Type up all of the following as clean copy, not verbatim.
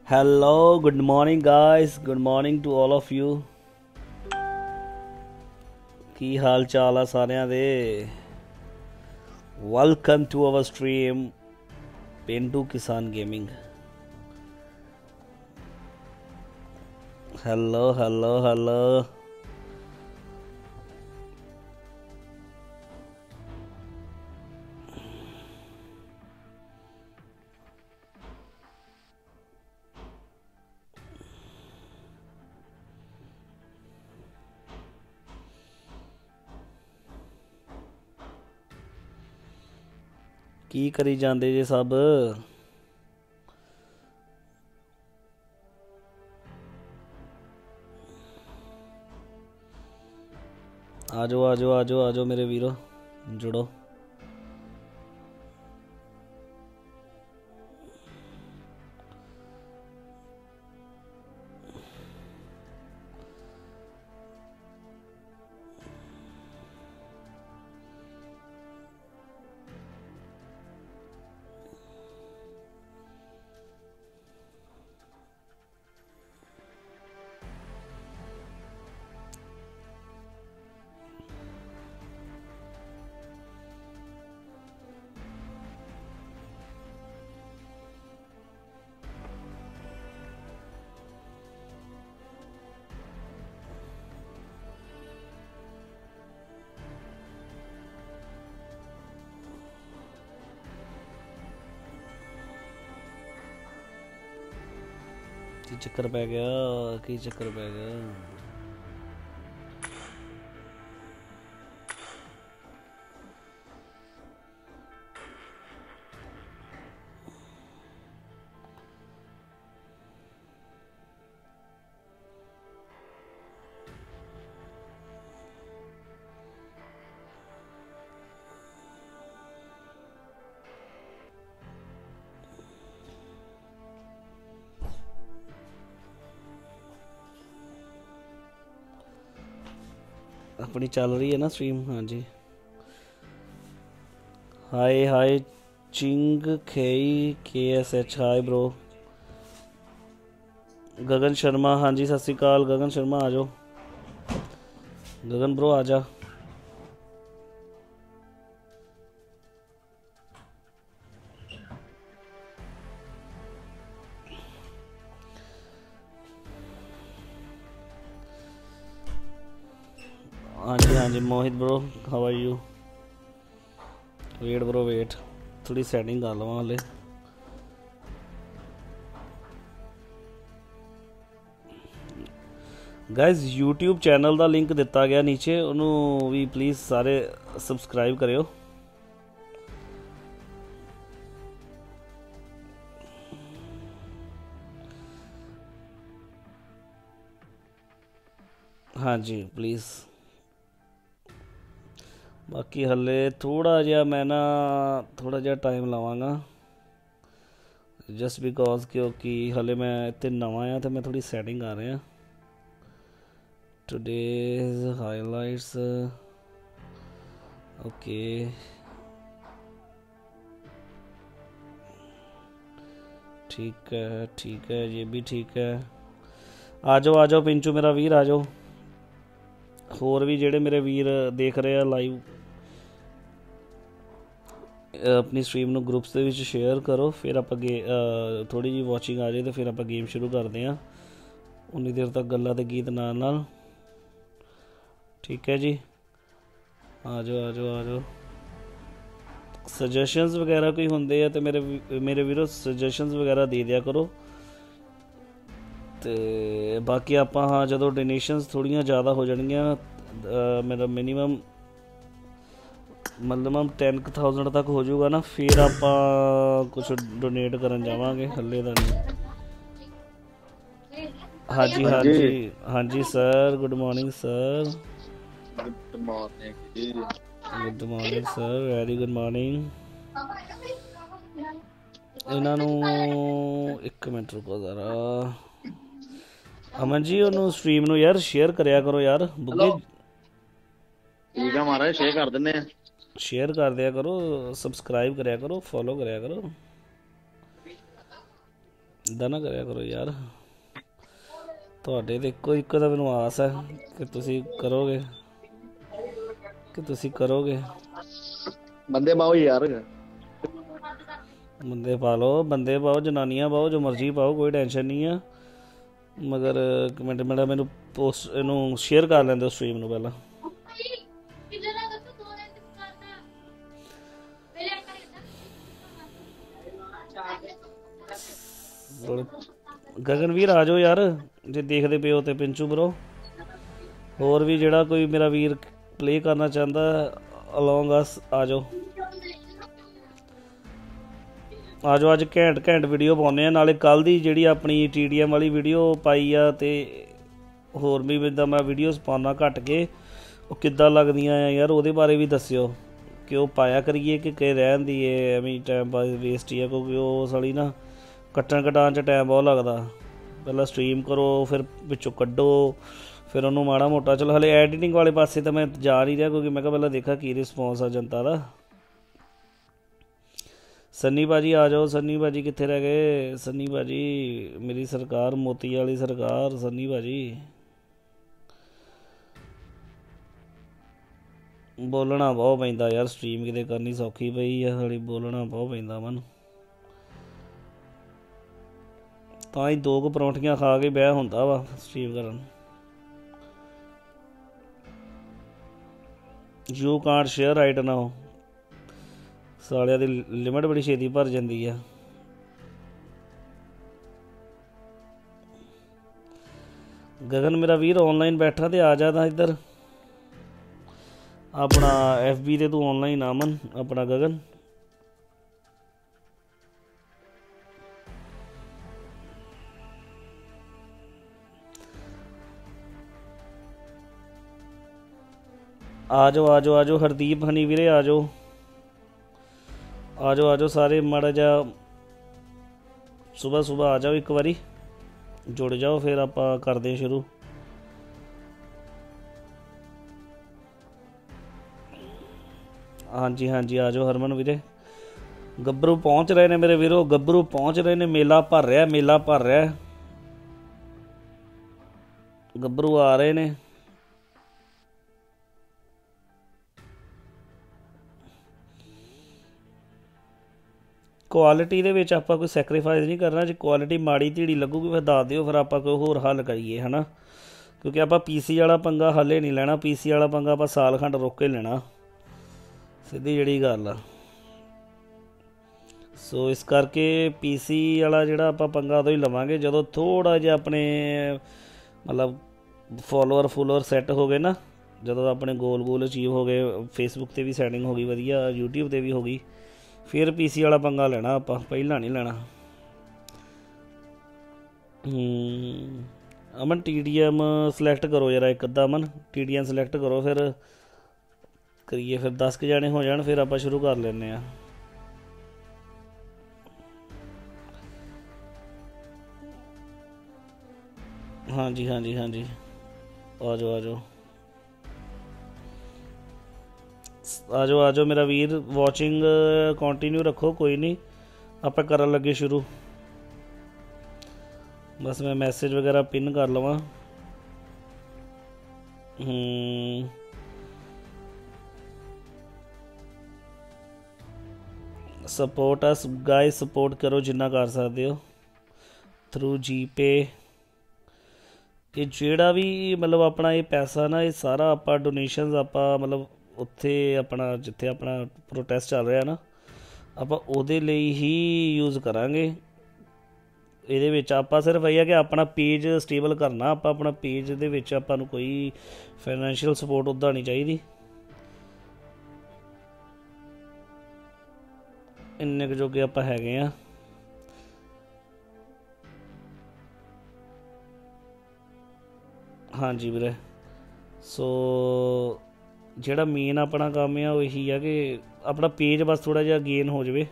Hello, good morning, guys. Good morning to all of you. ਕੀ ਹਾਲ ਚਾਲ ਆ ਸਾਰਿਆਂ ਦੇ? Welcome to our stream Pintu Kisan gaming. Hello hello hello. ਕੀ ਕਰੀ ਜਾਂਦੇ ਜੇ ਸਭ? ਆਜੋ ਆਜੋ ਆਜੋ ਆਜੋ ਮੇਰੇ ਵੀਰੋ, ਜੁੜੋ। ਕੀ ਚੱਕਰ ਪੈ ਗਿਆ? ਕੀ ਚੱਕਰ ਪੈ ਗਿਆ? अपनी चल रही है ना स्ट्रीम? हाँ जी। हाय हाय चिंग खेई KSH। Hi bro. Gagan Sharma, हाँ जी सत श्री अकाल गगन शर्मा, आ जाओ गगन ब्रो, आ जा। हाँ जी Mohit bro, how are you? Wait bro wait, थोड़ी सेटिंग कर लवां हले। गाइज यूट्यूब चैनल का लिंक दिता गया नीचे, उन्होंने भी प्लीज़ सारे सबसक्राइब करियो। हाँ जी प्लीज़। बाकी हले थोड़ा जिहा मैं ना थोड़ा जिहा टाइम लवांगा, जस्ट बिकॉज क्योंकि हले मैं इतने नवा आ तो मैं थोड़ी सैटिंग कर रहा। Today's highlights okay. ठीक है ये भी ठीक है। आ जाओ पिंचू मेरा वीर, आ जाओ। होर भी जेड़े मेरे वीर देख रहे हैं लाइव, अपनी स्ट्रीम ਨੂੰ ग्रुप्स ਦੇ ਵਿੱਚ शेयर करो, फिर आप थोड़ी जी वॉचिंग आ जाए तो फिर आप गेम शुरू करते हैं। उन्नी देर तक गल्लां ते गीत नाल। ठीक है जी, आ जाओ। सजेशंस वगैरह कोई होंदे आ तो मेरे वीरो सजेशंस वगैरह दे दिया करो। तो बाकी आप हाँ जो डोनेशंस थोड़ियां ज़्यादा हो जाएंगियां, मेरा मिनीमम मतलब हम 10,000 तक हो जाऊगा ना, फिर आप कुछ डोनेट करन जावांगे, हले तो नहीं। हाँ जी हाँ जी हाँ जी sir, good morning sir. Good morning sir, very good morning. इन्हों एक मिनट रुको जरा। अमन जी उन्होंने स्ट्रीम ਨੂੰ यार शेयर करिया करो यार। बुग्गे ठीक है महाराज, शेयर कर देने। शेयर कर दिया करो, सब्सक्राइब कराया करो, फॉलो कराया करो। ਇੱਦਾਂ ਨਾ ਕਰਿਆ ਕਰੋ ਯਾਰ। ਤੁਹਾਡੇ ਤੇ ਇੱਕੋ ਤਾਂ ਮੈਨੂੰ ਆਸ ਹੈ ਕਿ ਤੁਸੀਂ ਕਰੋਗੇ, ਬੰਦੇ ਪਾਓ ਯਾਰ। ਬੰਦੇ ਪਾ ਲਓ, ਬੰਦੇ ਪਾਓ, ਜਨਾਨੀਆਂ ਪਾਓ, ਜੋ ਮਰਜ਼ੀ ਪਾਓ, ਕੋਈ ਟੈਨਸ਼ਨ ਨਹੀਂ ਆ। ਮਗਰ ਇੱਕ ਮਿੰਟ ਮੈਨੂੰ ਪੋਸਟ ਇਹਨੂੰ ਸ਼ੇਅਰ ਕਰ ਲੈਂਦੇ ਸਟ੍ਰੀਮ ਨੂੰ ਪਹਿਲਾਂ। ਗਗਨਵੀਰ ਆ ਜਾਓ ਯਾਰ ਜੇ ਦੇਖਦੇ ਪਏ ਹੋ ਤੇ। ਪਿੰਚੂ ਬਰੋ ਹੋਰ ਵੀ ਜਿਹੜਾ ਕੋਈ ਮੇਰਾ ਵੀਰ ਪਲੇ ਕਰਨਾ ਚਾਹੁੰਦਾ ਅਲੋਂਗ ਅਸ ਆ ਜਾਓ। ਅੱਜ ਘੈਂਟ ਵੀਡੀਓ ਪਾਉਂਦੇ ਆ। ਨਾਲੇ ਕੱਲ੍ਹ ਦੀ ਜਿਹੜੀ ਆਪਣੀ TDM ਵਾਲੀ ਵੀਡੀਓ ਪਾਈ ਆ ਤੇ ਹੋਰ ਵੀ ਇੱਦਾਂ ਮੈਂ ਵੀਡੀਓਜ਼ ਪਾਉਣਾ ਘੱਟ ਕੇ, ਉਹ ਕਿੱਦਾਂ ਲੱਗਦੀਆਂ ਆ ਯਾਰ ਉਹਦੇ ਬਾਰੇ ਵੀ ਦੱਸਿਓ ਕਿ ਉਹ ਪਾਇਆ ਕਰੀਏ ਕਿ ਰਹਿਣ ਦੀ ਐਵੇਂ ਟਾਈਮ ਪਾਸ ਵੇਸਟ ਹੀ ਆ। ਕਿਉਂਕਿ ਉਹ ਸਾਲੀ ਨਾ ਕੱਟਣ ਕਟਾਉਣ 'ਚ ਟਾਈਮ ਬਹੁਤ ਲੱਗਦਾ। ਪਹਿਲਾਂ ਸਟਰੀਮ ਕਰੋ, ਫਿਰ ਵਿੱਚੋਂ ਕੱਢੋ, ਫਿਰ ਉਹਨੂੰ ਮਾੜਾ ਮੋਟਾ। ਚਲੋ ਹਲੇ ਐਡੀਟਿੰਗ ਵਾਲੇ ਪਾਸੇ ਤਾਂ ਮੈਂ ਜਾ ਨਹੀਂ ਰਿਹਾ ਕਿਉਂਕਿ ਮੈਂ ਕਿਹਾ ਪਹਿਲਾਂ ਦੇਖਾਂ ਕੀ ਰਿਸਪੌਂਸ ਆ ਜਨਤਾ ਦਾ। ਸੰਨੀ ਭਾਜੀ ਆ ਜਾਓ। ਸੰਨੀ ਭਾਜੀ ਕਿੱਥੇ ਰਹਿ ਗਏ? ਸੰਨੀ ਭਾਜੀ ਮੇਰੀ ਸਰਕਾਰ, ਮੋਤੀ ਵਾਲੀ ਸਰਕਾਰ। ਸੰਨੀ ਭਾਜੀ ਬੋਲਣਾ ਬਹੁਤ ਪੈਂਦਾ ਯਾਰ, ਸਟਰੀਮ ਕਿਤੇ ਕਰਨੀ ਸੌਖੀ ਪਈ ਆ, ਸਾਲੀ ਬੋਲਣਾ ਬਹੁਤ ਪੈਂਦਾ ਮੈਨੂੰ। ਤਾਂ ਹੀ 2 ਕੁ ਪਰੌਂਠੀਆਂ ਖਾ ਕੇ ਬਹਿ ਹੁੰਦਾ ਵਾ ਸਟਰੀਮ ਕਰਨ। You can't share right now. ਸਾਲਿਆਂ ਦੀ ਲਿਮਟ ਬੜੀ ਛੇਤੀ ਭਰ ਜਾਂਦੀ ਆ। ਗਗਨ ਮੇਰਾ ਵੀਰ ਆਨਲਾਈਨ ਬੈਠਾ ਤੇ ਆ ਜਾ ਤਾਂ ਇੱਧਰ ਆਪਣਾ FB ਤੇ। ਤੂੰ ਆਨਲਾਈਨ ਅਮਨ ਆਪਣਾ ਗਗਨ ਆ ਜਾਓ। ਹਰਦੀਪ ਹਨੀ ਵੀਰੇ ਆ ਜਾਓ ਸਾਰੇ। ਮਾੜਾ ਜਿਹਾ ਸੁਬਹ ਆ ਜਾਓ, ਇੱਕ ਵਾਰੀ ਜੁੜ ਜਾਓ, ਫਿਰ ਆਪਾਂ ਕਰਦੇ ਸ਼ੁਰੂ। ਹਾਂਜੀ ਆ ਜਾਓ ਹਰਮਨ ਵੀਰੇ। ਗੱਭਰੂ ਪਹੁੰਚ ਰਹੇ ਨੇ ਮੇਰੇ ਵੀਰੋ, ਗੱਭਰੂ ਪਹੁੰਚ ਰਹੇ ਨੇ। ਮੇਲਾ ਭਰ ਰਿਹਾ। ਗੱਭਰੂ ਆ ਰਹੇ ਨੇ। ਕੁਆਲਿਟੀ ਦੇ ਵਿੱਚ ਆਪਾਂ ਕੋਈ ਸੈਕਰੀਫਾਈਸ ਨਹੀਂ ਕਰਨਾ। ਜੇ ਕੁਆਲਿਟੀ ਮਾੜੀ ਧੀੜੀ ਲੱਗੂਗੀ ਫਿਰ ਦੱਸ ਦਿਓ, ਫਿਰ ਆਪਾਂ ਕੋਈ ਹੋਰ ਹੱਲ ਕਰੀਏ, ਹੈ ਨਾ। ਕਿਉਂਕਿ ਆਪਾਂ PC ਵਾਲਾ ਪੰਗਾ ਹਾਲੇ ਨਹੀਂ ਲੈਣਾ। PC ਵਾਲਾ ਪੰਗਾ ਆਪਾਂ ਸਾਲ ਖੰਡ ਰੁਕ ਕੇ ਲੈਣਾ, ਸਿੱਧੀ ਜਿਹੜੀ ਗੱਲ ਆ। ਸੋ ਇਸ ਕਰਕੇ PC ਵਾਲਾ ਜਿਹੜਾ ਆਪਾਂ ਪੰਗਾ ਉਦੋਂ ਹੀ ਲਵਾਂਗੇ ਜਦੋਂ ਥੋੜ੍ਹਾ ਜਿਹਾ ਆਪਣੇ ਮਤਲਬ ਫੋਲੋਅਰ ਸੈੱਟ ਹੋ ਗਏ ਨਾ, ਜਦੋਂ ਆਪਣੇ ਗੋਲ ਅਚੀਵ ਹੋ ਗਏ। ਫੇਸਬੁੱਕ 'ਤੇ ਵੀ ਸੈਟਿੰਗ ਹੋ ਗਈ ਵਧੀਆ, YouTube 'ਤੇ ਵੀ ਹੋ ਗਈ, ਫਿਰ PC ਵਾਲਾ ਪੰਗਾ ਲੈਣਾ ਆਪਾਂ, ਪਹਿਲਾਂ ਨਹੀਂ ਲੈਣਾ। ਅਮਨ TDM ਸਿਲੈਕਟ ਕਰੋ ਯਾਰ, ਇੱਕ ਅੱਧਾ ਅਮਨ TDM ਸਿਲੈਕਟ ਕਰੋ, ਫਿਰ ਕਰੀਏ। ਫਿਰ 10 ਕੁ ਜਾਣੇ ਹੋ ਜਾਣ, ਫਿਰ ਆਪਾਂ ਸ਼ੁਰੂ ਕਰ ਲੈਂਦੇ ਹਾਂ। ਹਾਂਜੀ ਆ ਜਾਓ ਮੇਰਾ ਵੀਰ। ਵਾਚਿੰਗ ਕੰਟੀਨਿਊ ਰੱਖੋ, ਕੋਈ ਨਹੀਂ, ਆਪਾਂ ਕਰਨ ਲੱਗੇ ਸ਼ੁਰੂ। ਬਸ ਮੈਂ ਮੈਸੇਜ ਵਗੈਰਾ ਪਿਨ ਕਰ ਲਵਾਂ। ਸਪੋਰਟ ਅਸ ਗਾਇਸ, ਸਪੋਰਟ ਕਰੋ ਜਿੰਨਾ ਕਰ ਸਕਦੇ ਹੋ ਥਰੂ GPay। ਇਹ ਜਿਹੜਾ ਵੀ ਮਤਲਬ ਆਪਣਾ ਇਹ ਪੈਸਾ ਨਾ, ਇਹ ਸਾਰਾ ਆਪਾਂ ਡੋਨੇਸ਼ਨਸ ਆਪਾਂ ਮਤਲਬ ਉੱਥੇ ਆਪਣਾ ਜਿੱਥੇ ਆਪਣਾ ਪ੍ਰੋਟੈਸਟ ਚੱਲ ਰਿਹਾ ਨਾ, ਆਪਾਂ ਉਹਦੇ ਲਈ ਹੀ ਯੂਜ਼ ਕਰਾਂਗੇ। ਇਹਦੇ ਵਿੱਚ ਆਪਾਂ ਸਿਰਫ ਇਹ ਹੈ ਕਿ ਆਪਣਾ ਪੇਜ ਸਟੇਬਲ ਕਰਨਾ। ਆਪਾਂ ਆਪਣਾ ਪੇਜ ਦੇ ਵਿੱਚ ਆਪਾਂ ਨੂੰ ਕੋਈ ਫਾਈਨੈਂਸ਼ੀਅਲ ਸਪੋਰਟ ਉੱਦਾਂ ਨਹੀਂ ਚਾਹੀਦੀ। ਇੰਨੇ ਕੁ ਜੋਗੇ ਆਪਾਂ ਹੈਗੇ ਆ। ਹਾਂਜੀ ਵੀਰੇ। ਸੋ ਜਿਹੜਾ ਮੇਨ ਆਪਣਾ ਕੰਮ ਆ ਉਹ ਇਹੀ ਆ ਕਿ ਆਪਣਾ ਪੇਜ ਬਸ ਥੋੜ੍ਹਾ ਜਿਹਾ ਗੇਨ ਹੋ ਜਾਵੇ।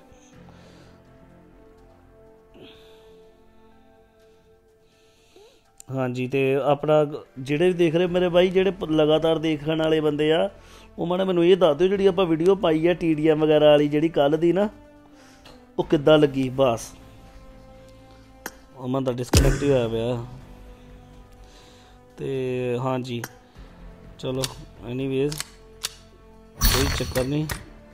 ਹਾਂਜੀ ਤੇ ਆਪਣਾ ਜਿਹੜੇ ਵੀ ਦੇਖ ਰਹੇ ਮੇਰੇ ਬਾਈ, ਜਿਹੜੇ ਲਗਾਤਾਰ ਦੇਖਣ ਵਾਲੇ ਬੰਦੇ ਆ, ਉਹ ਮੈਨੂੰ ਇਹ ਦੱਸ ਦਿਓ ਜਿਹੜੀ ਆਪਾਂ ਵੀਡੀਓ ਪਾਈ ਆ TDM ਵਗੈਰਾ ਵਾਲੀ ਜਿਹੜੀ ਕੱਲ੍ਹ ਦੀ ਨਾ, ਉਹ ਕਿੱਦਾਂ ਲੱਗੀ। ਬਸ मैं तो डिस्कनैक्ट ही होया पिया ते हाँ जी चलो एनीवेज कोई चक्कर नहीं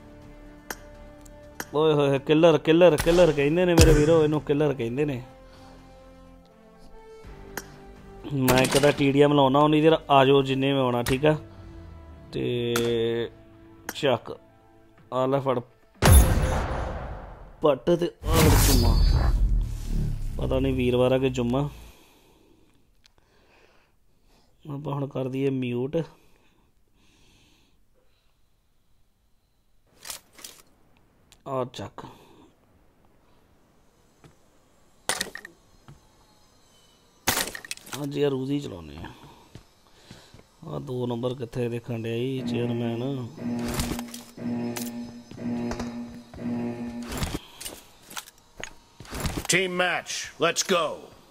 ओए होए किलर किलर किलर कहंदे ने मेरे वीरो इनू किलर कहंदे ने मैं एक TDM लाउना उन्नी देर आ जाओ जिन्ने में आना ठीक है ते चक आ लै फड़ पट ते जुम्मा पता नहीं वीरवार के जुम्मा आप हम कर दिए म्यूट और चक अज यार रूजी चलाने आ 2 नंबर कितने देखन डे chairman Team match, let's go.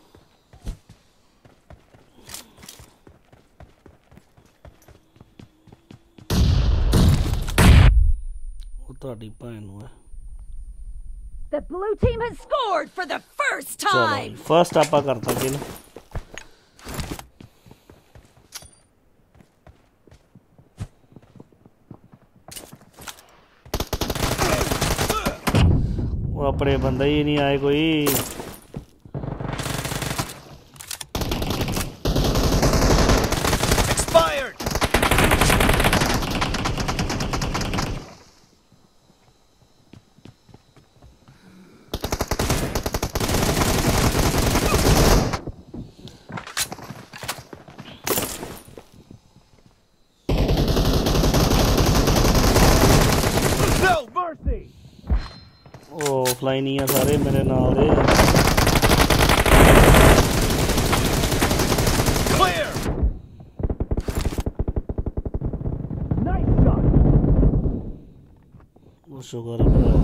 The blue team has scored for the first चलो time. फर्स्ट आपा करता किल वो अपने बंदा ही नहीं आए कोई Expired. No mercy. ਉਹ ਫਲਾਈ ਨਹੀਂ ਆ ਸਾਰੇ ਮੇਰੇ ਨਾਲ ਦੇ Clear. Nice shot. ਉਹ ਸ਼ੁਕਰ ਹੈ ਭਰਾ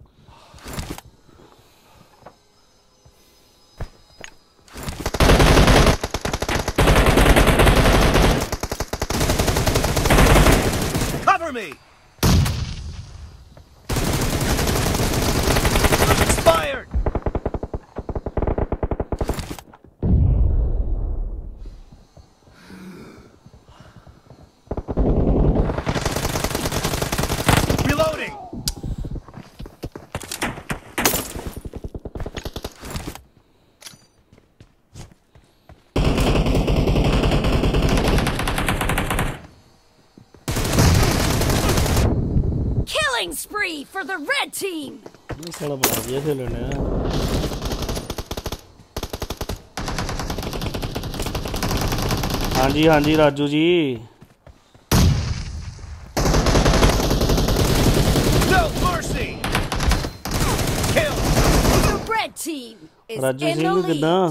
Cover me. Expired. Reloading. Killing spree for the red team. ਇਹ ਸਾਲਾ ਬੜਾ ਵਧੀਆ ਖੇਲਣ ਆ ਹਾਂਜੀ ਹਾਂਜੀ ਰਾਜੂ ਜੀ No mercy. Kill. The red team is Raju in the Singh lead. ਕਿੱਦਾਂ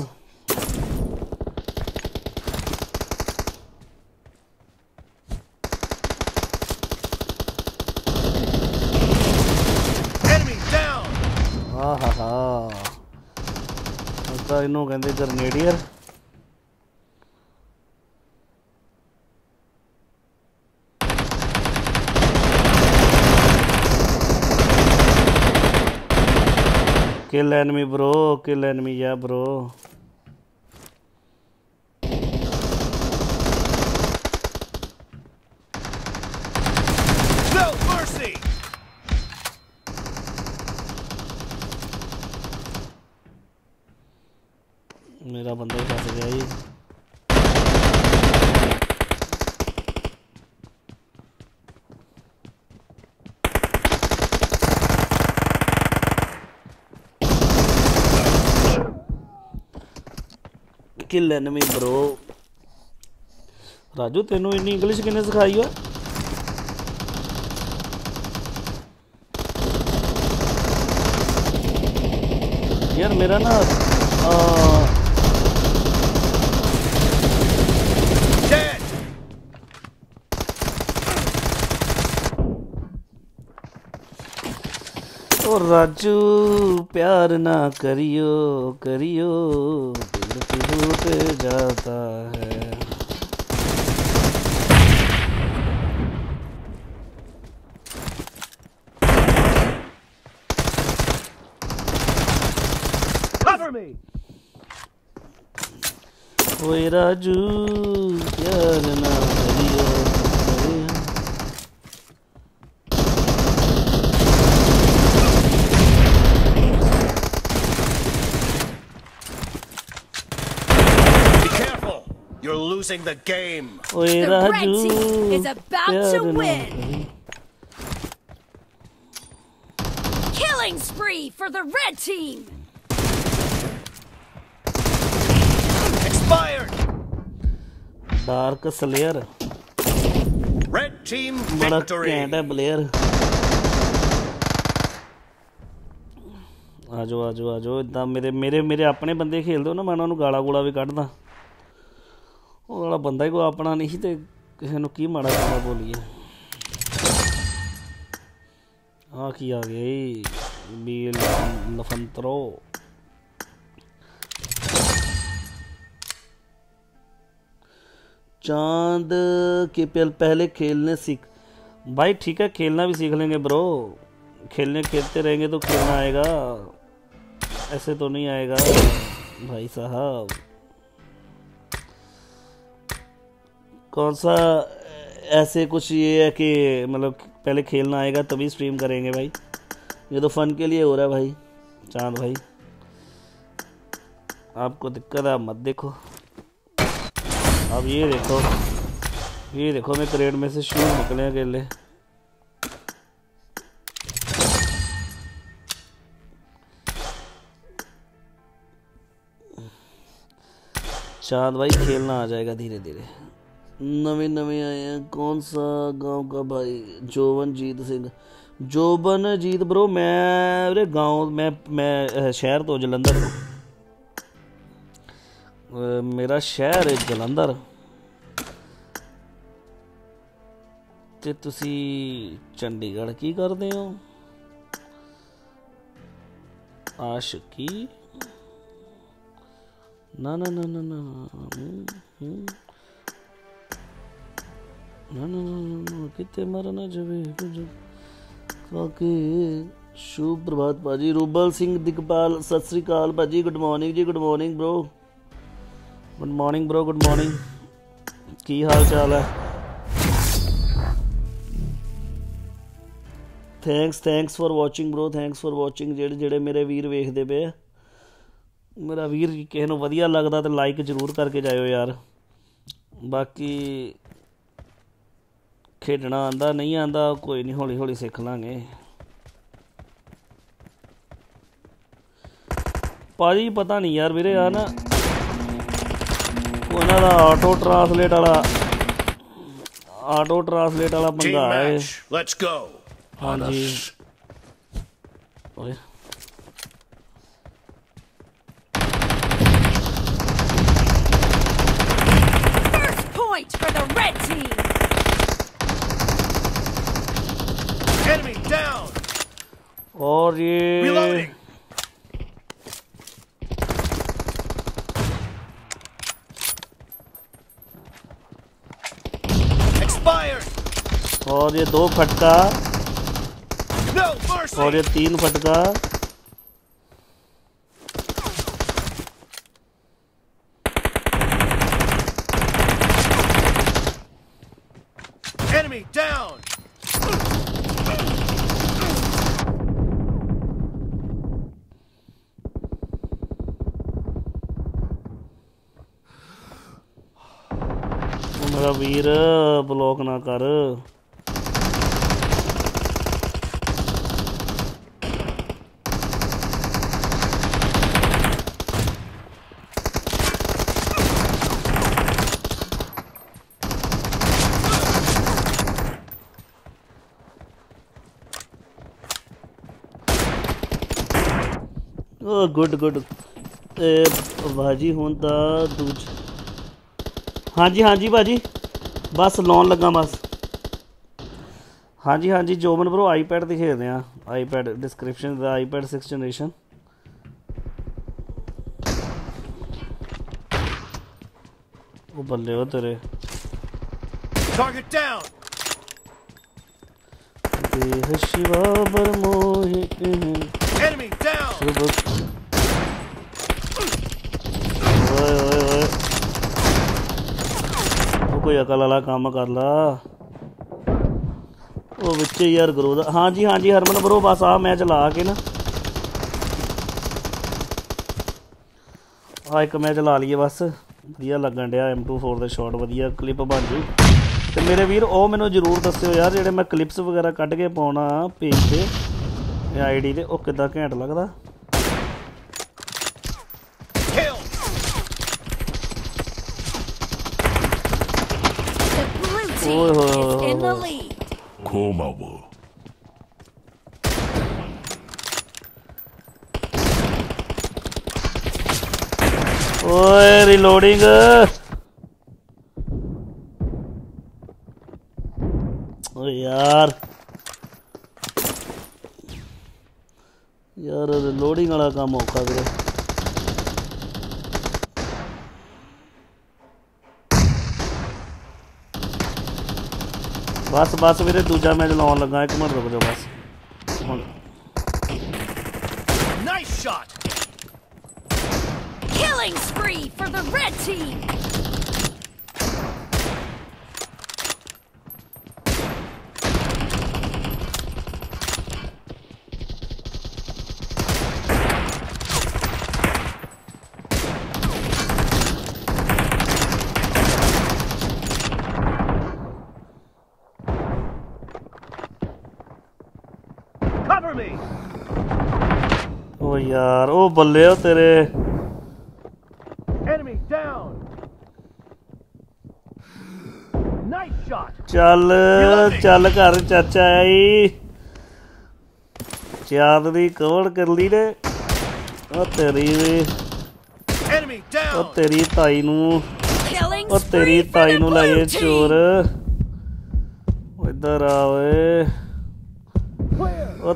Enemy down. ਆਹਾਹਾ ਤਾਂ ਇਹਨੂੰ ਕਹਿੰਦੇ ਗਰਨੇਡੀਅਰ kill enemy bro kill enemy yeah bro No mercy. मेरा बंदा ही फंस गया ही किल एनिमी ब्रो राजू तेनू इन्नी इंग्लिश किने सिखाई हो यार मेरा ना Dead. ओ राजू प्यार ना करियो करियो दिल टूट जाता है Cover me. ओए राजू प्यार ना करियो Be careful. You're losing the game. ओए The red Raju team is about to प्यार ना win. करियो। Killing spree for the red team. Expired. Dark slayer Red team बड़ा victory. घैंट है प्लेयर आजो आजो आजो इदा मेरे मेरे मेरे अपने बंदे खेलते हो ना मैं उन्होंने गाला गूला भी कढ़दा वो वाला बंदा ही कोई अपना नहीं तो किसी ने की माड़ा चंगा बोलिए हाँ की आ गया बी लफंतरो चांद के पहले खेलने सीख भाई ठीक है खेलना भी सीख लेंगे ब्रो खेलते रहेंगे तो खेलना आएगा ऐसे तो नहीं आएगा भाई साहब कौन सा ऐसे कुछ ये है कि मतलब पहले खेलना आएगा तभी स्ट्रीम करेंगे भाई ये तो फन के लिए हो रहा है भाई चांद भाई आपको दिक्कत है आप मत देखो अब ये देखो मैं क्रेड में से शूट निकले अकेले चांद भाई खेलना आ जाएगा धीरे धीरे नवे नवे आए हैं कौन सा गांव का भाई जोबनजीत सिंह जोबनजीत ब्रो मैं गांव मैं शहर तो जलंधर मेरा शहर है जलंधर ਤੇ ਤੁਸੀਂ ਚੰਡੀਗੜ੍ਹ ਕੀ ਕਰਦੇ ਹੋ ਆਸ਼ਕੀ ਨਾ ਨਾ ਨਾ ਨਾ ਨਾ ਨਾ ਨਾ ਕਿਤੇ ਮਰ ਨਾ ਜਾਵੇ ਕਾਕੇ शुभ प्रभात भाजी रूबल सिंह दिगपाल सत श्री अकाल भाजी गुड मॉर्निंग जी good morning bro good morning bro good morning की हाल चाल है thanks for watching bro thanks for watching जेड़े मेरे वीर वेखते पे मेरा वीर किसी को वधिया लगता तो लाइक जरूर करके जाओ यार बाकी खेडना आंदा नहीं आंदा कोई नहीं हौली हौली सीख लांगे भाजी पता नहीं यार वीरे यार ना उन्होंने ऑटो ट्रांसलेट वाला बंदा है Let's go. हाँ जी ओए First point for the red team. Enemy down. और ये Reloading. Expired. और ये 2 फटका No mercy. और ये 3 फटका Enemy down. मेरा वीर ब्लॉक ना कर गुड गुड भाजी हुण दा दूज हाँ जी भाजी बस लाउन लगा बस हाँ जी जोबन ब्रो आईपैड ते खेलदे आ आईपैड डिस्क्रिप्शन दा आईपैड 6th जनरेशन वो बल्ले हो तेरे Target down. देह शिवा बर मोहे Enemy down. ओए ओए ओए कोई अकल वाला काम कर ला वो बच्चे यार ग्रो दा। हाँ जी हरमन ब्रो बस आ मैच ला के ना एक मैच ला लिए बस वधिया लगन डया M24 दे शॉट वधिया क्लिप बन जू ते मेरे वीर ओ मैनू जरूर दस्सिओ यार जेह्ड़े मैं क्लिप्स वगैरह कड्ढ के पाउणा पेज ते ID ते ओ किद्दां घैंट लगदा। The blue team is in the lead. 고마워. ओए रिलोडिंग ओ यार रिलोडिंग वाला काम औखा वीरे। बस वीरे दूजा मैच लाउन लगा 1 मिनट रुक जाओ बस हुण। Nice shot. Killing spree for the red team. Cover me. ओ यार ओ बल्ले ओ तेरे Enemy down. Nice shot. ਚੱਲ ਘਰ ਚਾਚਾ ਆਈ ਚਾਦ ਦੀ ਕਵਰ ਕਰ ਲਈ ਨੇ ਉਹ ਤੇਰੀ Enemy down. ਉਹ ਤੇਰੀ ਤਾਈ ਨੂੰ Killing ਉਹ ਤੇਰੀ spree for ਤਾਈ the ਨੂੰ ਲਾਈਏ blue ਚੋਰ team. ਉਹ ਇੱਧਰ ਆ ਓਏ Clear. ਉਹ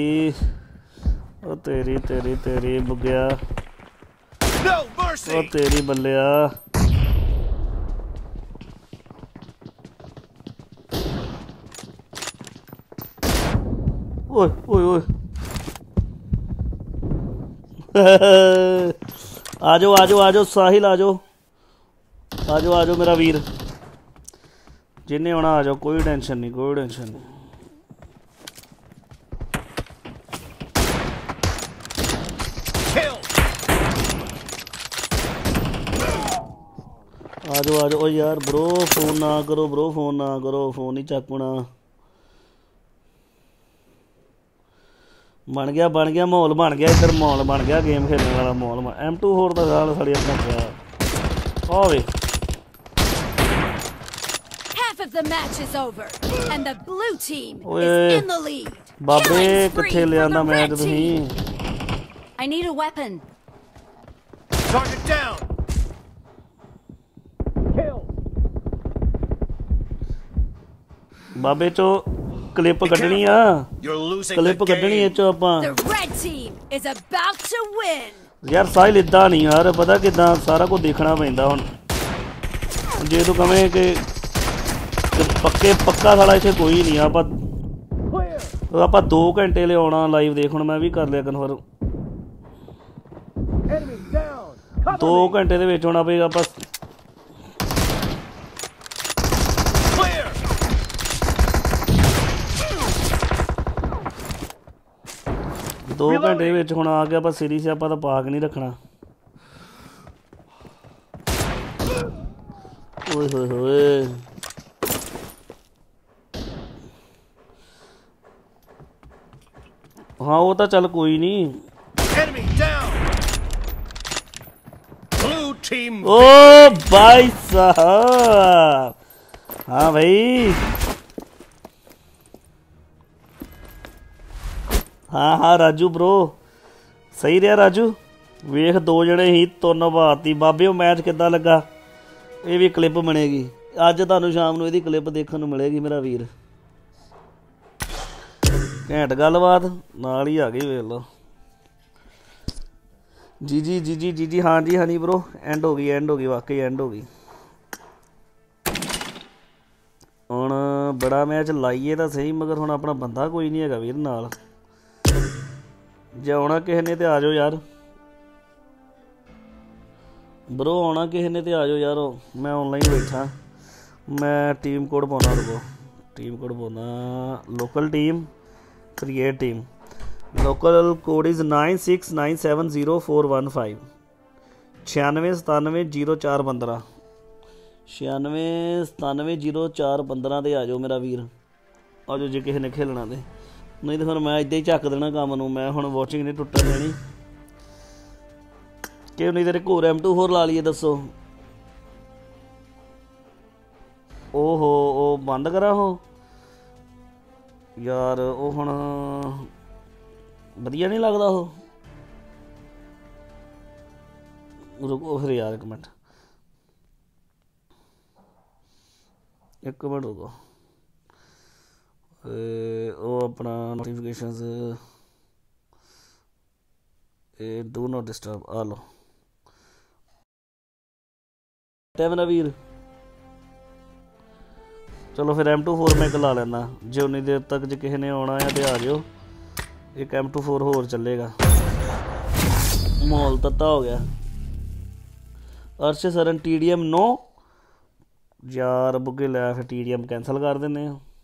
ਤੇਰੀ ਬੁੱਗਿਆ No mercy. ਉਹ ਤੇਰੀ ਬੱਲਿਆ ਓਏ आ जाओ साहिल आ जाओ मेरा वीर जिन्हें आना आ जाओ कोई टेंशन नहीं आ जाओ ओ यार ब्रो फोन ना करो फोन नहीं चकना बन गया माहौल बन गया इधर माहौल बन गया गेम खेलने वाला माहौल M24 का साल साड़ी अपना क्या वे Half of the match is over, and the blue team Oye. is in the lead. बाबे Killing spree किथे for ले आंदा the मैच red तुसीं team. I need a weapon. Target down. Kill. बाबे चो क्लिप कड्ढनी आ You're losing क्लिप the कड्ढनी game. ए चो आपां The red team is about to win. यार साहिल इदां नहीं यार पता किदां सारा कुछ देखना पैंदा हुण जे तू कहें कि पक्का साला इत्थे कोई नहीं आपां Clear. आपां 2 घंटे ले आउणा लाइव देख हुण मैं भी कर लिया confirm Enemy down. Cover 2 me. घंटे दे विच होना पएगा आपां Clear. 2 घंटे विच हुण आ गया आपां सीरीज आपां तां पाक नहीं रखना ओए होए हाँ वो तो चल कोई नहीं Enemy down. Blue team. ओ भाई साहब हाँ भाई हाँ राजू ब्रो सही रहा राजू वेख 2 जने ही तुन भाती बाबे मैच किद्दां लगा ये भी क्लिप बनेगी अज तुहानूं शाम नूं इहदी क्लिप देखण नूं मिलेगी मेरा वीर घैंट गलबात नाल ही आ गई वेख लो जी हाँ जी हनी ब्रो एंड हो गई वाकई एंड हो गई हुण बड़ा मैच लाइए तो सही मगर हुण अपना बंदा कोई नहीं है वीर नाल जे आना किसी ने तो आ जाओ यार ब्रो आना किसी ने तो आ जाओ यार मैं ऑनलाइन बैठा मैं टीम कोड पाना, रुको टीम कोड पाना, local team create team, local code is 96970415 96970415 96970415 ਤੇ ਆ ਜਾਓ ਮੇਰਾ ਵੀਰ, ਆ ਜਾਓ ਜੇ ਕਿਸੇ ਨੇ ਖੇਲਣਾ ਤੇ, ਨਹੀਂ ਤਾਂ ਫਿਰ ਮੈਂ ਇੱਦਾਂ ਹੀ ਚੱਕ ਦੇਣਾ ਕੰਮ ਨੂੰ। ਮੈਂ ਹੁਣ ਵਾਚਿੰਗ ਨਹੀਂ ਟੁੱਟਣ ਦੇਣੀ। ਕਿਉਂ ਨਹੀਂ ਤੇਰੇ ਘੋਰ M24 ਲਾ ਲਈਏ ਦੱਸੋ। ਓਹੋ ਉਹ ਬੰਦ ਕਰਾ ਉਹ ਯਾਰ, ਉਹ ਹੁਣ ਵਧੀਆ ਨਹੀਂ ਲੱਗਦਾ ਉਹ। ਰੁਕੋ ਫਿਰ ਯਾਰ, ਇੱਕ ਮਿੰਟ ਰੁਕੋ। ਉਹ ਆਪਣਾ ਨੋਟੀਫਿਕੇਸ਼ਨਸ ਇਹ ਡੂ ਨੋਟ ਡਿਸਟਰਬ ਆ ਲਓ ਮੇਰਾ ਵੀਰ। ਚਲੋ ਫਿਰ M24 ਮੈਂ ਇੱਕ ਲਾ ਲੈਂਦਾ, ਜੇ ਉਨੀ ਦੇਰ ਤੱਕ ਜੇ ਕਿਸੇ ਨੇ ਆਉਣਾ ਆ ਤੇ ਆ ਜਾਓ। ਇੱਕ M24 ਹੋਰ ਚੱਲੇਗਾ। ਮਾਹੌਲ ਤੱਤਾ ਹੋ ਗਿਆ। ਅਰਸ਼ ਸਰਨ TDM नो यार बुगे लै, फिर TDM कैंसल कर देने।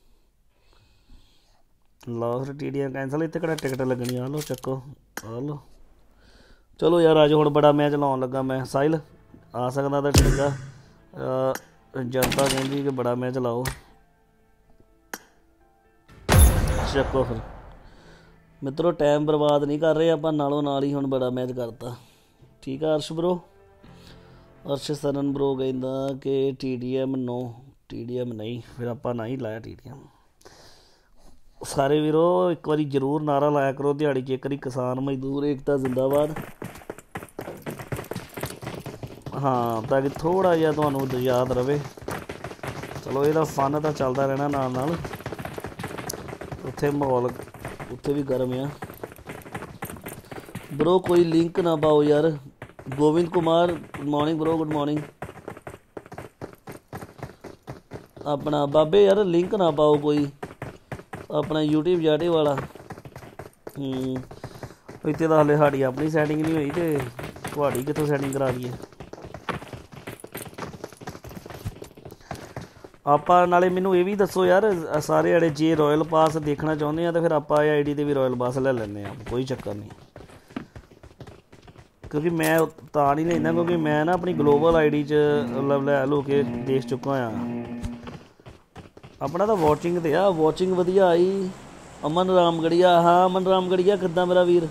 लो फिर TDM कैंसल, इतने किहड़ा टिकट लगनी। आ लो चक्को, आ लो। चलो यार आ जाओ, हुण बड़ा मैच लाउण लगा मैं। साहिल आ सकदा तो ठीक आ, जनता कहंदी कि बड़ा मैच लाओ। चक्को फिर मित्रों, टाइम बर्बाद नहीं कर रहे आपां, नालों नाल ही हुण बड़ा मैच करता। ठीक है अर्श ब्रो, अर्श सरन ब्रो कहता कि TDM नो, TDM नहीं, फिर आप ना ही लाया TDM। सारे वीरो एक बार जरूर नारा लाया करो दिहाड़ी च एक बारी, किसान मजदूर एकता जिंदाबाद। हाँ, ताकि थोड़ा जिहा तुहानूं याद रहे। चलो ਇਹਦਾ फन तो चलता रहना नाल नाल। उत्थे माहौल उत्थे भी गर्म आ ब्रो, कोई लिंक ना पाओ यार। Govind Kumar good morning bro, good morning. अपना बाबे यार लिंक ना पाओ कोई अपना यूट्यूब जाटे वाला। इतने तो हाले साड़ी अपनी सैटिंग नहीं हुई, तो थोड़ी कितों सैटिंग करा दीए ਆਪਾਂ। ਨਾਲੇ ਮੈਨੂੰ ਇਹ ਵੀ ਦੱਸੋ ਯਾਰ ਸਾਰੇ ਜਿਹੜੇ ਜੇ ਰੋਇਲ ਪਾਸ ਦੇਖਣਾ ਚਾਹੁੰਦੇ ਆ ਤਾਂ ਫਿਰ ਆਪਾਂ ਇਹ ID ਤੇ ਵੀ ਰੋਇਲ ਪਾਸ ਲੈ ਲੈਂਦੇ ਆ, ਕੋਈ ਚੱਕਰ ਨਹੀਂ। क्योंकि मैं ਤਾਂ नहीं लेना, क्योंकि मैं ना अपनी ग्लोबल ID च मतलब लै लो के देख चुका हाँ। अपना तो वॉचिंग ते आ, वॉचिंग वधिया आई। अमन रामगढ़िया, हाँ अमन रामगढ़िया किद्दां मेरा वीर।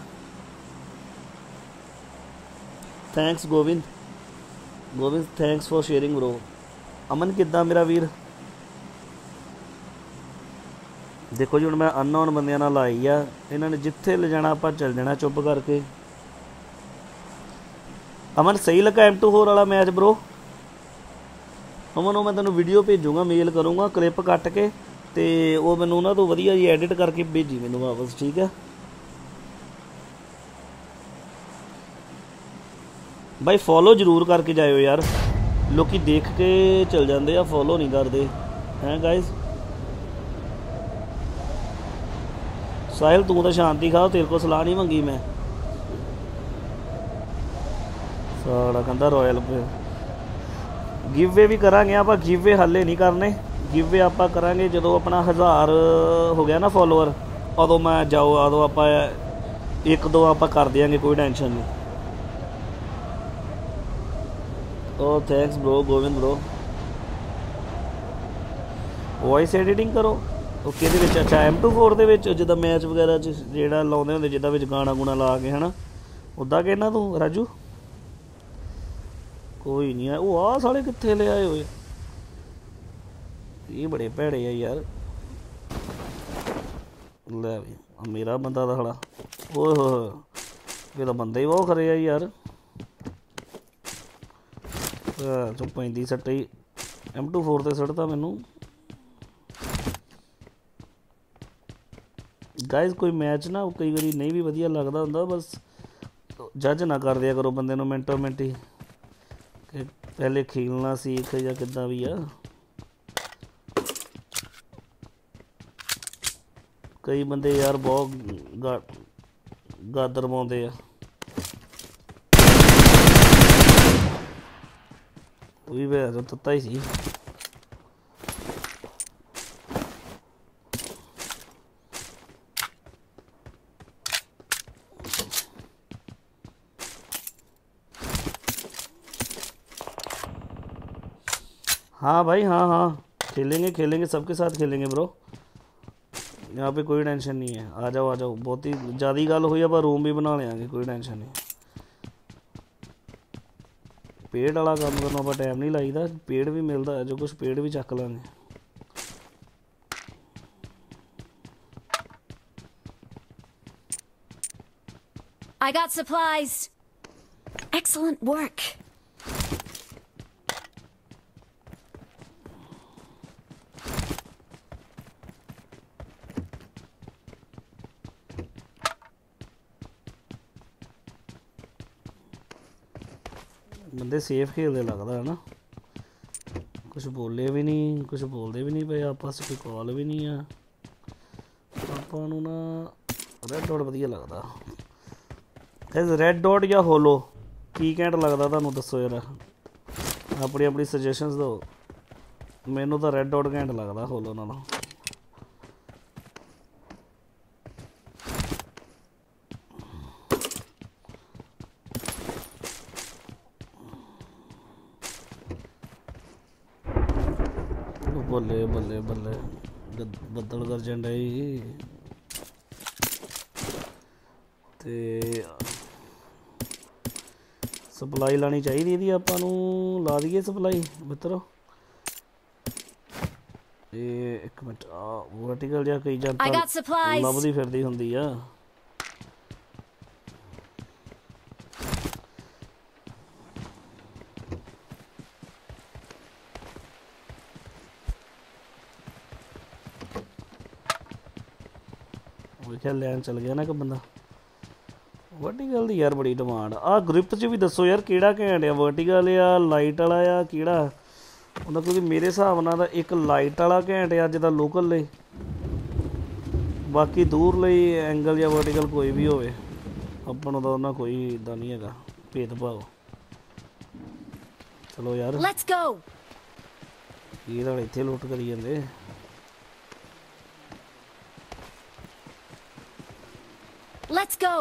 Thanks Govind, Govind thanks for sharing bro. Aman किद्दां मेरा वीर। देखो जी हुण मैं अननोन बंदियां नाल आई आ, इन्हां ने जिथे ले जाना आपां चल जाना चुप करके। अमन सही लगा M24 वाला मैच ब्रो? अमन मैं तेनों वीडियो भेजूँगा, मेल करूँगा क्लिप कट के, तो वो मैनू ना तो वधिया जी एडिट करके भेजी मैनू वापस, ठीक है भाई। फॉलो जरूर करके जाओ यार, लोग देख के चल जाते हैं, फॉलो नहीं करते हैं गाइज। साहिल तू तो शांति खा, तेरे को सलाह नहीं मंगी मैं। साड़ा कहता रॉयल पे गिवे भी करांगे आप, गिवे हाले नहीं करने। गिवे आप करांगे जो अपना 1000 हो गया ना फॉलोअर, उदों मैं जाओ उदों आप एक दो आप कर देंगे, कोई टेंशन नहीं। ओ thanks bro Govind bro. Voice editing करो ओके दे विच। अच्छा M24 दे विच जिद्दां मैच वगैरह जिहड़ा लाउंदे हुंदे, जिद्दां विच गाना गुना ला के है ना, उद्दां कहना तू राजू? कोई नहीं है। वो आ साले कित्थे ले आए हुए, ये बड़े भैड़े है यार। ले भी मेरा बंदा था खड़ा, ओए हो ये तो बंदे ही बहुत खरे है यार। जो 35 सट्टे M24 ते सड़ता मैनू। गाइज कोई मैच ना कई बार नहीं भी वधिया लगता हुंदा, बस जज ना कर दिया करो बंदे नूं मिनटों मिनट ही कि पहले खेलना सीख या किद्दां भी आ। कई बंदे यार बहुत गादर पाउंदे आ। वो भी तत्ता ही सी। हाँ भाई, हाँ हाँ, खेलेंगे खेलेंगे, सबके साथ खेलेंगे ब्रो। यहाँ पे कोई टेंशन नहीं है, आ जाओ आ जाओ। बहुत ही ज़्यादा गल हुई, आप रूम भी बना लेंगे, कोई टेंशन नहीं। पेड़ वाला काम करना आप टाइम नहीं लाईदा, पेड़ भी मिलता है जो कुछ, पेड़ भी चक लेंगे। I got supplies. Excellent work. बंदे सेफ खेलते लगता है ना, कुछ बोले भी नहीं, कुछ बोलते भी नहीं पे, आपस कोई कॉल भी नहीं है। ਆਪਾਂ ਨੂੰ ना रेड डॉट ਵਧੀਆ लगता। गैस रेड डॉट या होलो की घैंट लगता ਤੁਹਾਨੂੰ ਦੱਸੋ यार, अपनी अपनी सजेशंस दो। मैनू तो रेड डॉट घैंट लगता होलो नालों। बल्ले बल्ले बल्ले बदल गरजन डई ते सप्लाई लानी चाहिए थी, आपां नूं ला दीए सप्लाई मित्रों। ये एक मिनट, वर्टिकल जा कई I got जनता supplies. लभदी फिरदी हुंदी आ। क्या लैन चल गया ना कि बंदा। वर्टिकल दी यार बड़ी डिमांड आ। ग्रिप च भी दसो यार केड़ा घैंट आ, वर्टिकल या लाइट वाला या केड़ा उन्दा, क्योंकि मेरे हिसाब नाल एक लाइट वाला घैंट आ जिदा लोकल लई, बाकी दूर लई एंगल या वर्टिकल कोई भी होवे, अपन दा उन्ना कोई इदा नहीं हैगा भेदभाव। चलो यार Let's go. ये तां इत्थे लुੱਟ करी ਜਾਂਦੇ। Let's go.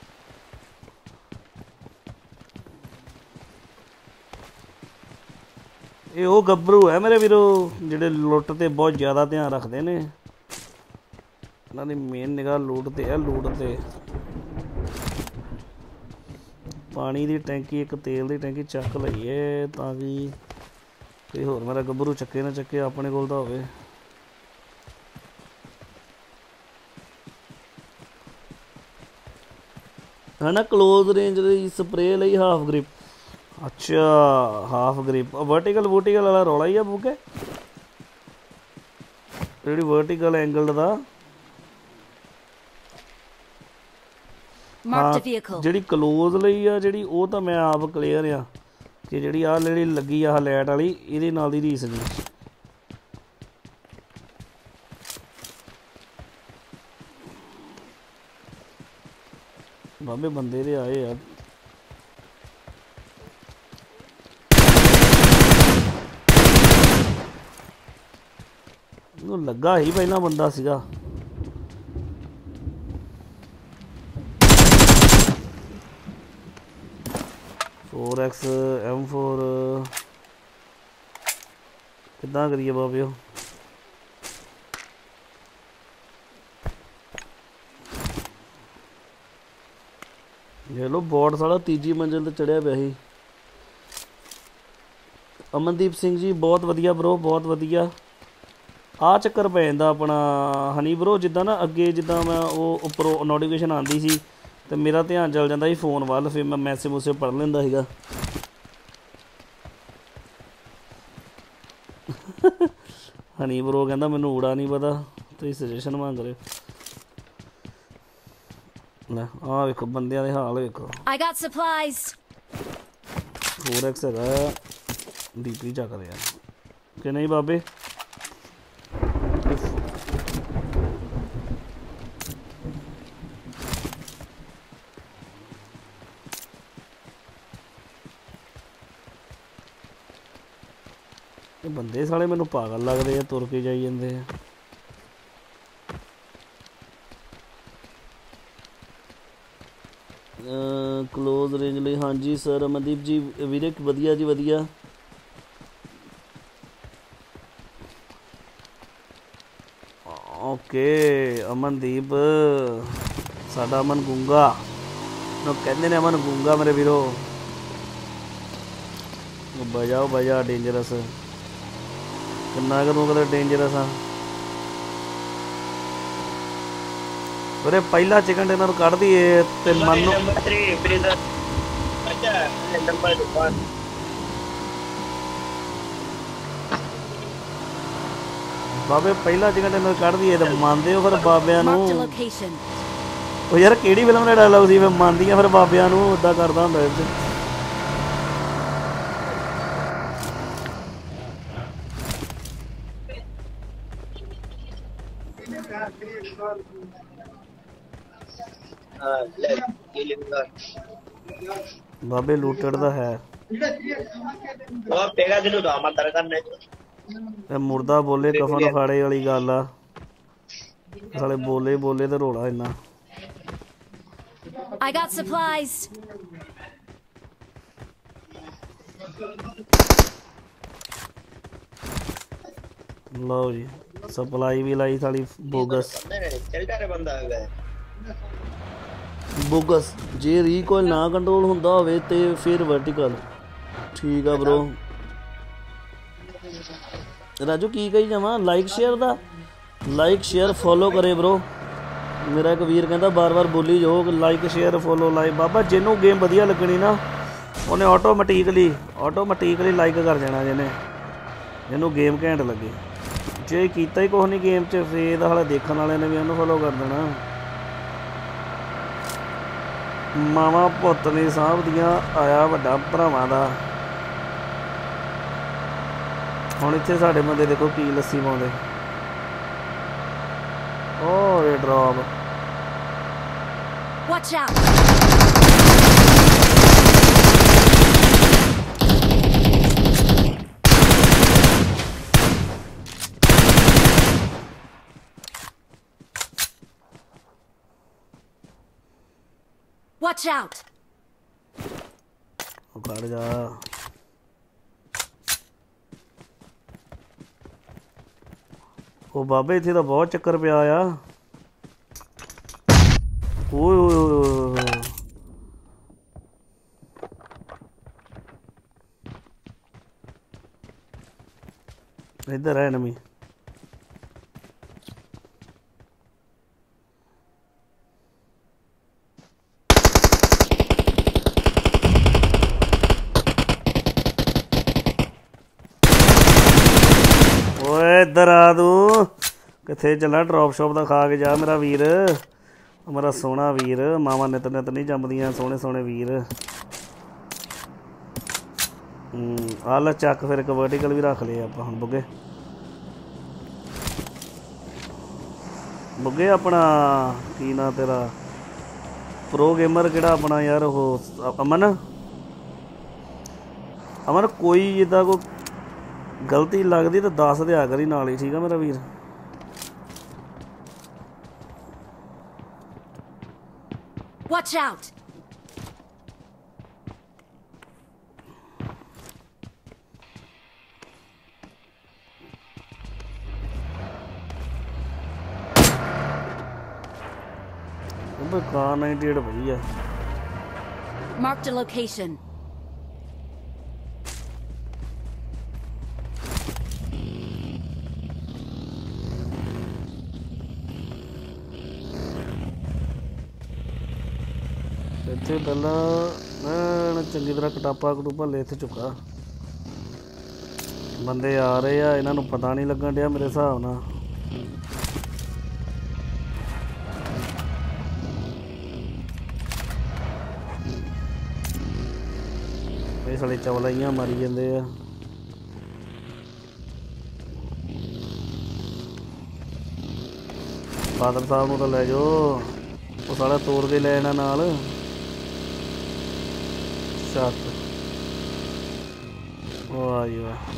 ये वो गब्बरू है मेरे वीरो ਜਿਹੜੇ ਲੁੱਟ ਤੇ ਬਹੁਤ ਜ਼ਿਆਦਾ ਧਿਆਨ ਰੱਖਦੇ ਨੇ। ਇਹਨਾਂ ਦੀ ਮੇਨ ਨਿਗਾਹ ਲੂਟ ਤੇ ਹੈ, ਲੂਟ ਤੇ। ਪਾਣੀ ਦੀ ਟੈਂਕੀ, ਇੱਕ ਤੇਲ ਦੀ ਟੈਂਕੀ ਚੱਕ ਲਈਏ ਤਾਂ ਕਿ ਕੋਈ ਹੋਰ ਮੇਰਾ ਗੱਭਰੂ ਚੱਕੇ ਨਾ ਚੱਕੇ, ਆਪਣੇ ਕੋਲ ਤਾਂ ਹੋਵੇ। है ना क्लोज रेंज स्प्रे ਲਈ हाफ ग्रिप। अच्छा हाफ ग्रिप वर्टिकल वर्टिकल वाला रौला ही है बुके, ਜਿਹੜੀ वर्टिकल एंगल ਦਾ Marked a vehicle. ਜਿਹੜੀ क्लोज ਲਈ ਆ ਜਿਹੜੀ, ਉਹ ਤਾਂ ਮੈਂ ਆਪ ਕਲੀਅਰ ਆ ਕਿ ਜਿਹੜੀ ਆ ਜਿਹੜੀ ਲੱਗੀ ਆ ਲਾਈਟ ਵਾਲੀ, ਇਹਦੇ ਨਾਲ ਦੀ ਰੀਸ ਨਹੀਂ। बाबे बंदे दे आए यार, लगा ही पहला बंदा सीगा। 4x M4 कितना करिए बाबे। ये लो बॉट साला तीजी मंजिल ते चढ़िया पिया ही। अमनदीप सिंह जी बहुत वधिया ब्रो, बहुत वधिया। आ चक्कर पै जांदा अपना हनी ब्रो, जिद्दां ना अगे जिद्दां मैं वो उपरों नोटिफिकेशन आंदी सी ते मेरा ध्यान चल जांदा सी फोन वाल, फिर मैं मैसेज मूसेज पढ़ लैंदा सीगा। हनी ब्रो कहंदा मैनूं ऊड़ा नहीं पता, तुसीं सजेशन मांग रहे हो। ले आ वेखो बंदियां दे हाल वेखो। I got supplies. 4x हैगा, डीपी चक दे कि नहीं बाबे। बंदे साले मैनू पागल लगते हैं, तुर के जाई जाते हैं। क्लोज रेंज ਲਈ हाँ जी सर अमनदीप जी वीरे वधिया जी वधिया। ओके अमनदीप साडा अमन गूंगा नो कहते ने अमन गूंगा मेरे वीरो बजाओ बजा डेंजरस किन्ना करूँ कदे डेंजरस हाँ अरे पहला चिकन डिनर कर दिए ते मनु बाबे पहला चिकन डिनर कर दिए ते मानदे हो फिर बाबियां नू Marked a location. ओ यार केड़ी फिल्म दा डायलॉग सी मैं मानदियां फिर बाबियां नू उदा करदा हुंदा इस बाबे लूटड़ दा है ਇਹ ਮੁਰਦਾ ਬੋਲੇ ਕਫਨ ਖਾੜੇ ਵਾਲੀ ਗੱਲ ਆ ਸਾਲੇ ਬੋਲੇ ਬੋਲੇ ਤੇ ਰੋਲਾ ਇੰਨਾ I got supplies. ਲਓ ਜੀ ਸਪਲਾਈ ਵੀ ਲਾਈ ਸਾਲੀ ਬੋਗਸ ਬੋਗਸ ਜੇ ਰੀਕੋਇਲ ਨਾ ਕੰਟਰੋਲ ਹੁੰਦਾ ਹੋਵੇ ਤੇ ਫਿਰ ਵਰਟੀਕਲ ਠੀਕ ਆ ਬ్రో राजू की कही जावा लाइक शेयर दा लाइक शेयर फॉलो करे ब्रो मेरा एक वीर कहता बार बार बोली जाओ लाइक शेयर फॉलो लाइक बाबा जिन्हों गेम वधिया लगनी ना उन्हें ऑटोमैटिकली लाइक कर देना जिन्हों गेम घैंट लगे जे कीता ही कुछ नहीं गेम च फिर हाले देखने वाले ने भी उन्होंने फॉलो कर देना मावा पुत ने साहब दियां आया वड्डा भरावां दा ਹੁਣ ਇੱਥੇ ਸਾਡੇ ਬੰਦੇ ਦੇਖੋ ਕੀ ਲੱਸੀ ਪਾਉਂਦੇ ਓ ਇਹ drop Watch out. Watch out. ਉਹ ਖੜ ਜਾ ਉਹ ਬਾਬੇ ਇੱਥੇ ਤਾਂ ਬਹੁਤ ਚੱਕਰ ਪਿਆ ਆ ਓਏ ਓਏ ਓਏ ਇੱਧਰ ਹੈ ਐਨਮੀ ਓਏ ਇੱਧਰ ਆ ਤੂੰ ਕਿੱਥੇ ਚੱਲਾ ਡਰੋਪ ਸ਼ੋਪ ਦਾ ਖਾ ਕੇ ਜਾ ਮੇਰਾ ਵੀਰ ਮੇਰਾ ਸੋਹਣਾ ਵੀਰ ਮਾਵਾਂ ਨਿਤ ਨਿਤ ਨਹੀਂ ਜੰਮਦੀਆਂ ਸੋਹਣੇ ਸੋਹਣੇ ਵੀਰ ਆ ਲੈ ਚੱਕ ਫਿਰ ਇੱਕ ਵਰਟੀਕਲ ਵੀ ਰੱਖ ਲਏ ਆਪਾਂ ਹੁਣ ਬੁੱਗੇ ਬੁੱਗੇ ਆਪਣਾ ਕੀ ਨਾਂ ਤੇਰਾ ਪ੍ਰੋ ਗੇਮਰ ਕਿਹੜਾ ਆਪਣਾ ਯਾਰ ਉਹ ਅਮਨ ਅਮਨ ਕੋਈ ਜਿੱਦਾਂ ਕੋਈ ਗਲਤੀ ਲੱਗਦੀ ਤਾਂ ਦੱਸ ਦਿਆ ਕਰੀ ਨਾਲ ਹੀ ਠੀਕ ਆ ਮੇਰਾ ਵੀਰ Watch out. ਉਹ ਕਾਰ 98 ਵਧੀਆ Marked a location. ਇੱਥੇ ਪਹਿਲਾਂ ਮੈਂ ਚੰਗੀ ਤਰ੍ਹਾਂ ਕਟਾਪਾ ਕਟੂਪਾ ਲੈ ਇੱਥੇ ਚੁੱਕਾ ਬੰਦੇ ਆ ਰਹੇ ਆ ਇਹਨਾਂ ਨੂੰ ਪਤਾ ਨਹੀਂ ਲੱਗਣ ਡਿਆ ਮੇਰੇ ਹਿਸਾਬ ਨਾਲ ਇਹ ਸਾਲੇ ਚਵਲਾਈਆਂ ਮਾਰੀ ਜਾਂਦੇ ਆ ਫਾਦਰ ਸਾਹਿਬ ਨੂੰ ਤਾਂ ਲੈ ਜਾਓ ਉਹ ਸਾਲਾ ਤੋੜ ਕੇ ਲੈ ਜਾਣਾ ਨਾਲ ਛੱਤ ਵਾਹ ਜੀ ਵਾਹ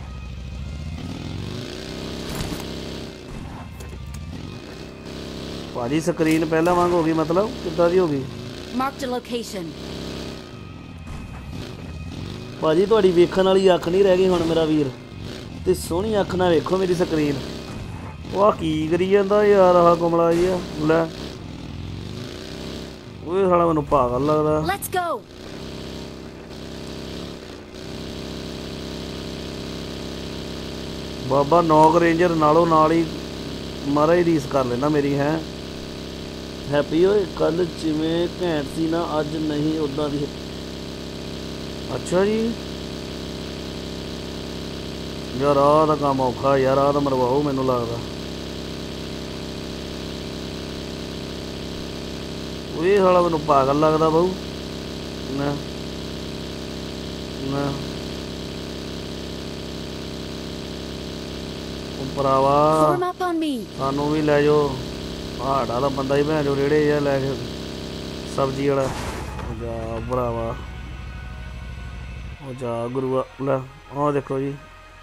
ਭਾਜੀ ਸਕਰੀਨ ਪਹਿਲਾਂ ਵਾਂਗ ਹੋ ਗਈ ਮਤਲਬ ਕਿੱਦਾਂ ਦੀ ਹੋ ਗਈ Marked a location. ਭਾਜੀ ਤੁਹਾਡੀ ਵੇਖਣ ਵਾਲੀ ਅੱਖ ਨਹੀਂ ਰਹਿ ਗਈ ਹੁਣ ਮੇਰਾ ਵੀਰ ਤੇ ਸੋਹਣੀ ਅੱਖ ਨਾਲ ਵੇਖੋ ਮੇਰੀ ਸਕਰੀਨ वाह की करी जांदा यार आह कमला जी ले ओए साला मैनू पागल लगदा Let's go. Baba knock ranger नालों नाल ही महाराज रीस कर लेना मेरी है हैप्पी होए कल जिवें घैंट सी ना अज नहीं उदां दी अच्छा जी यार आह दा काम औखा यार आह तां मरवाओ मैनू लगदा ओए साला मैनू पागल लगदा बहू ना ना ਭਰਾਵਾ Form up on me. ਸਾਨੂੰ ਵੀ ਲੈ ਜਾਓ ਹਾੜਾ ਦਾ ਬੰਦਾ ਹੀ ਭੈਣ ਜੋ ਰੇੜੇ ਜਿਹਾ ਲੈ ਕੇ ਸਬਜ਼ੀ ਵਾਲਾ ਜਾ ਭਰਾਵਾ ਉਹ ਜਾ ਗੁਰੂਆ ਲੈ ਆਹ ਦੇਖੋ ਜੀ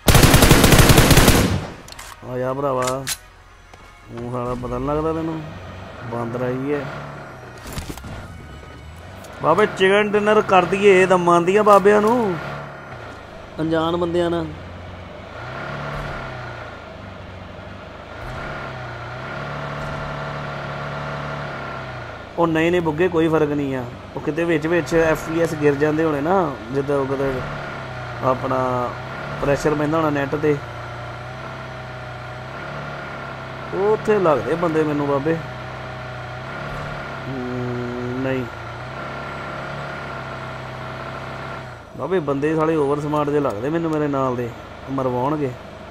ਆ ਜਾ ਭਰਾਵਾ ਉਹ ਸਾਲਾ ਪਤਾ ਨਹੀਂ ਲੱਗਦਾ ਤੈਨੂੰ ਬਾਂਦਰ ਆਈ ਹੈ ਬਾਬੇ ਚਿਕਨ ਡਿਨਰ ਕਰ ਦਈਏ ਦਮਾਂ ਦੀਆਂ ਬਾਬਿਆਂ ਨੂੰ ਅਣਜਾਣ ਬੰਦਿਆਂ ਨਾਲ ਉਹ ਨਹੀਂ ਨਹੀਂ ਬੁੱਗੇ ਕੋਈ ਫਰਕ ਨਹੀਂ ਆ ਉਹ ਕਿਤੇ ਵਿੱਚ ਵਿੱਚ FPS ਗਿਰ ਜਾਂਦੇ ਹੋਣੇ ਨਾ ਜਿੱਦਾਂ ਉਹ ਕਿਤੇ ਆਪਣਾ ਪ੍ਰੈਸ਼ਰ ਪੈਂਦਾ ਹੋਣਾ ਨੈਟ ਤੇ ਉਹ ਉੱਥੇ ਲੱਗਦੇ ਬੰਦੇ ਮੈਨੂੰ ਬਾਬੇ ਨਹੀਂ ਬਾਬੇ ਬੰਦੇ ਸਾਲੇ ਓਵਰ ਸਮਾਰਟ ਜਿਹੇ ਲੱਗਦੇ ਮੈਨੂੰ ਮੇਰੇ ਨਾਲ ਦੇ ਮਰਵਾਉਣਗੇ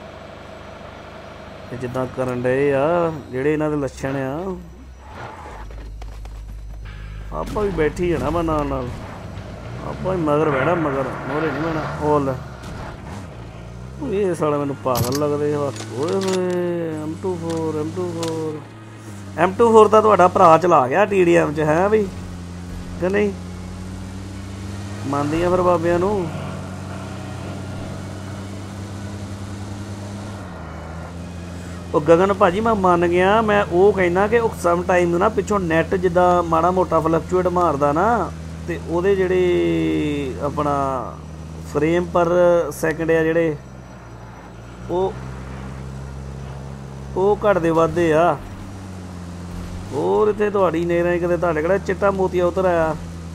ਤੇ ਜਿੱਦਾਂ ਕਰਨ ਡਏ ਆ ਜਿਹੜੇ ਇਹਨਾਂ ਦੇ ਲੱਛਣ ਆ ਆਪਾਂ ਵੀ ਬੈਠੀ ਜਾਣਾ ਵਾ ਨਾਲ ਨਾਲ ਆਪਾਂ ਵੀ ਮਗਰ ਬਹਿਣਾ ਮਗਰ ਮੋਹਰੇ ਨਹੀਂ ਬਹਿਣਾ ਉਹ ਲੈ ਇਹ ਸਾਲਾ ਮੈਨੂੰ ਪਾਗਲ ਲੱਗਦੇ ਓਏ ਹੋਏ M24 ਤਾਂ ਤੁਹਾਡਾ ਭਰਾ ਚਲਾ ਗਿਆ TDM 'ਚ ਹੈ ਬਈ ਕਿ ਨਹੀਂ ਮੰਨਦੀਆਂ ਫਿਰ ਬਾਬਿਆਂ ਨੂੰ ਉਹ ਗਗਨ ਭਾਜੀ ਮੈਂ ਮੰਨ ਗਿਆ ਮੈਂ ਉਹ ਕਹਿੰਦਾ ਕਿ ਉਹ ਸਮ ਟਾਈਮ ਨਾ ਪਿੱਛੋਂ ਨੈਟ ਜਿੱਦਾਂ ਮਾੜਾ ਮੋਟਾ ਫਲਕਚੁਏਟ ਮਾਰਦਾ ਨਾ ਤੇ ਉਹਦੇ ਜਿਹੜੇ ਆਪਣਾ ਫਰੇਮ ਪਰ ਸੈਕਿੰਡ ਆ ਜਿਹੜੇ ਉਹ ਘਟਦੇ ਵੱਧਦੇ ਆ ਹੋਰ ਇੱਥੇ ਤੁਹਾਡੀ ਨੇਰਾਂ ਕਿਤੇ ਤੁਹਾਡੇ ਕਿਹੜਾ ਚਿੱਟਾ ਮੋਤੀਆ ਉਤਰ ਆਇਆ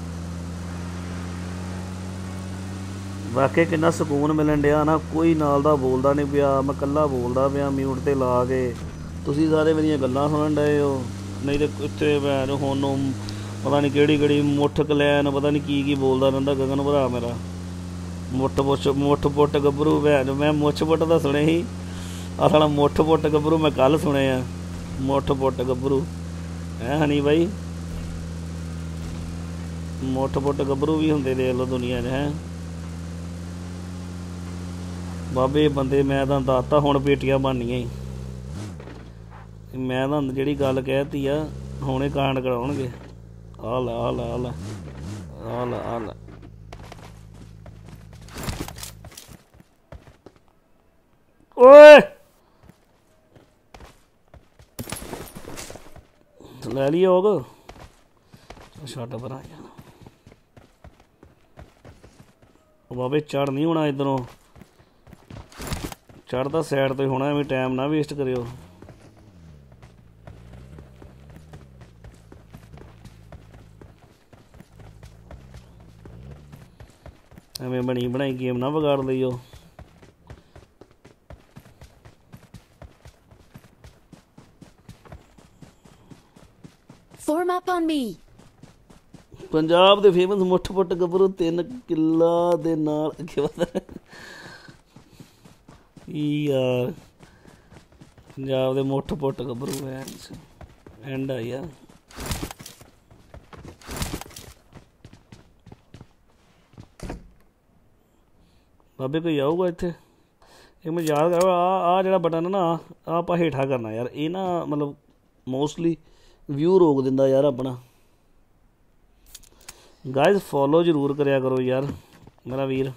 ਵਾਕਈ ਕਿੰਨਾ ਸਕੂਨ ਮਿਲਣ ਡਿਆ ਨਾ ਕੋਈ ਨਾਲ ਦਾ ਬੋਲਦਾ ਨਹੀਂ ਪਿਆ ਮੈਂ ਇਕੱਲਾ ਬੋਲਦਾ ਪਿਆ ਮਿਊਟ ਤੇ ਲਾ ਕੇ ਤੁਸੀਂ ਸਾਰੇ ਮੇਰੀਆਂ ਗੱਲਾਂ ਸੁਣਨ ਡਏ ਹੋ ਨਹੀਂ ਤੇ ਇੱਥੇ ਮੈਂ ਹੁਣ ਨੂੰ ਪਤਾ ਨਹੀਂ ਕਿਹੜੀ ਕਿਹੜੀ ਮੁੱਠ ਕਲੈਨ ਪਤਾ ਨਹੀਂ ਕੀ ਬੋਲਦਾ ਰਹਿੰਦਾ ਗਗਨ ਭਰਾ ਮੇਰਾ ਮੁੱਠ ਪੁੱਟ ਗੱਭਰੂ ਭੈਣ ਮੈਂ ਮੁੱਛ ਪੁੱਟ ਦਾ ਸੁਣੇ ਸੀ ਆਹ ਸਾਲਾ ਮੁੱਠ ਪੁੱਟ ਗੱਭਰੂ ਮੈਂ ਕੱਲ੍ਹ ਸੁਣੇ ਆ ਮੁੱਠ ਪੁੱਟ ਗੱਭਰੂ ਹੈਂ ਹਨੀ ਬਾਈ ਮੁੱਠ ਪੁੱਟ ਗੱਭਰੂ ਵੀ ਹੁੰਦੇ ਦੇਖ ਲਓ ਦੁਨੀਆ 'ਚ ਹੈਂ ਬਾਬੇ ਬੰਦੇ ਮੈਂ ਤੁਹਾਨੂੰ ਦੱਸਤਾ ਹੁਣ ਪੇਟੀਆਂ ਬਣਨੀਆਂ ਹੀ ਮੈਂ ਤੁਹਾਨੂੰ ਜਿਹੜੀ ਗੱਲ ਕਹਿਤੀ ਆ ਹੁਣੇ ਕਾਂਡ ਕਰਾਉਣਗੇ ਆ ਲੈ ਆ ਲੈ ਆ ਲੈ ਆ ਲੈ ਆ ਲੈ ਓਏ ਲੈ ਲਈ ਹੋਗ ਛੱਡ ਪਰ ਆ ਜਾਣਾ ਉਹ ਬਾਬੇ ਚੜ ਨਹੀਂ ਹੋਣਾ ਇੱਧਰੋਂ ਚੜ੍ਹਦਾ ਸਾਈਡ ਤੋਂ ਹੀ ਹੋਣਾ ਐਵੇਂ ਟਾਈਮ ਨਾ ਵੇਸਟ ਕਰਿਓ ਐਵੇਂ ਬਣੀ ਬਣਾਈ ਗੇਮ ਨਾ ਵਿਗਾੜ ਲਈਓ Form up on me. Punjab ਦੇ ਫੇਮਸ ਮੁੱਠ ਪੁੱਟ ਗੱਭਰੂ 3 ਕਿੱਲਾ ਦੇ ਨਾਲ ਅੱਗੇ ਵਧ ਯਾਰ ਪੰਜਾਬ ਦੇ ਮੁੱਠ ਪੁੱਟ ਗੱਭਰੂ ਐਂਡ ਆ ਯਾਰ ਬਾਬੇ ਕੋਈ ਆਊਗਾ ਇੱਥੇ ਇਹ ਮੈਂ ਯਾਦ ਕਰ ਆ ਜਿਹੜਾ ਬਟਨ ਨਾ ਆ ਆਪਾਂ ਹੇਠਾਂ ਕਰਨਾ ਯਾਰ ਇਹ ਨਾ ਮਤਲਬ ਮੋਸਟਲੀ ਵਿਊ ਰੋਕ ਦਿੰਦਾ ਯਾਰ ਆਪਣਾ ਗਾਇਜ਼ ਫੋਲੋ ਜ਼ਰੂਰ ਕਰਿਆ ਕਰੋ ਯਾਰ ਮੇਰਾ ਵੀਰ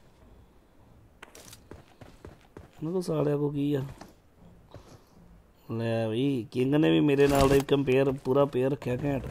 ਉਹਨਾਂ ਕੋ ਸਾਲਿਆ ਕੋ ਕੀ ਆ ਲੈ ਬਈ ਕਿੰਗ ਨੇ ਵੀ ਮੇਰੇ ਨਾਲ ਦਾ ਕੰਪੇਅਰ ਪੂਰਾ ਪੇਅਰ ਰੱਖਿਆ ਘੈਂਟ।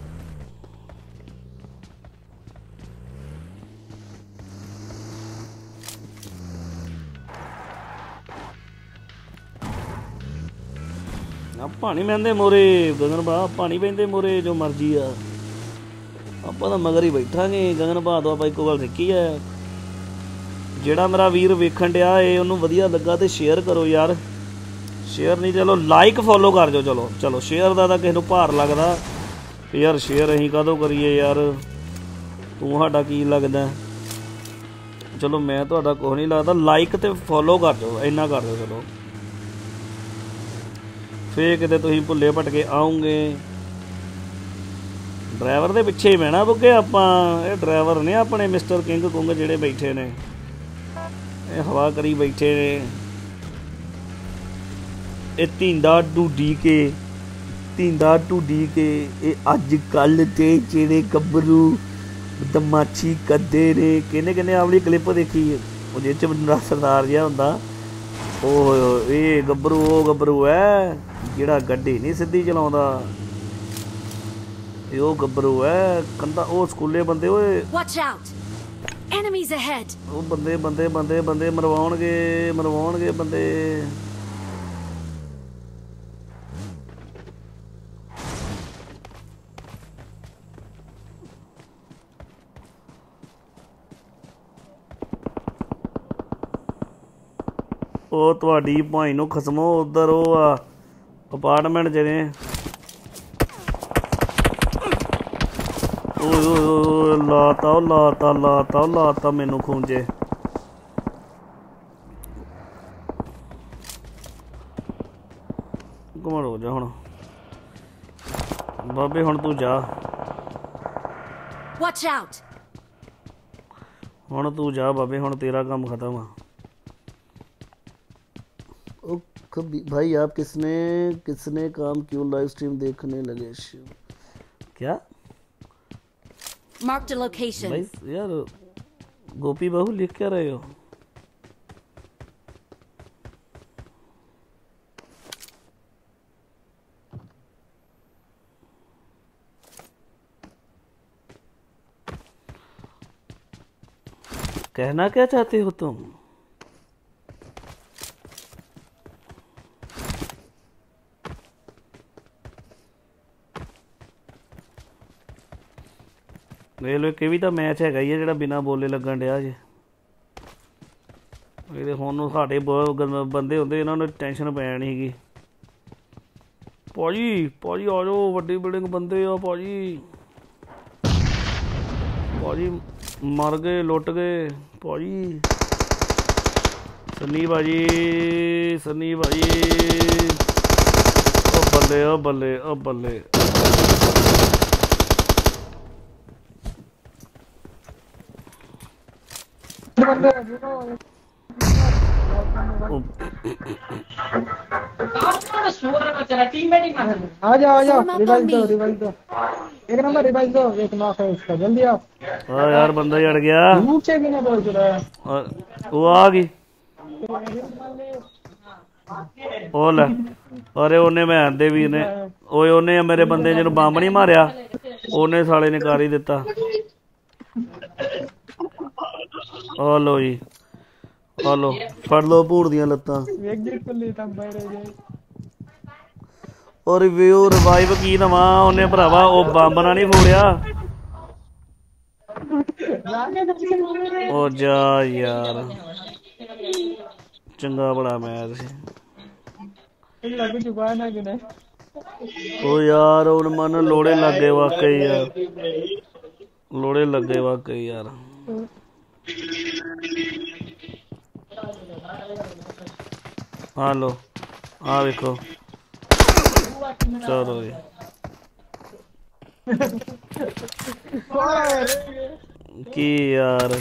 ਆਪਾਂ ਨਹੀਂ ਬਹਿੰਦੇ ਮੋਰੇ ਗਗਨ ਭਾ, ਆਪਾਂ ਨਹੀਂ ਬਹਿੰਦੇ ਮੋਰੇ ਜੋ ਮਰਜ਼ੀ ਆ, ਆਪਾਂ ਤਾਂ ਮਗਰ ਹੀ ਬੈਠਾਂਗੇ। ਗਗਨ ਭਾ ਤੋਂ ਆਪਾਂ ਇੱਕੋ ਗੱਲ ਸਿੱਖੀ ਆ, ਜਿਹੜਾ ਮੇਰਾ ਵੀਰ ਵੇਖਣ ਡਿਆ ਏ ਉਹਨੂੰ ਵਧੀਆ ਲੱਗਾ ਤੇ ਸ਼ੇਅਰ ਕਰੋ ਯਾਰ। ਸ਼ੇਅਰ ਨਹੀਂ ਚਲੋ ਲਾਈਕ ਫੋਲੋ ਕਰ ਜਾਓ। ਚਲੋ ਚਲੋ ਸ਼ੇਅਰ ਦਾ ਤਾਂ ਕਿਸੇ ਨੂੰ ਭਾਰ ਲੱਗਦਾ ਯਾਰ, ਸ਼ੇਅਰ ਅਸੀਂ ਕਾਹਦੋਂ ਕਰੀਏ ਯਾਰ, ਤੂੰ ਸਾਡਾ ਕੀ ਲੱਗਦਾ। ਚਲੋ ਮੈਂ ਤੁਹਾਡਾ ਕੁਛ ਨਹੀਂ ਲੱਗਦਾ, ਲਾਈਕ ਤੇ ਫੋਲੋ ਕਰ ਜਾਓ, ਇੰਨਾ ਕਰ ਦਿਓ। ਚਲੋ ਫੇਰ ਕਿਤੇ ਤੁਸੀਂ ਭੁੱਲੇ ਭਟਕੇ ਆਉਂਗੇ। ਡਰਾਈਵਰ ਦੇ ਪਿੱਛੇ ਹੀ ਬਹਿਣਾ ਬੁੱਗੇ ਆਪਾਂ, ਇਹ ਡਰਾਈਵਰ ਨੇ ਆਪਣੇ ਮਿਸਟਰ ਕਿੰਗ ਕੁੰਗ ਜਿਹੜੇ ਬੈਠੇ ਨੇ, ਇਹ ਹਵਾ ਕਰੀ ਬੈਠੇ ਨੇ। ਇਹ ਧੀਂਦਾ ਢੂਡੀ ਕੇ ਇਹ ਅੱਜ ਕੱਲ ਤੇ ਜਿਹੜੇ ਗੱਭਰੂ ਬਦਮਾਸ਼ੀ ਕਰਦੇ ਨੇ। ਕਿਹਨੇ ਆਵਲੀ ਕਲਿੱਪ ਦੇਖੀ ਉਹ ਜਿਹਦੇ ਚ ਬੰਦਾ ਸਰਦਾਰ ਜਿਹਾ ਹੁੰਦਾ, ਉਹ ਇਹ ਗੱਭਰੂ ਉਹ ਗੱਭਰੂ ਹੈ ਜਿਹੜਾ ਗੱਡੀ ਨਹੀਂ ਸਿੱਧੀ ਚਲਾਉਂਦਾ, ਇਹ ਉਹ ਗੱਭਰੂ ਹੈ ਕੰਦਾ ਉਹ ਸਕੂਲੇ ਬੰਦੇ ਓਏ Enemies ahead. ਉਹ ਬੰਦੇ ਮਰਵਾਉਣਗੇ ਬੰਦੇ। ਉਹ ਤੁਹਾਡੀ ਭਾਈ ਨੂੰ ਖਸਮੋ ਉਧਰ ਉਹ ਆ ਅਪਾਰਟਮੈਂਟ ਜਿਹੜੇ ਲਾਤਾ ਮੈਨੂੰ ਖੂੰਜੇ। ਘੁੰਮਣ ਹੋ ਜਾ ਹੁਣ ਬਾਬੇ, ਹੁਣ ਤੂੰ ਜਾ, ਹੁਣ ਤੂੰ ਜਾ ਬਾਬੇ, ਹੁਣ तेरा काम खत्म है। भाई आप किसने काम क्यों लाइव स्ट्रीम देखने लगे? क्या Marked a location. भाई यार गोपी बहू लिख क्या रहे हो? कहना क्या चाहते हो तुम? ਵੇਖ ਲਓ ਕਿ ਵੀ ਤਾਂ ਮੈਚ ਹੈਗਾ ਹੀ ਹੈ ਜਿਹੜਾ ਬਿਨਾਂ ਬੋਲੇ ਲੱਗਣ ਡਿਆ ਜੇ। ਇਹਦੇ ਹੁਣ ਨੂੰ ਸਾਡੇ ਬੰਦੇ ਹੁੰਦੇ ਇਹਨਾਂ ਨੂੰ ਟੈਨਸ਼ਨ ਪੈ ਜਾਣੀ ਸੀਗੀ। ਭਾਜੀ ਆ ਜਾਓ, ਵੱਡੀ ਬਿਲਡਿੰਗ ਬੰਦੇ ਆ ਭਾਜੀ ਮਰ ਗਏ, ਲੁੱਟ ਗਏ ਭਾਜੀ। ਸੰਨੀ ਭਾਜੀ ਉਹ ਬੱਲੇ रिवाइज दो एक नंबर रिवाइज दो, एक नॉक है इसका, जल्दी आओ। हाँ यार बंदा ही अड़ गया, नीचे भी नहीं बोल रहा है, वो आ गई। ओ ले अरे ਉਹਨੇ ਮੈਂ ਆਂਦੇ ਵੀਰ ਨੇ ਓਏ ਉਹਨੇ ਮੇਰੇ ਬੰਦੇ ਜਿਹਨੂੰ ਬੰਬ ਨਹੀਂ ਮਾਰਿਆ ਉਹਨੇ ਸਾਲੇ ਨੇ ਕਰ ਹੀ ਦਿੱਤਾ। ਆ ਲੋ ਜੀ ਆ ਲੋ ਫੜ ਲੋ ਭੂੜ ਦੀਆਂ ਲੱਤਾਂ। ਔਰ ਵਿਊ ਰਿਵਾਈਵ ਕੀ ਦਵਾਂ ਉਹਨੇ ਭਰਾਵਾ ਉਹ ਬੰਬ ਨਾਲ ਨਹੀਂ ਫੋੜਿਆ। ਉਹ ਜਾ ਯਾਰ ਚੰਗਾ ਬੜਾ ਮੈਚ ਸੀ। ਉਹ ਯਾਰ ਹੁਣ ਮਨ ਲੋੜੇ ਲੱਗ ਗਏ ਵਾਕਈ ਯਾਰ, ਲੋੜੇ ਲੱਗੇ ਵਾਕਈ ਯਾਰ। ਆ ਲੋ ਆ ਵੇਖੋ ਚਲੋ ਜੀ ਕੀ ਯਾਰ।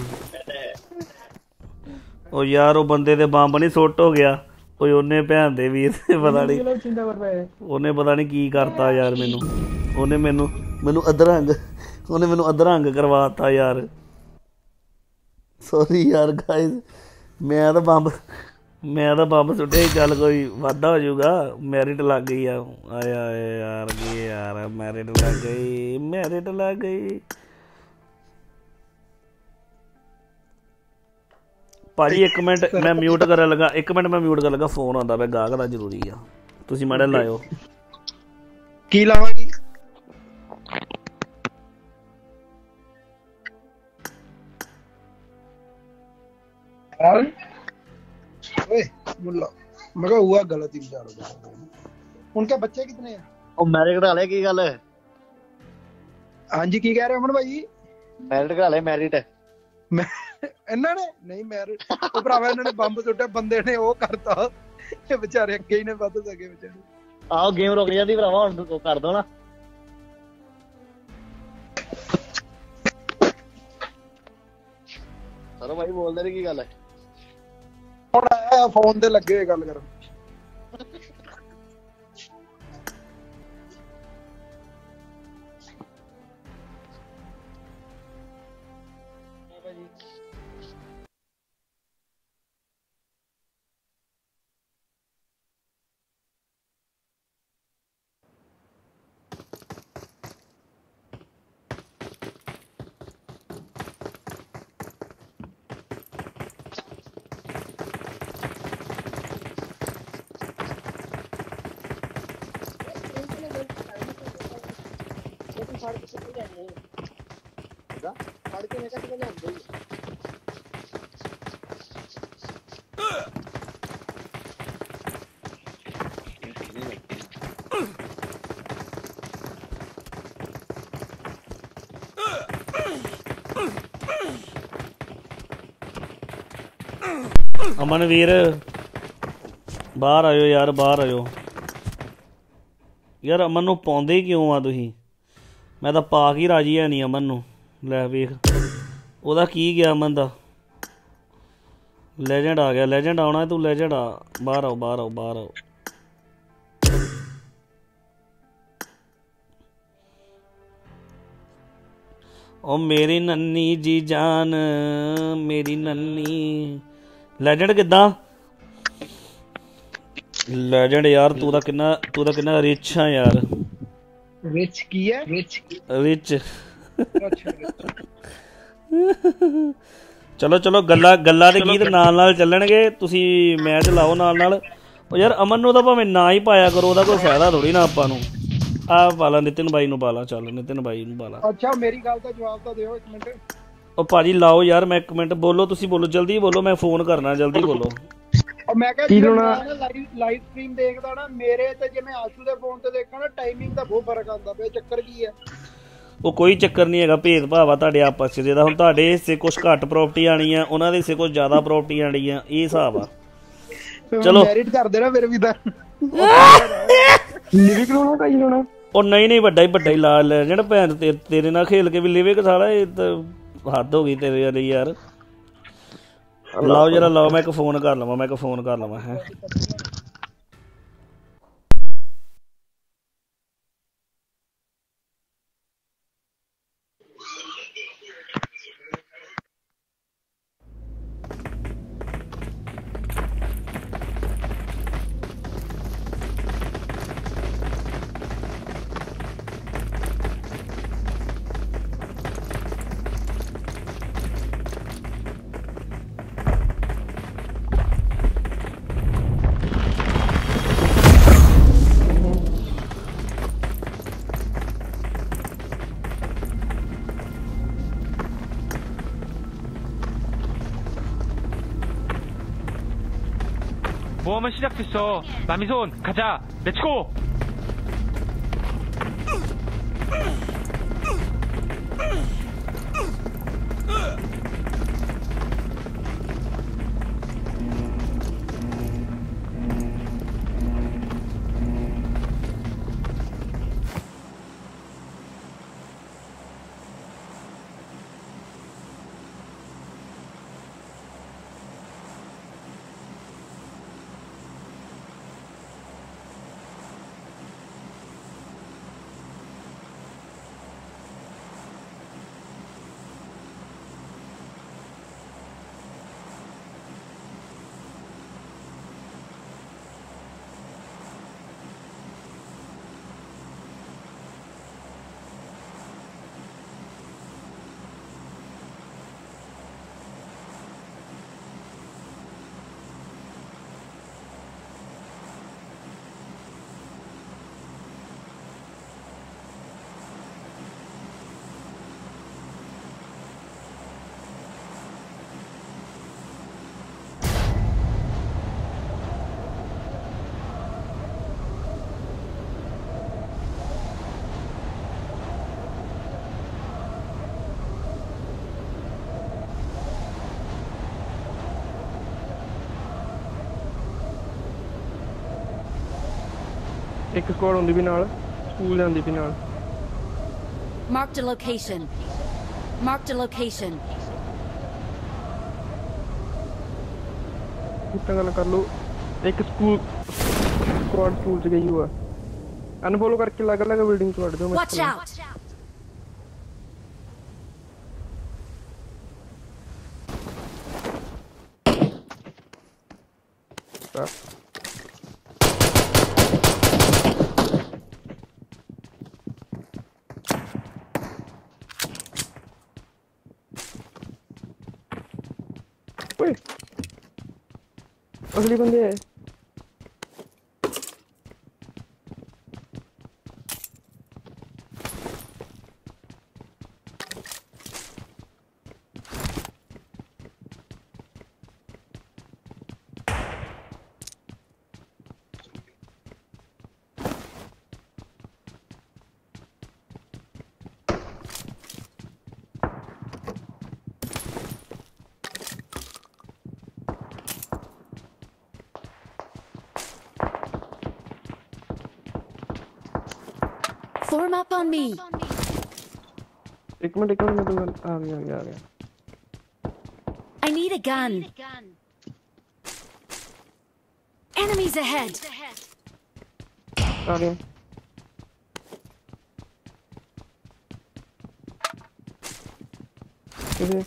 ਉਹ ਯਾਰ ਉਹ ਬੰਦੇ ਦੇ ਬੰਬ ਨਹੀਂ ਸੁੱਟ ਹੋ ਗਿਆ ਓਏ ਉਹਨੇ ਭੈਣ ਦੇ ਵੀਰ ਪਤਾ ਨਹੀਂ ਉਹਨੇ ਪਤਾ ਨਹੀਂ ਕੀ ਕਰਤਾ ਯਾਰ। ਉਹਨੇ ਮੈਨੂੰ ਅਧਰੰਗ ਕਰਵਾਤਾ ਯਾਰ। ਸੌਰੀ ਯਾਰ ਗਾਇਜ਼ ਮੈਂ ਤਾਂ ਬੰਬ ਮੈਂ ਤਾਂ ਬੰਬ ਸੁੱਟਿਆ ਸੀ, ਚੱਲ ਕੋਈ ਵਾਧਾ ਹੋ ਜਾਊਗਾ। ਮੈਰਿਟ ਲੱਗ ਗਈ ਆ। ਆਏ ਆਏ ਯਾਰ ਕੀ ਯਾਰ, ਮੈਰਿਟ ਲੱਗ ਗਈ, ਮੈਰਿਟ ਲੱਗ ਗਈ। ਭਾਜੀ 1 ਮਿੰਟ ਮੈਂ ਮਿਊਟ ਕਰਨ ਲੱਗਾ, 1 ਮਿੰਟ ਮੈਂ ਮਿਊਟ ਕਰਨ ਲੱਗਾ, ਫੋਨ ਆਉਂਦਾ ਪਿਆ ਗਾਹਕ ਦਾ, ਜ਼ਰੂਰੀ ਆ। ਤੁਸੀਂ ਮਾੜਾ ਲਾਇਓ। ਕੀ ਲਾਵਾਂਗੀ? ओए मुल्ला मैं हुआ गलत ही विचार। उनके बच्चे कितने हैं? ਉਹ ਮੈਰਿਟ ਕਰਾ ਲੈ, ਕੀ ਗੱਲ ਹੈ? हाँ जी की कह रहे अमन भाई? ਮੈਰਿਟ ਕਰਾ ਲੈ, ਮੈਰਿਟ। मैं ਇਹਨਾਂ ਨੇ ਨਹੀਂ ਮੈਰਿਟ ਉਹ ਭਰਾਵਾ ਇਹਨਾਂ ਨੇ ਬੰਬ ਸੁੱਟਿਆ, ਬੰਦੇ ਨੇ ਉਹ ਕਰਤਾ, ਇਹ ਵਿਚਾਰੇ ਅੱਗੇ ਹੀ ਨੇ ਵੱਧ ਸਕੇ ਵਿਚਾਰੇ। ਆਹੋ ਗੇਮ ਰੁਕ ਜਾਂਦੀ ਭਰਾਵਾ, ਹੁਣ ਤੂੰ ਕਰ ਦੋ ਨਾ। ਸਰ ਭਾਈ ਬੋਲਦੇ ਨੇ, ਕੀ ਗੱਲ ਹੈ? ਹੁਣ ਆਇਆ ਫੋਨ ਤੇ ਲੱਗੇ ਹੋਏ ਗੱਲ ਕਰਨ। ਅਮਨ ਵੀਰ ਬਾਹਰ ਆਇਓ ਯਾਰ, ਬਾਹਰ ਆਇਓ ਯਾਰ। ਅਮਨ ਨੂੰ ਪਾਉਂਦੇ ਕਿਉਂ ਆ ਤੁਸੀਂ? ਮੈਂ ਤਾਂ ਪਾ ਕੇ ਰਾਜੀ ਹੈ ਨਹੀਂ ਅਮਨ ਨੂੰ। ਲੈ ਵੇਖ ਉਹਦਾ ਕੀ ਗਿਆ ਅਮਨ ਦਾ। ਲੈਜੈਂਡ ਆ ਗਿਆ, ਲੈਜੈਂਡ ਆਉਣਾ ਤੂੰ, ਲੈਜੈਂਡ ਆ। ਬਾਹਰ ਆਓ, ਬਾਹਰ ਆਓ, ਬਾਹਰ ਆਓ। ਉਹ ਮੇਰੀ ਨੰਨੀ ਜੀ ਜਾਨ, ਮੇਰੀ ਨੰਨੀ। ਲੈਜੈਂਡ ਕਿੱਦਾਂ? ਲੈਜੈਂਡ ਯਾਰ ਤੂੰ ਤਾਂ ਕਿੰਨਾ ਰਿਚ ਆ ਯਾਰ। ਰਿਚ ਕੀ ਹੈ? ਰਿਚ। ਚਲੋ ਚਲੋ, ਗੱਲਾਂ ਦੇ ਗੀਤ ਨਾਲ ਨਾਲ ਚੱਲਣਗੇ। ਤੁਸੀਂ ਮੈਚ ਲਾਓ ਨਾਲ ਨਾਲ। ਉਹ ਯਾਰ ਅਮਨ ਨੂੰ ਤਾਂ ਭਾਵੇਂ ਨਾ ਹੀ ਪਾਇਆ ਕਰੋ, ਉਹਦਾ ਕੋਈ ਫਾਇਦਾ ਥੋੜੀ ਨਾ ਆਪਾਂ ਨੂੰ। ਆ ਪਾ ਲਾ ਨਿਤਿਨ ਬਾਈ ਨੂੰ, ਪਾ ਲਾ। ਚੱਲ ਨਿਤਿਨ ਬਾਈ ਨੂੰ ਪਾ ਲਾ। ਅੱਛਾ ਮੇਰੀ ਗੱਲ ਦਾ ਜਵਾਬ ਤਾਂ ਦਿਓ 1 ਮਿੰਟ। ਉਹ ਭਾਜੀ ਲਾਓ ਯਾਰ, ਮੈਂ 1 ਮਿੰਟ ਬੋਲੋ, ਤੁਸੀਂ ਬੋਲੋ, ਜਲਦੀ ਬੋਲੋ, ਮੈਂ ਫੋਨ ਕਰਨਾ, ਜਲਦੀ ਬੋਲੋ। ਮੈਂ ਕਿਹਾ ਲਾਈਵ ਸਟ੍ਰੀਮ ਦੇਖਦਾ ਨਾ, ਮੇਰੇ ਤੇ ਜਿਵੇਂ ਆਸ਼ੂ ਦੇ ਫੋਨ ਤੇ ਦੇਖਾਂ ਨਾ, ਟਾਈਮਿੰਗ ਦਾ ਬਹੁਤ ਫਰਕ ਆਉਂਦਾ ਪਿਆ। ਚੱਕਰ ਕੀ ਹੈ? ਉਹ ਕੋਈ ਚੱਕਰ ਨਹੀਂ ਹੈਗਾ, ਭੇਦਭਾਵ ਆ ਤੁਹਾਡੇ ਆਪਸ 'ਚ। ਜਿਹਦਾ ਹੁਣ ਤੁਹਾਡੇ ਹਿੱਸੇ ਕੁਛ ਘੱਟ ਪ੍ਰੋਪਰਟੀ ਆਣੀ ਆ, ਉਹਨਾਂ ਦੇ ਹਿੱਸੇ ਕੁਛ ਜ਼ਿਆਦਾ ਪ੍ਰੋਪਰਟੀ ਆਣੀ ਆ, ਇਹ ਹਿਸਾਬ ਆ। ਚਲੋ ਮੈਰਿਟ ਕਰ ਦੇਣਾ ਫਿਰ ਵੀ ਤਾਂ। ਲਿਵਿਕ ਲਾਉਣਾ ਕਾਈ ਲਾਉਣਾ? ਉਹ ਨਹੀਂ ਵੱਡਾ ਹੀ ਲਾ ਲੈ ਜਿਹੜਾ ਭੈਣ ਤੇਰੇ ਨਾਲ ਖੇਲ ਕੇ ਵੀ ਲਿਵਿਕ ਸਾਲਾ, ਇਹ ਤਾਂ ਹੱਦ ਹੋ ਗਈ ਤੇਰੇ ਵਾਲੀ ਯਾਰ। ਲਾਓ ਜਰਾ ਲਾਓ, ਮੈਂ ਇੱਕ ਫੋਨ ਕਰ ਲਵਾਂ, ਹੈ। 모험은 시작됐어. 마미손 가자. 렛츠고. एक स्क्वाड होंदी भी नाल स्कूल जांदी भी नाल Marked a location. Marked a location. इतना गल कर लो एक स्कूल स्क्वाड स्कूल च गई हुआ अनफॉलो करके अलग अलग बिल्डिंग च वड़ दो Watch out. ओए अगली बंदे है Form up on me. एक मिनट मैं तो आ गया I need a gun. Enemies ahead. आ गया किसे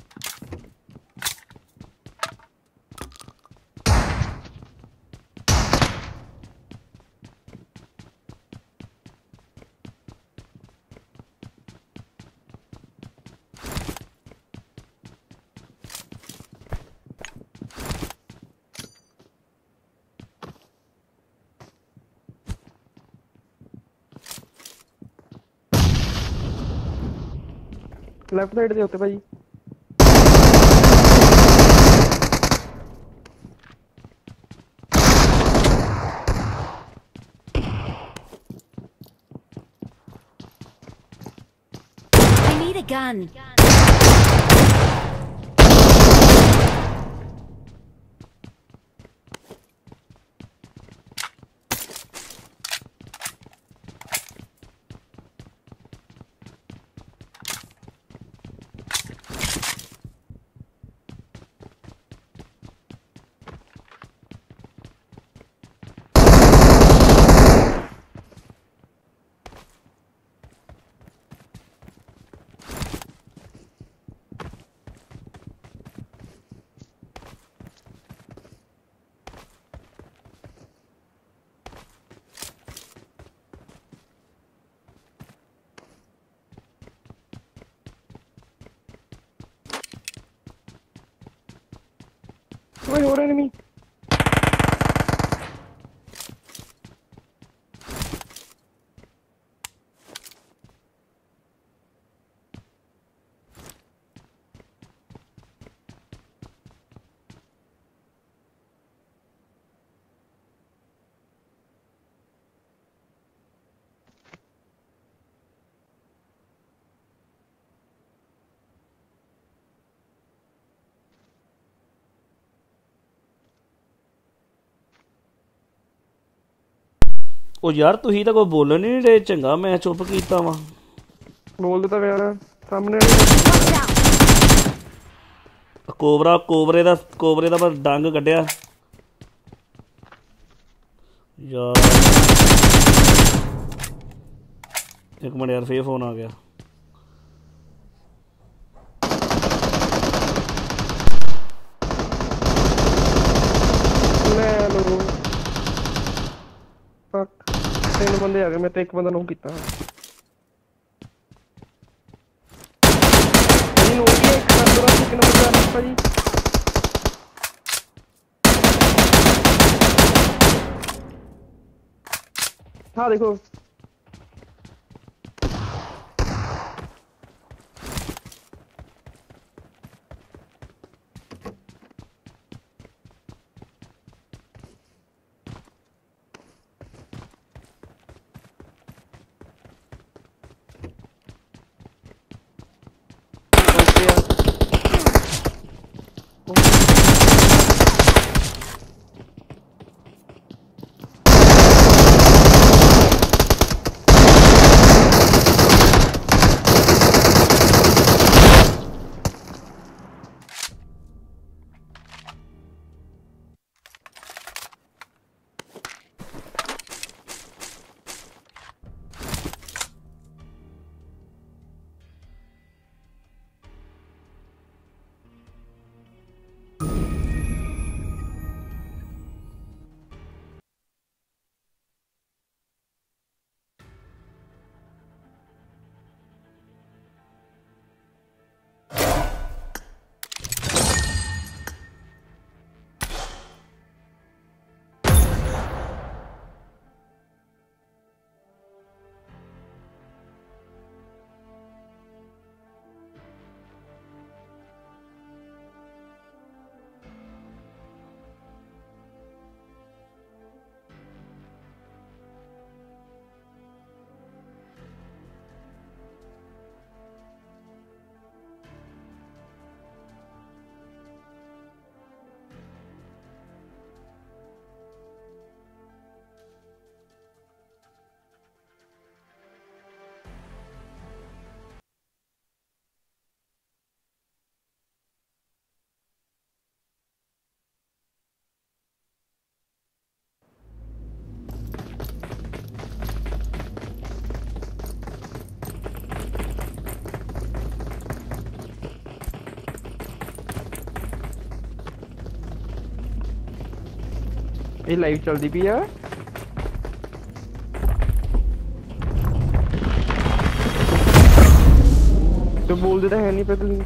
लेफ्ट साइड दे होते भाई I need a gun. ओए हो रहा एनिमी ਉਹ ਯਾਰ ਤੁਸੀਂ ਤਾਂ ਕੋਈ ਬੋਲਣ ਨਹੀਂ ਡੇ ਚੰਗਾ ਮੈਂ ਚੁੱਪ ਕੀਤਾ ਵਾਂ बोल देता यार सामने Watch out. ਕੋਬਰੇ ਦਾ ਬਸ ਡੰਗ ਕੱਢਿਆ ਯਾਰ ਇੱਕ ਮਿੰਟ ਯਾਰ ਫੇਰ ਫੋਨ ਆ ਗਿਆ ले लो फक तीन बंदे आ गए मैं तो एक बंदा नो कीता भाई नो किया एक बंदा एक नंबर पे भाई हाँ देखो ਇਹ ਲਾਈਵ ਚੱਲਦੀ ਪਈ ਆ ਤੇ ਬੋਲਦੇ ਤਾਂ ਹੈ ਨਹੀਂ ਪਤਾ ਤੁਸੀਂ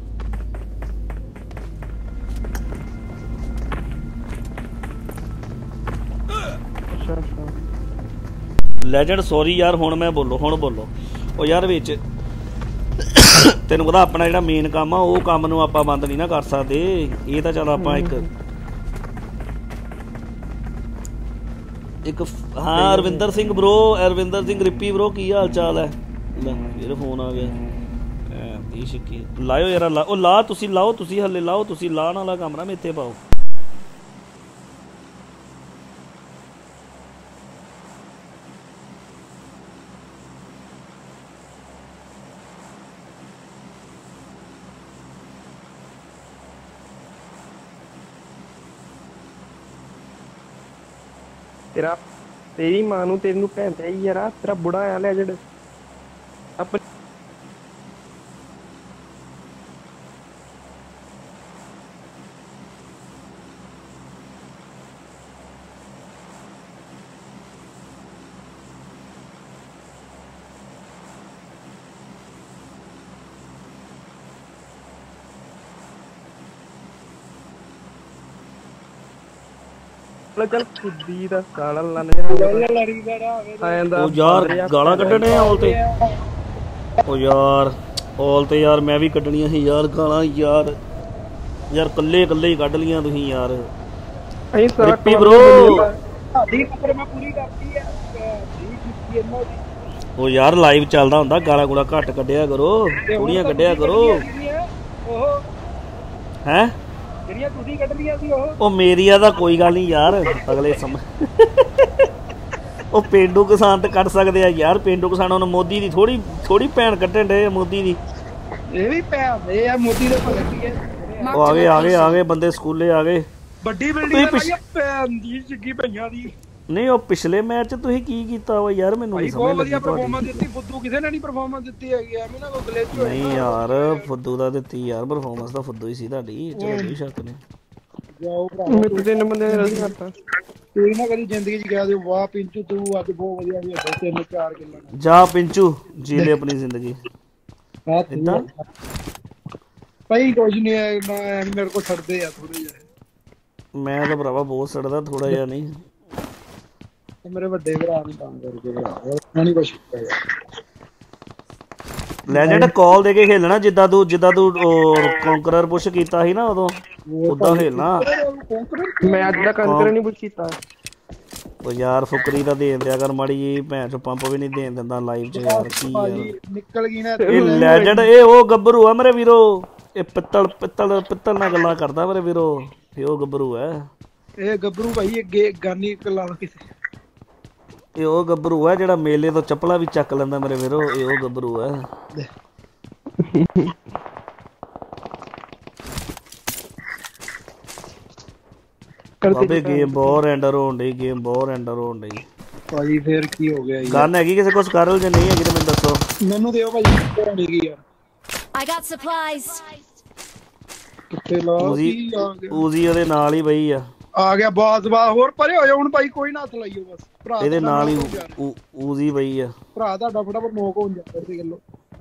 ਅੱਛਾ ਅੱਛਾ ਲੈਜੈਂਡ ਸੌਰੀ ਯਾਰ ਹੁਣ ਬੋਲੋ ਉਹ ਯਾਰ ਵਿੱਚ ਤੈਨੂੰ ਪਤਾ ਆਪਣਾ ਜਿਹੜਾ ਮੇਨ ਕੰਮ ਆ ਉਹ ਕੰਮ ਨੂੰ ਆਪਾਂ ਬੰਦ ਨਹੀਂ ਨਾ ਕਰ ਸਕਦੇ ਇਹ ਤਾਂ ਚੱਲ ਆਪਾਂ ਇੱਕ ਹਾਂ ਅਰਵਿੰਦਰ ਸਿੰਘ ਰਿੱਪੀ ਬ్రో ਕੀ ਹਾਲ ਚਾਲ ਹੈ ਲੈ ਇਹਦਾ ਫੋਨ ਆ ਗਿਆ ਦੀ ਸ਼ਿੱਕੀ ਲਾਇਓ ਯਾਰ ਉਹ ਲਾ ਤੁਸੀਂ ਲਾਓ ਤੁਸੀਂ ਹੱਲੇ ਲਾਓ ਤੁਸੀਂ ਲਾਣ ਵਾਲਾ ਕਮਰਾ ਮੈਂ ਇੱਥੇ ਪਾਓ तेरी मां नू तेनू भैन ते यार तेरा बुढ़ा आ लेजेंड अपनी चल खुदी दा गाला लाने लड़ी बड़ा आंदा ओ यार गाला कड्ढने ऑल ते ओ यार ऑल ते यार मैं भी कड्ढणियां ਸੀ ਯਾਰ ਗਾਲਾਂ ਯਾਰ ਕੱਲੇ ਹੀ ਕੱਢ ਲੀਆਂ ਤੁਸੀਂ ਯਾਰ ਅਹੀਂ ਸਾਰਾ ਰਿੱਪੀ bro ਸਾਡੀ ਖਬਰ ਮੈਂ ਪੂਰੀ ਕਰਤੀ ਹੈ ਜੀ ਕੀਤੀ ਇਹਨਾਂ ਦੀ ਉਹ ਯਾਰ ਲਾਈਵ ਚੱਲਦਾ ਹੁੰਦਾ ਗਾਲਾਂ ਗੁਲਾ ਘੱਟ ਕੱਢਿਆ ਕਰੋ ਥੋੜੀਆਂ ਕੱਢਿਆ ਕਰੋ ਉਹ ਹੈ ਜਿਹੜੀਆਂ ਤੁਸੀਂ ਕੱਢ ਲੀਆਂ ਸੀ ਉਹ ਮੇਰੀਆ ਦਾ ਕੋਈ ਗੱਲ ਨਹੀਂ ਯਾਰ ਅਗਲੇ ਸਮੇਂ ਉਹ ਪੇਂਡੂ ਕਿਸਾਨ ਤੇ ਕੱਢ ਸਕਦੇ ਆ ਯਾਰ ਪੇਂਡੂ ਕਿਸਾਨਾਂ ਨੂੰ ਮੋਦੀ ਦੀ ਥੋੜੀ ਭੈਣ ਕੱਢਣ ਡੇ ਮੋਦੀ ਦੀ ਇਹ ਵੀ ਭੈਣ ਦੇ ਆ ਮੋਦੀ ਦੇ ਭਗਤ ਹੈ ਉਹ ਆ ਗਏ ਬੰਦੇ ਸਕੂਲੇ ਆ ਗਏ ਵੱਡੀ ਬਿਲਡਿੰਗ ਲਾਈ ਭੈਣ ਦੀ ਜੱਗੀ ਭਈਆਂ ਦੀ ਨਹੀਂ ਉਹ ਪਿਛਲੇ ਮੈਚ ਚ ਤੁਸੀਂ ਕੀ ਕੀਤਾ ਵਾ ਯਾਰ ਮੈਨੂੰ ਨਹੀਂ ਸਮਝ ਬਹੁਤ ਵਧੀਆ ਪਰਫਾਰਮੈਂਸ ਦਿੱਤੀ ਫੁੱਦੂ ਕਿਸੇ ਨੇ ਨਹੀਂ ਪਰਫਾਰਮੈਂਸ ਦਿੱਤੀ ਹੈਗੀ ਐਵੇਂ ਨਾ ਕੋਈ ਗਲੇਚ ਹੋਇਆ ਨਹੀਂ ਯਾਰ ਫੁੱਦੂ ਦਾ ਦਿੱਤੀ ਯਾਰ ਪਰਫਾਰਮੈਂਸ ਤਾਂ ਫੁੱਦੂ ਹੀ ਸੀ ਤੁਹਾਡੀ ਚਲੋ ਕੋਈ ਸ਼ੱਕ ਨਹੀਂ ਜਾਓ ਭਰਾ ਮੇਰੇ ਤਿੰਨ ਬੰਦੇ ਨੇ ਰਸ ਕਰਤਾ ਤੂੰ ਨਾ ਕਦੀ ਜ਼ਿੰਦਗੀ ਚ ਕਹਿ ਦਿਓ ਵਾਹ ਪਿੰਚੂ ਤੂੰ ਅੱਜ ਬਹੁਤ ਵਧੀਆ ਵੀ ਹੈ 3-4 ਕਿੱਲਾਂ ਜਾ ਪਿੰਚੂ ਜੀ ਲੈ ਆਪਣੀ ਜ਼ਿੰਦਗੀ ਇਦਾਂ ਭਾਈ ਕੁਝ ਨਹੀਂ ਹੈ ਨਾ ਮੇਰੇ ਕੋਲ ਛੱਡਦੇ ਆ ਥੋੜੇ ਜਿਹਾ ਮੈਂ ਤਾਂ ਭਰਾਵਾ ਬਹੁਤ ਸੜਦਾ ਥੋੜਾ ਜਿਹਾ ਨਹੀਂ ਮੇਰੇ ਵੱਡੇ ਭਰਾ ਨੂੰ ਕੰਮ ਕਰਕੇ ਭਰਾ ਨਹੀਂ ਕੁਛ ਲੈਜੈਂਡ ਕਾਲ ਦੇ ਕੇ ਖੇਲਣਾ ਜਿੱਦਾਂ ਤੂੰ ਕੰਕਰਰ ਪੁਸ਼ ਕੀਤਾ ਸੀ ਨਾ ਉਦੋਂ ਉਦਾਂ ਖੇਲਣਾ ਮੈਂ ਅੱਜ ਦਾ ਕੰਕਰ ਨਹੀਂ ਪੁੱਛ ਕੀਤਾ ਉਹ ਯਾਰ ਫੁਕਰੀ ਦਾ ਦੇਣ ਦਿਆ ਕਰ ਮਾੜੀ ਜੀ ਭੈਣ ਚੋਂ ਪੰਪ ਵੀ ਨਹੀਂ ਦੇਣ ਦਿੰਦਾ ਲਾਈਵ 'ਚ ਯਾਰ ਕੀ ਯਾਰ ਨਿਕਲ ਗਈ ਨਾ ਇਹ ਲੈਜੈਂਡ ਇਹ ਉਹ ਗੱਭਰੂ ਆ ਮੇਰੇ ਵੀਰੋ ਇਹ ਪਿੱਤਲ ਨਾਲ ਗੱਲਾਂ ਕਰਦਾ ਮੇਰੇ ਵੀਰੋ ਇਹ ਉਹ ਗੱਭਰੂ ਹੈ ਇਹ ਗੱਭਰੂ ਭਾਈ ਅੱਗੇ ਗਾਨੀ ਕਲਾ ਕਿਸੇ ਇਹ ਉਹ ਗੱਭਰੂ ਹੈ ਜਿਹੜਾ ਮੇਲੇ ਤੋਂ ਚੱਪਲਾਂ ਵੀ ਚੱਕ ਲੈਂਦਾ ਮੇਰੇ ਵੀਰੋ ਇਹ ਉਹ ਗੱਭਰੂ ਹੈ ਬਾਬੇ ਗੇਮ ਬਹੁਤ ਰੈਂਡਰ ਹੋਣ ਡਈ ਭਾਈ ਫੇਰ ਕੀ ਹੋ ਗਿਆ ਗਨ ਹੈਗੀ ਕਿਸੇ ਕੋਲ ਸਕਾਰਲ ਜੇ ਨਹੀਂ ਹੈਗੀ ਤੇ ਮੈਨੂੰ ਦੱਸੋ ਮੈਨੂੰ ਦਿਓ ਭਾਈ ਹੋਣੀ ਕੀ ਯਾਰ I got supplies. ਕਿੱਥੇ ਲਾ ਉਜ਼ੀ ਉਹਦੇ ਨਾਲ ਹੀ ਬਈ ਆ ਗਿਆ ਬਾਸ ਹੋਰ ਪਰੇ ਹੋ ਜਾ ਹੁਣ ਭਾਈ ਕੋਈ ਨਾ ਹੱਥ ਲਾਈਓ ਬਸ ਭਰਾ ਇਹਦੇ ਨਾਲ ਹੀ ਉਜ਼ੀ ਬਈ ਭਰਾ ਤੁਹਾਡਾ ਫਟਾਫਟ ਨੋਕ ਹੋਣ ਜਾ ਇਸੇ ਗੱਲੋਂ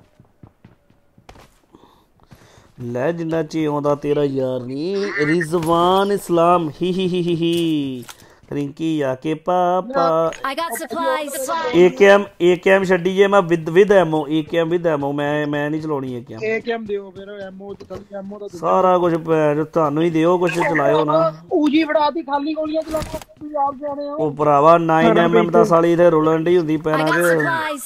ਲੈ ਜਿੰਨਾ ਚੀ ਆਉਂਦਾ ਤੇਰਾ ਯਾਰ ਨਹੀਂ ਰਿਜ਼ਵਾਨ ਇਸਲਾਮ ਹੀ ਰਿੰਕੀ ਆ ਕੇ ਪਾਪਾ I got supplies. ਏਕੇਐਮ ਛੱਡੀ ਜੇ ਮੈਂ ਵਿਦ ਐਮੋ ਏਕੇਐਮ ਵਿਦ ਐਮੋ ਮੈਂ ਨਹੀਂ ਚਲਾਉਣੀ ਏਕੇਐਮ ਦਿਓ ਫਿਰ ਐਮੋ ਤੇ ਐਮੋ ਦਾ ਸਾਰਾ ਕੁਝ ਤੁਹਾਨੂੰ ਹੀ ਦਿਓ ਕੁਝ ਚਲਾਇਓ ਨਾ ਊਜੀ ਫੜਾਤੀ ਖਾਲੀ ਗੋਲੀਆਂ ਚਲਾਉਣਾ ਤੁਸੀਂ ਆਪ ਜਾਣੇ ਹੋ ਉਹ ਭਰਾਵਾ 9mm ਦਾ ਸਾਲੀ ਇਥੇ ਰੋਲਣ ਦੀ ਹੁੰਦੀ I ਪੈਣਾ got ਕਿ supplies.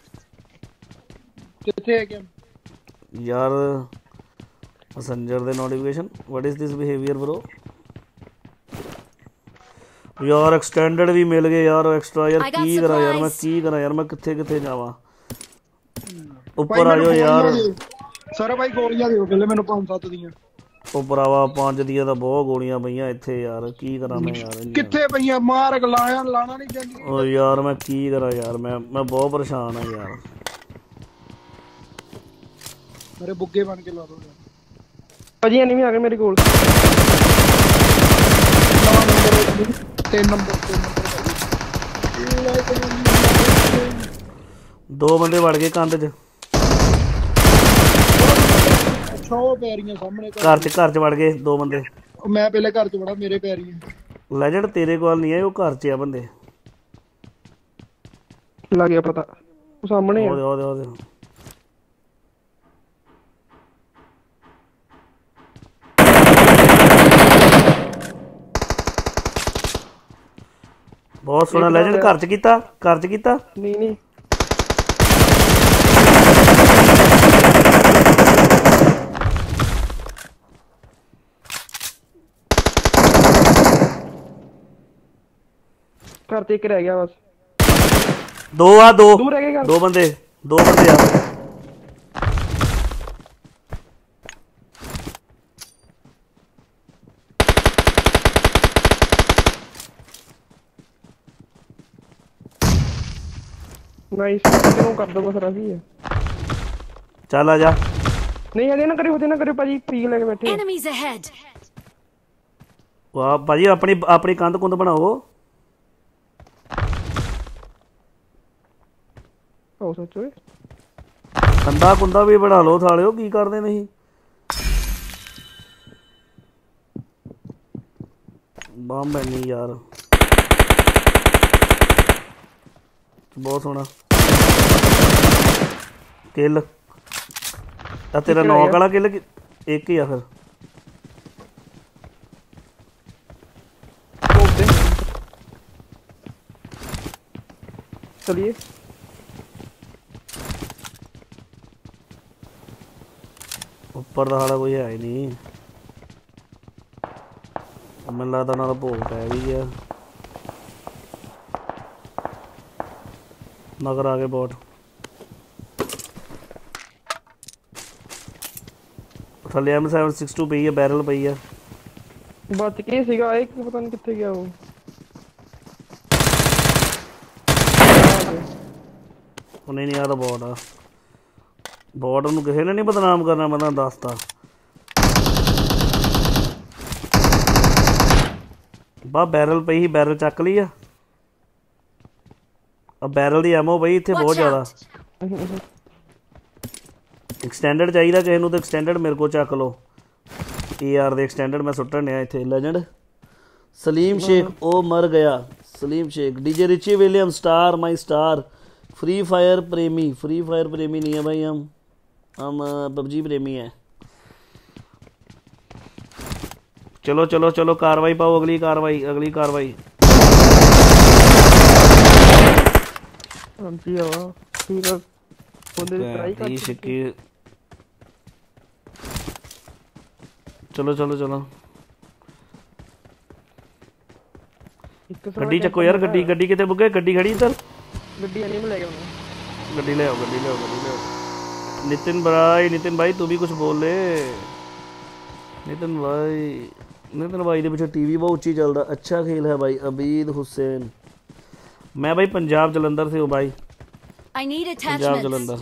ਕਿੱਥੇ ਏਕੇਐਮ ਯਾਰ ਮੈਸੇਂਜਰ ਦੇ notification what is this behaviour bro ਯਾਰ ਐਕਸਟੈਂਡਡ ਵੀ ਮਿਲ ਗਏ ਯਾਰ ਐਕਸਟਰਾ ਯਾਰ ਕੀ ਕਰਾਂ ਯਾਰ ਮੈਂ ਕਿੱਥੇ ਜਾਵਾਂ ਉੱਪਰ ਆ ਜਾਓ ਯਾਰ ਸਰ ਭਾਈ ਗੋਲੀਆਂ ਦਿਓ ਪਹਿਲੇ ਮੈਨੂੰ 5-7 ਦੀਆਂ ਉਹ ਭਰਾਵਾ 5 ਦੀਆਂ ਤਾਂ ਬਹੁਤ ਗੋਲੀਆਂ ਪਈਆਂ ਇੱਥੇ ਯਾਰ ਕੀ ਕਰਾਂ ਮੈਂ ਯਾਰ ਕਿੱਥੇ ਪਈਆਂ ਮਾਰ ਲਾਣਾ ਨਹੀਂ ਜਾਂਦੀ ਓ ਯਾਰ ਮੈਂ ਕੀ ਕਰਾਂ ਯਾਰ ਮੈਂ ਬਹੁਤ ਪਰੇਸ਼ਾਨ ਆ ਯਾਰ ਮੇਰੇ ਬੁੱਗੇ ਬਣ ਕੇ ਲਾ ਦੋ ਭਾਜੀ ਐਨੀਮੀ ਆ ਗਏ ਮੇਰੇ ਕੋਲ 3 नंबर दो बंदे वड़ गए कंध च अच्छा वो पैरियां सामने घर च वड़ गए दो बंदे मैं पहले घर च बड़ा मेरे पैरियां लेजेंड तेरे कोल नहीं है वो घर च है बंदे लग गया पता वो सामने है ओदे बहुत सोहना लेजेंड घर च कीता नहीं घर ते एक रह गया बस दो दूर रह गए दो बंदे आ नाइस क्यों कर दो बस रही है चल आ जा नहीं हजे ना करे भाजी पीक लेके बैठे Enemies ahead. वाह भाजी अपनी कंध कुंध बनाओ हो सोचो कंधा कुंधा भी बना लो सालिओ की करदे नहीं बम नहीं यार बहुत सोहना किल तेरा नॉक वाला किल एक ही आ फिर चलिए ऊपर दा साला कोई है ही नहीं मैनूं लगदा उन्हां दा भोग पै भी गया मगर आ गए बॉट थले M762 पई है बैरल पई है बच के सीगा एक पता नहीं कितने गया वो नहीं आ बॉट आ बॉट नूं किसी ने नहीं बदनाम करना मैं तुहानूं दसता बा बैरल पई ही बैरल चक ली आ बैरल दी एमओ पई इत्थे बहुत ज़्यादा एक्सटेंडेड चाहिए किसी नूं तो एक्सटेंडेड मेरे को चक लो AR दे एक्सटेंडेड मैं सुट्टन आ इत्थे लेजेंड सलीम शेख ओ मर गया Salim Shaikh DJ Richie William star my star free fire प्रेमी नहीं है भाई हम PUBG प्रेमी है चलो कार्रवाई पाओ अगली कार्रवाई जी हवा ठीक है बंदे की ट्राई कर शिक्की चलो गड्डी चक्को यार गड्डी किते बुगे गड्डी खड़ी इधर गड्डी नहीं मिल गया गड्डी ले आओ नितिन भाई तू भी कुछ बोल ले नितिन भाई दे पीछे टीवी बहुत ऊंची चलदा अच्छा खेल है भाई अबीद हुसैन मैं भाई पंजाब जलंधर से हूँ भाई पंजाब जलंधर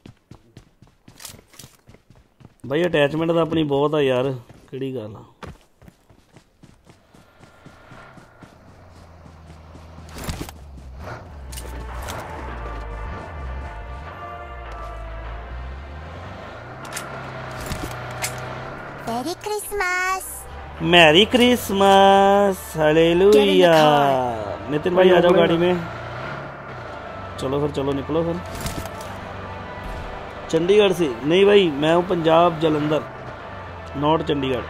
भाई अटैचमेंट तो अपनी बहुत है यार किहड़ी गल आ मैरी क्रिसमस हालेलुया नितिन भाई आ जाओ गाड़ी में चलो निकलो फिर चंडीगढ़ से नहीं भाई मैं हूँ Punjab Jalandhar not Chandigarh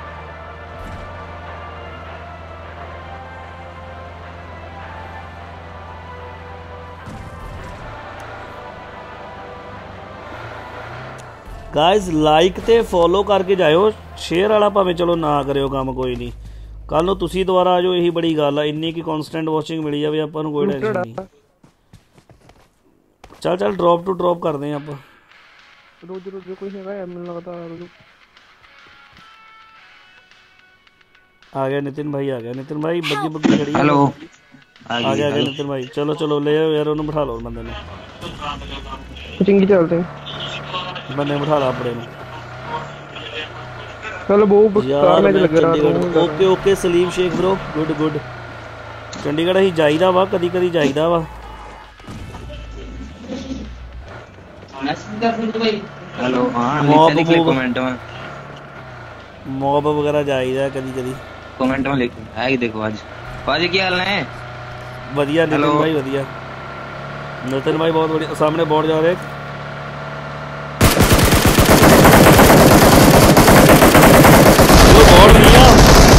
guys like ते फॉलो करके जाओ शेयर वाला भावें चलो ना करो काम कोई नहीं कल नूं तुसीं दोबारा आ जाओ यही बड़ी गल है इन्नी की कॉन्सटेंट वॉचिंग मिली जाए आपां नूं कोई टेंशन नहीं चल ड्रॉप टू ड्रॉप करते हैं आप रोज कोई है मुझे लगता रोज आ गया नितिन भाई बग्गी खड़ी हेलो आ गया नितिन भाई चलो ले यार उन्हें बिठा लो बंदे ने चिंगी चलते हैं बंदे बिठा ला अपने चलो वो यार मैं लग रहा हूं okay Salim Shaikh bro good Chandigarh ਅਸੀਂ ਜਾਈਦਾ ਵਾ ਕਦੀ ਕਦੀ ਜਾਈਦਾ ਵਾ हेलो हाँ मॉब लिखे मॉब कमेंट में मॉब वगैरह जाइदा कदी कदी कमेंट में लिख है कि देखो आज पाजी क्या हाल है बढ़िया नितिन हेलो। भाई बढ़िया नितिन भाई बहुत बढ़िया सामने बोर्ड जा रहे वो बोर्ड नहीं है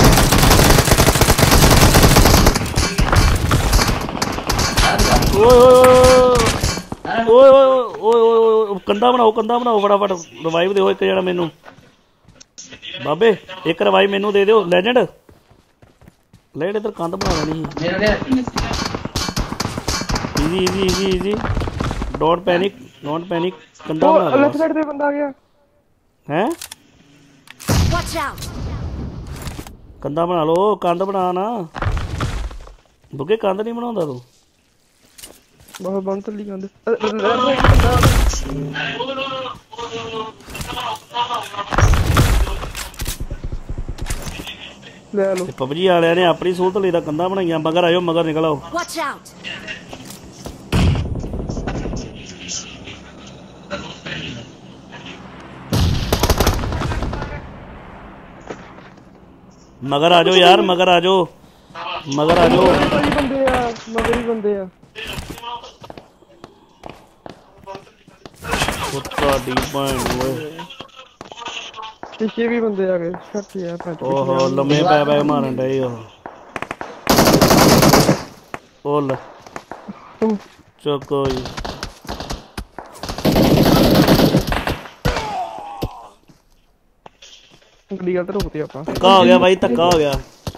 ओए ओए ओए ओए कंधा बनाओ फटाफट रिवाइव दो एक जना मैनू बाबे एक रिवाइव मैनू दे दो लेजेंड लेट इधर कंध बना लेनी easy easy easy easy don't panic कंधा बना लो लेफ्ट साइड पे बंदा आ गया हैं Watch out! कंधा बना लो कंध बना ना बुके कंध नहीं बनाਉਂਦਾ तू बहुत बंद चली गंद ले लो पबजी वाਲਿਆਂ ਨੇ ਆਪਣੀ ਸਹੂਲਤ ਲਈ ਤਾਂ ਕੰਧਾਂ ਬਣਾਈਆਂ ਮਗਰ ਆਇਓ ਮਗਰ ਨਿਕਲ ਆਓ Watch out! मगर आ जाओ यार मगर आ जाओ मगर ही बंदे आ कुत्ता डी पॉइंट ओए पीछे भी बंदे आ गए शट यार पैट ओहो लम्बे पै मारन डे ओ ल चको गली गलत रोकती आपा धक्का हो गया भाई धक्का हो गया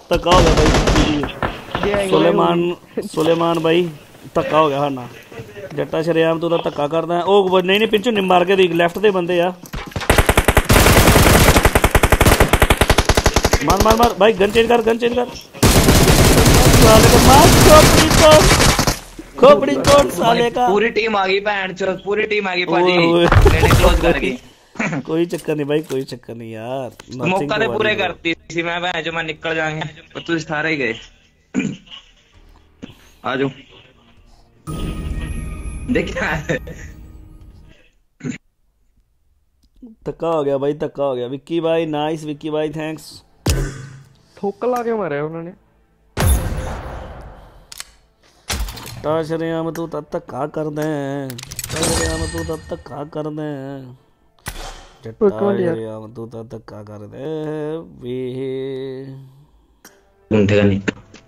भाई सुलेमान भाई धक्का हो गया हाना जट्टा शरेआम तू धक्का करदा ओ नहीं पिछू निम मार के देख लेफ्ट दे बंदे आ मार भाई गन चेंज कर साले का मार खोपड़ी तोड़ साले का पूरी टीम आ गई भैन चोद पूरी टीम आ गई पाजी रेडी क्लोज कर गई कोई चक्कर नहीं भाई कोई चक्कर नहीं यार मौका तो पूरे करती थी मैं भैन जो मैं निकल जाएंगे पर तू सारे ही गए आ जाओ देख धक्का हो गया भाई धक्का हो गया विक्की भाई नाइस विक्की भाई थैंक्स ठोक ला के मारे उन्होंने शरेआम तू तब धक्का कर दे शरेआम तू तब धक्का कर दे जट्टा शरेआम तू तब धक्का कर दे वे उठेगा नहीं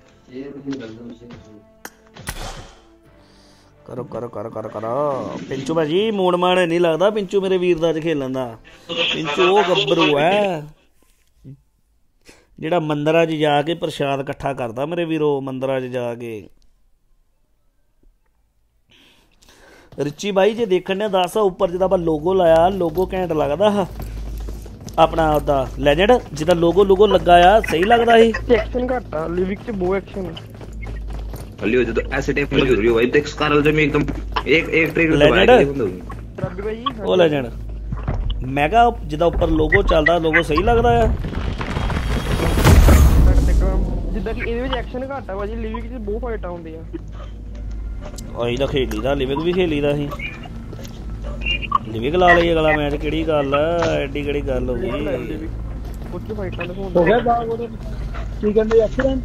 करो पिंचू भाजी मूड माड़े नहीं लगता पिंचू मेरे वीर दा खेलन दा पिंचू वो गब्बरू है जेड़ा मंदिरां च जाके प्रसाद इकट्ठा करदा मेरे वीरो मंदिरां च जाके रिची भाई जे देखने दस उपर जिदा लोगो लाया लोगो घैंट लगदा हा अपना ओदा लेजेंड जिदा लोगो लगा आ सही लगदा ही एक्शन घट आ लिविक च बहुत एक्शन लियो जो ऐसे टाइप में जरूरी हो भाई देख स्कारल जो में एकदम एक ट्रिक लेजेंड रबी भाई ओ लेजेंड मेगा जिदा ऊपर लोगो चलदा लोगो सही लगदा है जिद्दां कि ਇਹਦੇ ਵਿੱਚ ਐਕਸ਼ਨ ਘੱਟ ਆ ਭਾਜੀ ਲਿਵਿਕ ਚ ਬਹੁਤ ਫਾਈਟਾਂ ਹੁੰਦੀਆਂ ਅਸੀਂ ਤਾਂ ਖੇਲੀਦਾ ਲਿਵਿਕ ਵੀ ਖੇਲੀਦਾ ਸੀ ਲਿਵਿਕ ਲਾ ਲਈ ਅਗਲਾ ਮੈਚ ਕਿਹੜੀ ਗੱਲ ਐਡੀ ਕਿਹੜੀ ਗੱਲ ਹੋ ਗਈ ਕੁਝ ਫਾਈਟਾਂ ਦੇ ਹੋ ਗਿਆ ਬਾਗ ਉਹਦੇ ਕੀ ਕਹਿੰਦੇ ਐਕਸੀਡੈਂਟ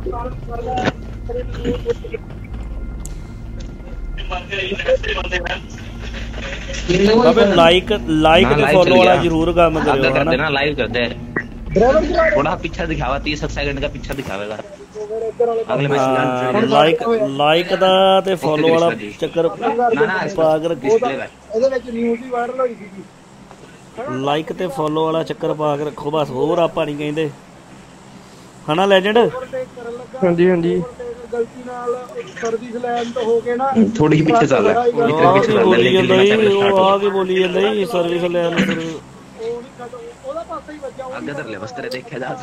ਬਾਬੇ ਲਾਈਕ ਤੇ ਫੋਲੋ ਵਾਲਾ ਜ਼ਰੂਰ ਕੰਮ ਕਰਿਓ कर देना लाइव कर दे ड्राइवर की थोड़ा पीछा दिखावा 30 सेकंड का पीछा दिखावेगा अगले मैच ਲਾਈਕ ਦਾ ਤੇ ਫੋਲੋ ਵਾਲਾ ਚੱਕਰ ਪਾ ਕੇ ਰੱਖੋ ਇਹਦੇ ਵਿੱਚ ਨਿਊਜ਼ ਹੀ ਵਾਇਰਲ ਹੋਈ ਸੀ ਲਾਈਕ ਤੇ ਫੋਲੋ ਵਾਲਾ ਚੱਕਰ ਪਾ ਕੇ ਰੱਖੋ ਬਸ ਹੋਰ ਆਪਾਂ ਨਹੀਂ ਕਹਿੰਦੇ ਹਨਾ ਲੈਜੈਂਡ ਹਾਂਜੀ ਹਾਂਜੀ ਗਲਤੀ ਨਾਲ ਸਰਵਿਸ ਲੈਣ ਤੋਂ ਹੋ ਕੇ ਨਾ थोड़ी पीछे चल रहा है ਬੋਲੀ ਜਾਂਦਾ ਜੀ ਉਹ ਆ ਕੇ ਬੋਲੀ ਜਾਂਦਾ ਜੀ ਸਰਵਿਸ ਲੈਣ ਉਹ ਨਹੀਂ ਉਹਦਾ ਪਾਸਾ ਹੀ ਵੱਜਾ आगे कर ले बस तेरे देखा जा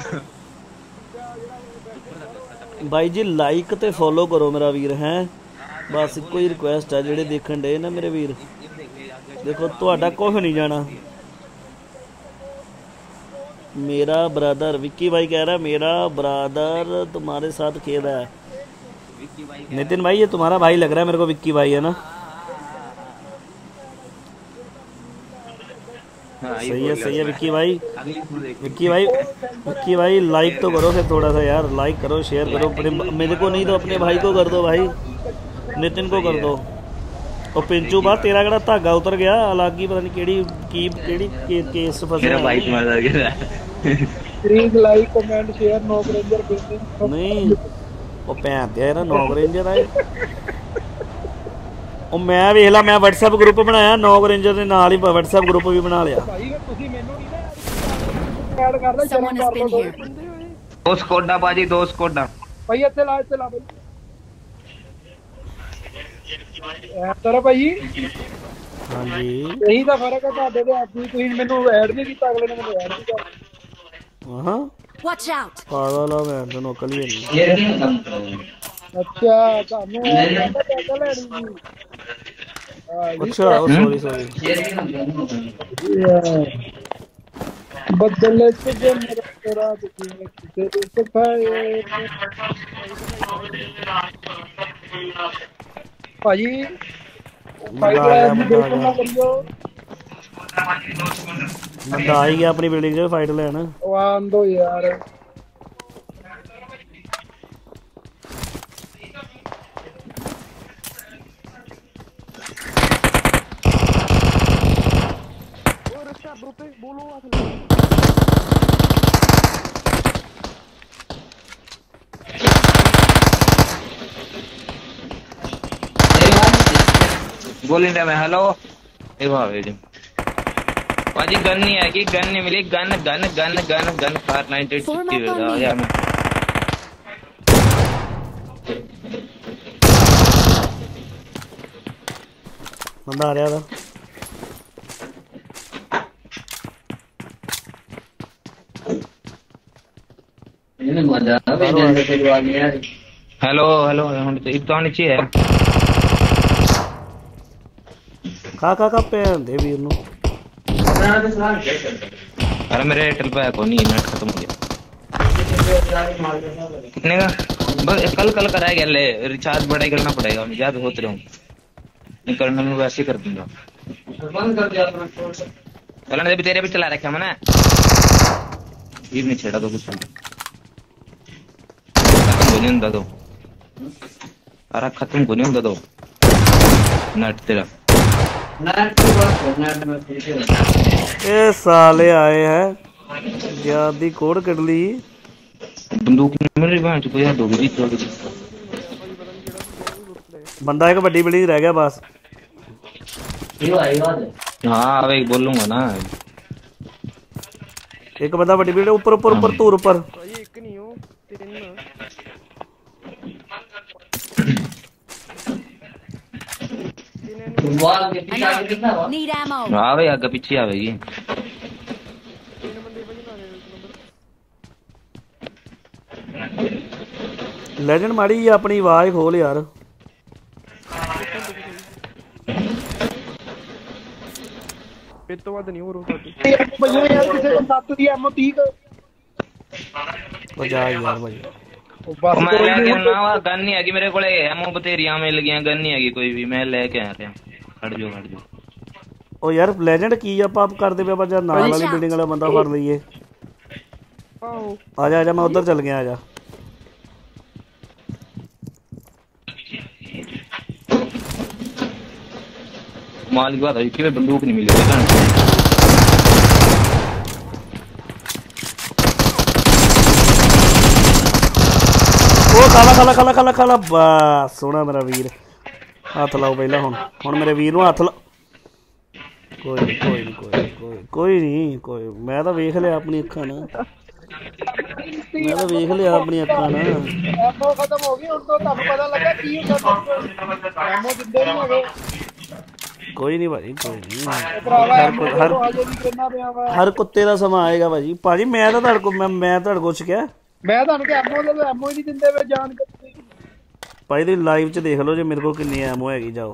ਬਾਈ ਜੀ ਲਾਈਕ ਤੇ ਫੋਲੋ ਕਰੋ ਮੇਰਾ ਵੀਰ ਹੈ ਬਸ ਇੱਕੋ ਹੀ ਰਿਕੁਐਸਟ ਆ ਜਿਹੜੇ ਦੇਖਣ ਡੇ ਨਾ ਮੇਰੇ ਵੀਰ ਦੇਖੋ ਤੁਹਾਡਾ ਕੁਝ ਨਹੀਂ ਜਾਣਾ मेरा ब्रदर विक्की भाई कह रहा है मेरा ब्रदर तुम्हारे साथ खेल रहा है नितिन भाई ये तुम्हारा भाई लग रहा है मेरे को, विक्की भाई है ना? सही है विक्की भाई। विक्की भाई लाइक तो करो फिर थोड़ा सा यार, लाइक करो शेयर करो। मेरे को नहीं तो अपने भाई को कर दो भाई, नितिन को कर दो। और पिंचू बात तेरा कड़ा धागा उतर गया अलग ही, पता नहीं केड़ी केस फंसा like comment share knock ranger नहीं वो भैन ते ना नॉक रेंजर आए। ਉਹ ਮੈਂ ਵੇਖ ਲਾ, ਮੈਂ WhatsApp ਗਰੁੱਪ ਬਣਾਇਆ, ਨੌਕ ਰੇਂਜਰ ਦੇ ਨਾਲ ਹੀ WhatsApp ਗਰੁੱਪ ਵੀ ਬਣਾ ਲਿਆ। ਭਾਈ ਤੁਸੀਂ ਮੈਨੂੰ ਨਹੀਂ ਨਾ ਐਡ ਕਰ ਲੈ, Someone has been here. दो स्कोडा बाजी, 2 स्कोडा ਭਾਈ ਇੱਥੇ ਲਾ ਭਾਈ ਐਡ ਕਰੋ ਭਾਈ। ਹਾਂਜੀ ਇਹੀ ਤਾਂ ਫਰਕ ਹੈ ਤੁਹਾਡੇ ਤੇ ਆਪਣੀ, ਤੁਸੀਂ ਮੈਨੂੰ ਐਡ ਨਹੀਂ ਕੀਤਾ, ਅਗਲੇ ਨੇ ਮੈਨੂੰ ਐਡ ਕੀਤਾ। ਹਾਂ Watch out. ਪਾਗਲ ਆ ਮੈਂ ਤੈਨੂੰ ਅਕਲ ਹੀ ਨਹੀਂ। ਅੱਛਾ ਤੁਹਾਨੂੰ ਪੈਸਾ ਲੈਣੀ ਸੀ। ਅੱਛਾ ਸੌਰੀ ਬਦਲੇ ਤੇ ਜੇ ਮੇਰਾ ਤੇਰਾ ਤੇ ਸਫਾਏ ਭਾਜੀ ਬੰਦਾ ਆ ਹੀ ਗਿਆ ਆਪਣੀ ਬਿਲਡਿੰਗ 'ਚ ਫਾਈਟ ਲੈਣ। ਉਹ ਆਂਦੋ ਯਾਰ बोल इंडिया में हेलो। भाजी गन नहीं आएगी, गन नहीं मिली, gun gun gun gun gun Kar 98 में बंदा आ रहा था। हेलो हेलो तो नीचे है। का भैन दे वीर नूं। अरे मेरे एयरटेल पे को नहीं, नेट खत्म हो गया। कितने का? बस कल कराया गया, ले रिचार्ज बढ़ाई करना पड़ेगा, मैं याद होते रहूँ नहीं करना, मैं वैसे ही कर दूंगा। बंद कर दिया अपना, चला तेरे भी चला रखा मैंने, ये नहीं छेड़ा तो कुछ नहीं होता तो। अरे खत्म को नहीं होता तो नेट तेरा। ये साले आए हैं याद दी कोड कट ली। बंदूक मेरे भाई को यार दो जी तो बंदा एक बड़ी बिल्डिंग रह गया बस। हाँ अब एक बोलूंगा ना, एक बंदा बड़ी बिल्डिंग ऊपर ऊपर ऊपर तूर ऊपर। एक नहीं हो तीन Need ammo. हाँ भाई आगे पीछे आवेगी। लेजेंड माड़ी अपनी आवाज खोल यार। फिर तो बाद नहीं हो रहा ਭਈਆ ਯਾਰ ਕਿਸੇ ਕੋਲ 7 ਦੀ ਐਮਓ 30 बजा यार भाई। बस मैं लेके ना गन नहीं हैगी मेरे को, एमओ बतेरियां मिल गई, गन नहीं हैगी कोई भी, मैं लेके आ रहा। खड़ जाओ ओ यार लेजेंड की आप करदे पे बजा नाल वाली बिल्डिंग वाला बंदा फड़ लईए। आजा आजा मैं उधर चल गया, आजा। माल की बात है कि बंदूक नहीं मिली। ओ खाला बस सोना मेरा वीर। हाथ लाओ पहला हुन मेरे वीर नूं हाथ ला। कोई नहीं मैं तो वेख लिया अपनी अखां नाल, मैं तो वेख लिया अपनी अखां नाल। एमओ खत्म हो गई, हुण तो तुहानू पता लगा की होंदा। एमओ दिंदे नहीं हैगे। कोई नहीं भाजी, कोई नहीं। हर कुत्ते का समा आएगा भाजी। भाजी मैं तो तुहाडे कोल शिकिया, मैं तुहानू कि एमओ दे एमओ ही नहीं दिंदे वे जान के। भाई तुसीं लाइव च देख लो जे मेरे को किन्नी एमओ हैगी। जाओ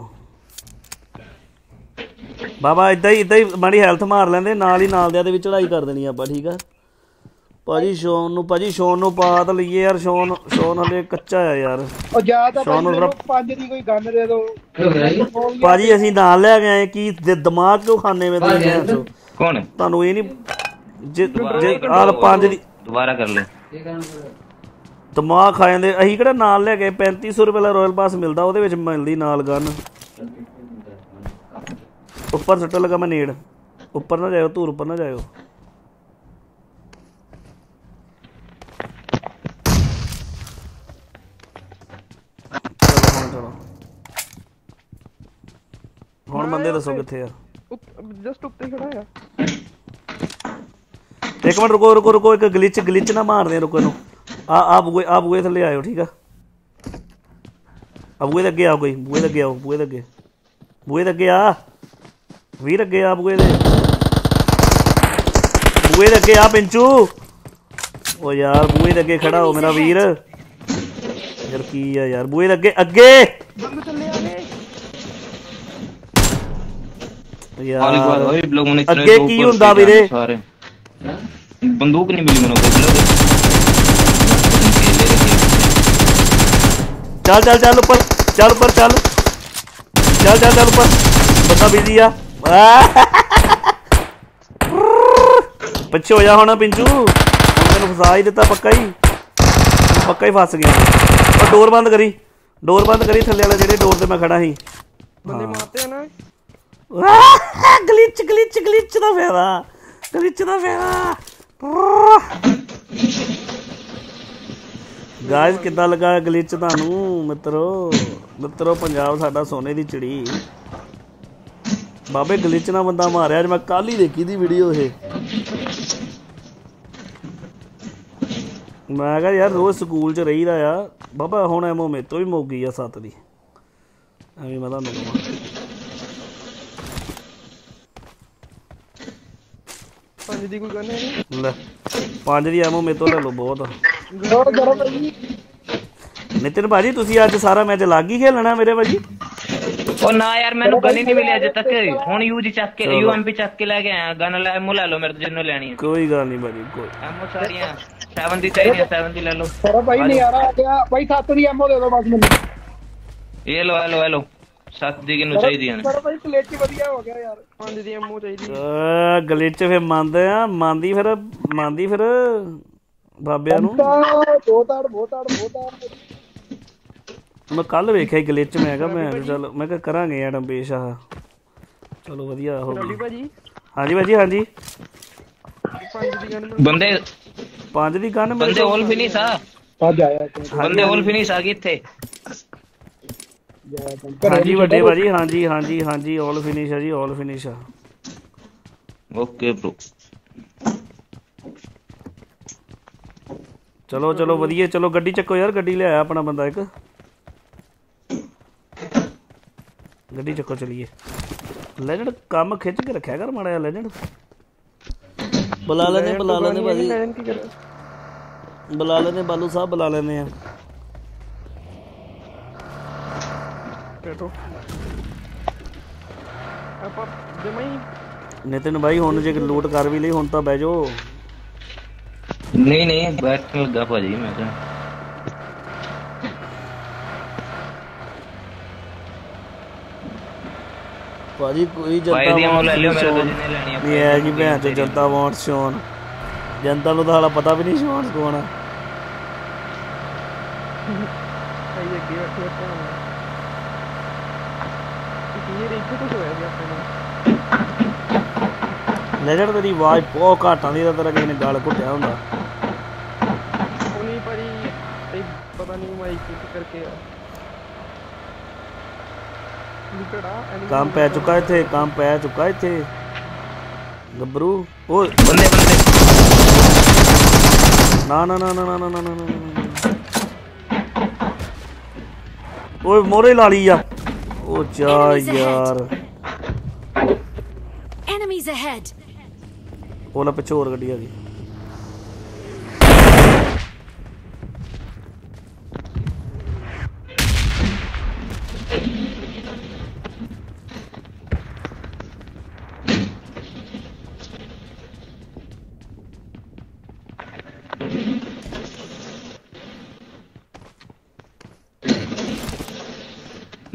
बाबा इदा ही माड़ी हैल्थ मार लेंदे, नाल ही नाल दे भी चढ़ाई कर देनी आपां, ठीक है। ਭਾਜੀ ਸ਼ੌਨ ਨੂੰ ਪਾ ਤਾਂ ਲਈਏ ਯਾਰ। ਸ਼ੌਨ ਹਲੇ ਕੱਚਾ ਆ ਯਾਰ। ਉਹ ਜਾ ਤਾਂ ਸ਼ੌਨ ਨੂੰ ਭਾਈ ਮੈਨੂੰ 5 ਦੀ ਕੋਈ ਗਨ ਦੇ ਦਿਓ ਭਾਜੀ ਅਸੀਂ ਨਾਲ ਲੈ ਕੇ ਆਏ ਕੀ ਦਿਮਾਗ ਕਿਉਂ ਖਾਣੇ में ਦੇ ਰਹੇ ਹੋ कौन है ਤੁਹਾਨੂੰ ਇਹ ਨਹੀਂ ਜੇ ਆਹ 5 ਦੀ दोबारा कर ले ਦਿਮਾਗ ਖਾ ਜਾਂਦੇ। ਅਸੀਂ ਕਿਹੜਾ ਨਾਲ ਲੈ ਕੇ 3500 ਰੁਪਏ ਦਾ ਰਾਇਲ ਪਾਸ ਮਿਲਦਾ ਉਹਦੇ ਵਿੱਚ ਮਿਲਦੀ ਨਾਲ ਗਨ। ਉੱਪਰ ਸੱਟ ਲਗਾ ਮੈਂ ਨੇੜ ਉੱਪਰ ਨਾ ਜਾਇਓ ਧੂਰ ਉੱਪਰ ਨਾ ਜਾਇਓ। ਹੁਣ ਬੰਦੇ ਦੱਸੋ ਕਿੱਥੇ ਆ? ਜਸਟ ਉੱਤੇ ਖੜਾ ਆ। ਇੱਕ ਮਿੰਟ ਰੁਕੋ ਇੱਕ ਗਲਿਚ ਨਾ ਮਾਰਦੇ ਰੁਕੋ ਇਹਨੂੰ। ਆ ਬੂਏ ਥੱਲੇ ਆਇਓ ਠੀਕ ਆ। ਆ ਬੂਏ ਦੇ ਅੱਗੇ ਆਓ ਕੋਈ ਬੂਏ ਦੇ ਅੱਗੇ ਆਓ ਬੂਏ ਦੇ ਅੱਗੇ ਆ ਵੀਰ ਅੱਗੇ ਆ ਬੂਏ ਦੇ ਅੱਗੇ ਆ ਪਿੰਚੂ। ਓ ਯਾਰ ਬੂਏ ਦੇ ਅੱਗੇ ਖੜਾ ਹੋ ਮੇਰਾ ਵੀਰ ਯਾਰ ਕੀ ਆ ਯਾਰ ਬੂਏ ਦੇ ਅੱਗੇ ਬੰਦ ਚੱਲੇ ਆ ਗਏ ਯਾਰ ਅੱਗੇ ਕੀ ਹੁੰਦਾ ਵੀਰੇ? बंदूक नहीं मिली मेरे को। ਚੱਲ ਉੱਪਰ ਚੱਲ ऊपर ਬੰਦਾ ਬਿਜ਼ੀ ਆ। ਪਿੱਛੇ ਹੋ ਜਾ ਹੁਣ ਪਿੰਚੂ ਮੈਨੂੰ ਫਸਾ ਹੀ ਦਿੱਤਾ ਪੱਕਾ ਹੀ ਫਸ ਗਿਆ। ਉਹ ਡੋਰ ਬੰਦ ਕਰੀ ਥੱਲੇ ਵਾਲੇ ਜਿਹੜੇ ਡੋਰ ਤੇ ਮੈਂ ਖੜਾ ਸੀ। ਬੰਦੇ ਮਾਰਤੇ ਆ ਨਾ। ਗਲਿਚ ਦਾ ਫਾਇਦਾ ਗਾਇਸ ਕਿੱਦਾਂ ਲੱਗਾ ਗਲਿਚ ਤੁਹਾਨੂੰ ਮਿੱਤਰੋ ਪੰਜਾਬ ਸਾਡਾ ਸੋਨੇ ਦੀ ਚਿੜੀ। ਬਾਬੇ ਗਲਿਚ ਨਾਲ ਬੰਦਾ ਮਾਰਿਆ ਅੱਜ ਮੈਂ ਕੱਲ ਹੀ ਦੇਖੀ ਦੀ ਵੀਡੀਓ ਇਹ। ਮੈਂ ਕਿਹਾ ਯਾਰ ਰੋਜ਼ ਸਕੂਲ 'ਚ ਰਹੀਦਾ ਆ ਬਾਬਾ ਹੁਣ ਐਮੋ ਮੇਰੇ ਤੋਂ ਵੀ ਮੁੱਕ ਗਈ ਆ 7 ਦੀ ਐਵੇਂ ਮੈਂ ਤੁਹਾਨੂੰ ਕਹਾਂ। 5 ਦੀ ਕੋਈ ਗਨ ਹੈ ਲੈ 5 ਦੀ ਐਮੋ ਮੇਰੇ ਤੋਂ ਲੈ ਲਓ ਬਹੁਤ। ਨਿਤਿਨ ਭਾਜੀ ਤੁਸੀਂ ਅੱਜ ਸਾਰਾ ਮੈਚ ਲੱਗ ਹੀ ਖੇਲਣਾ ਮੇਰੇ ਭਾਜੀ? ਉਹ ਨਾ ਯਾਰ ਮੈਨੂੰ ਗਨ ਹੀ ਨਹੀਂ ਮਿਲੀ ਅਜੇ ਤੱਕ। ਹੁਣ ਯੂਜੀ ਚੱਕ ਕੇ ਯੂਐਮਪੀ ਚੱਕ ਕੇ ਲੈ ਕੇ ਆਇਆ। ਗਨ ਲੈ ਐਮੋ ਲੈ ਲਓ ਮੇਰੇ ਤੋਂ ਜਿੰਨੂੰ ਲੈਣੀ ਹੈ। ਕੋਈ ਗੱਲ ਨਹੀਂ ਭਾਜੀ ਕੋਈ ਐਮੋ ਸਾਰੀਆਂ 7 ਦੀ ਚਾਹੀਦੀ 7 ਦੀ ਲੈ ਲਓ। ਸਰ ਭਾਈ ਨਜ਼ਾਰਾ ਆ ਗਿਆ ਭਾਈ 7 ਦੀ ਐਮੋ ਦੇ ਦਿਓ ਬਸ ਮੈਨੂੰ। ਇਹ ਲੋ 7 ਦੀ ਕਿਨੂੰ ਚਾਹੀਦੀ ਹੈ? ਸਰ ਭਾਈ ਕਲੇਟੀ ਵਧੀਆ ਹੋ ਗਿਆ ਯਾਰ। 5 ਦੀ ਐਮੋ ਚਾਹੀਦੀ। ਗਲਿਚ ਫਿਰ ਮੰਨਦੀ ਫਿਰ ਬਾਬਿਆਂ ਨੂੰ। ਮੈਂ ਕੱਲ ਵੇਖਿਆ ਗਲਿਚ ਮੈਂ ਕਿਹਾ ਚੱਲ ਮੈਂ ਕਿਹਾ ਕਰਾਂਗੇ ਯਾਰ ਬੇਸ਼ ਆ। ਚਲੋ ਵਧੀਆ ਹੋ ਗਈ ਭਾਜੀ। ਹਾਂਜੀ ਭਾਜੀ ਹਾਂਜੀ 5 ਦੀ ਗਨ ਬੰਦੇ 5 ਦੀ ਗਨ ਬੰਦੇ ਆਲ ਫਿਨਿਸ਼ ਆ। ਬੰਦੇ ਆਲ ਫਿਨਿਸ਼ ਆ ਗਏ ਇੱਥੇ। ਹਾਂਜੀ ਵੱਡੇ ਭਾਜੀ ਹਾਂਜੀ ਆਲ ਫਿਨਿਸ਼ ਆ ਜੀ ਆਲ ਫਿਨਿਸ਼ ਆ। ਓਕੇ ਬ్రో ਚਲੋ ਵਧੀਆ। ਚਲੋ ਗੱਡੀ ਚੱਕੋ ਯਾਰ ਗੱਡੀ ਲਿਆਇਆ ਆਪਣਾ ਬੰਦਾ ਇੱਕ। ਗੱਡੀ ਚੱਕੋ ਚਲੀਏ। ਲੈਜੈਂਡ ਕੰਮ ਖਿੱਚ ਕੇ ਰੱਖਿਆ ਕਰ ਮਾੜਾ ਜਿਹਾ ਲੈਜੈਂਡ। ਬੁਲਾ ਲੈਣੇ ਭਾਜੀ ਬੁਲਾ ਲੈਣੇ ਬਾਲੂ ਸਾਹਿਬ ਬੁਲਾ ਲੈਣੇ ਆ। ਨਿਤਿਨ ਭਾਈ ਹੁਣ ਜੇ ਲੂਟ ਕਰ ਵੀ ਲਈ ਹੁਣ ਤਾਂ ਬਹਿ ਜਾਓ। ਨਹੀਂ ਬੈਠਣ ਲੱਗਾ ਭਾਜੀ ਮੈਂ ਤਾਂ। ਭਾਜੀ ਕੋਈ ਜਨਤਾ ਨਹੀਂ ਹੈ ਜੀ ਭੈਣ ਚੋ ਜਨਤਾ ਵਾਂਟ ਸ਼ੋਨ। ਜਨਤਾ ਨੂੰ ਤਾਂ ਹਾਲਾ ਪਤਾ ਵੀ ਨਹੀਂ ਸ਼ੋਨ ਕੌਣ ਆ। ਲੈਜੈਂਡ ਤੇਰੀ ਆਵਾਜ਼ ਬਹੁਤ ਘੱਟ ਆਉਂਦੀ ਤਾਂ ਤੇਰਾ ਕਿਸੇ ਨੇ ਗਲ ਘੁੱਟਿਆ ਹੁੰਦਾ। ਉਹ ਨਹੀਂ ਭਾਜੀ ਪਤਾ ਨਹੀਂ ਮਾਈਕ ਕਿਸ ਕਰਕੇ ਆ। ਕੰਮ ਪੈ ਚੁੱਕਾ ਇੱਥੇ ਗੱਭਰੂ। ਓਏ ਬੰਦੇ ਨਾ ਓਏ ਮੋਰੇ ਲਾ ਲਈ ਆ। ਉਹ ਜਾ ਯਾਰ Enemies ahead. ਉਹ ਨਾ ਪਿੱਛੇ ਹੋਰ ਗੱਡੀ ਆ ਗਈ।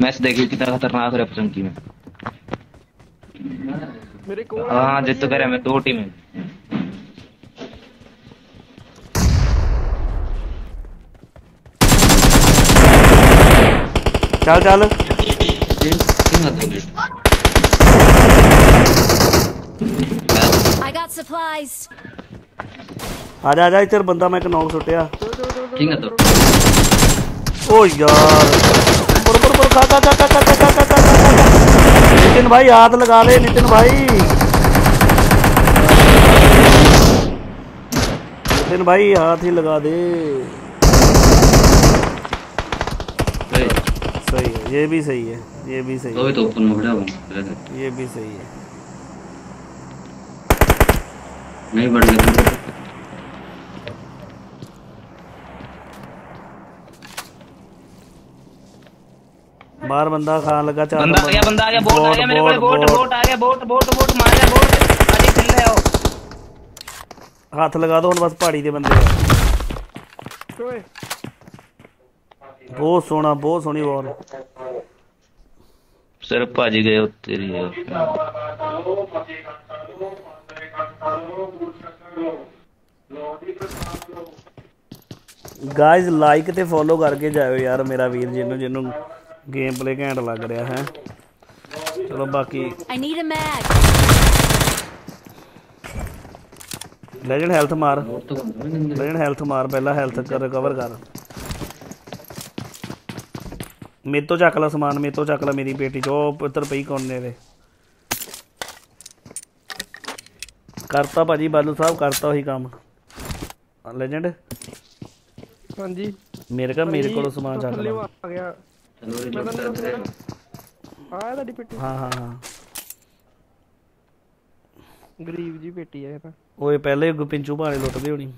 मैच देखिए कितना खतरनाक रैप चंकी में। मेरे को हाँ जित तो कह रहा मैं 2 टीम है। चल चल I got supplies. आजा आजा इधर बंदा मैं एक नॉक सुटिया ठीक है तो ओ यार पर खा खा खा खा खा खा खा खा नितिन भाई हाथ लगा ले नितिन भाई हाथ ही लगा दे। सही है ये भी सही है ये भी सही है तो ओपन में बढ़ा ये भी सही है नहीं बढ़ गया बाहर बंदा खान लगा चार बंदा आ गया बोट आ गया मेरे को बोट आ गया बोट मार गया बोट अरे खेल रहे हो हाथ लगा दो बस पहाड़ी के बंदे ओए बहुत सोहनी बॉल सिर्फ भाजी गए तेरी गाइस लाइक ते फॉलो करके जाओ यार मेरा वीर जिन्नू गेम प्ले घैंट लग रहा है। चलो बाकी I need a mag. Legend health मार पहला हेल्थ कर रिकवर कर मेरे तो चक ला समान मेरे तो चक ला मेरी बेटी जो पुत्र पई कोने दे करता भाजी बालू साहब करता वही काम लेजेंड हाँ जी मेरे को समान चक ला आ गया आया था डिपेटी हाँ गरीब जी बेटी है ਤਾਂ ओए पहले पिंचू भाने लुटदी होनी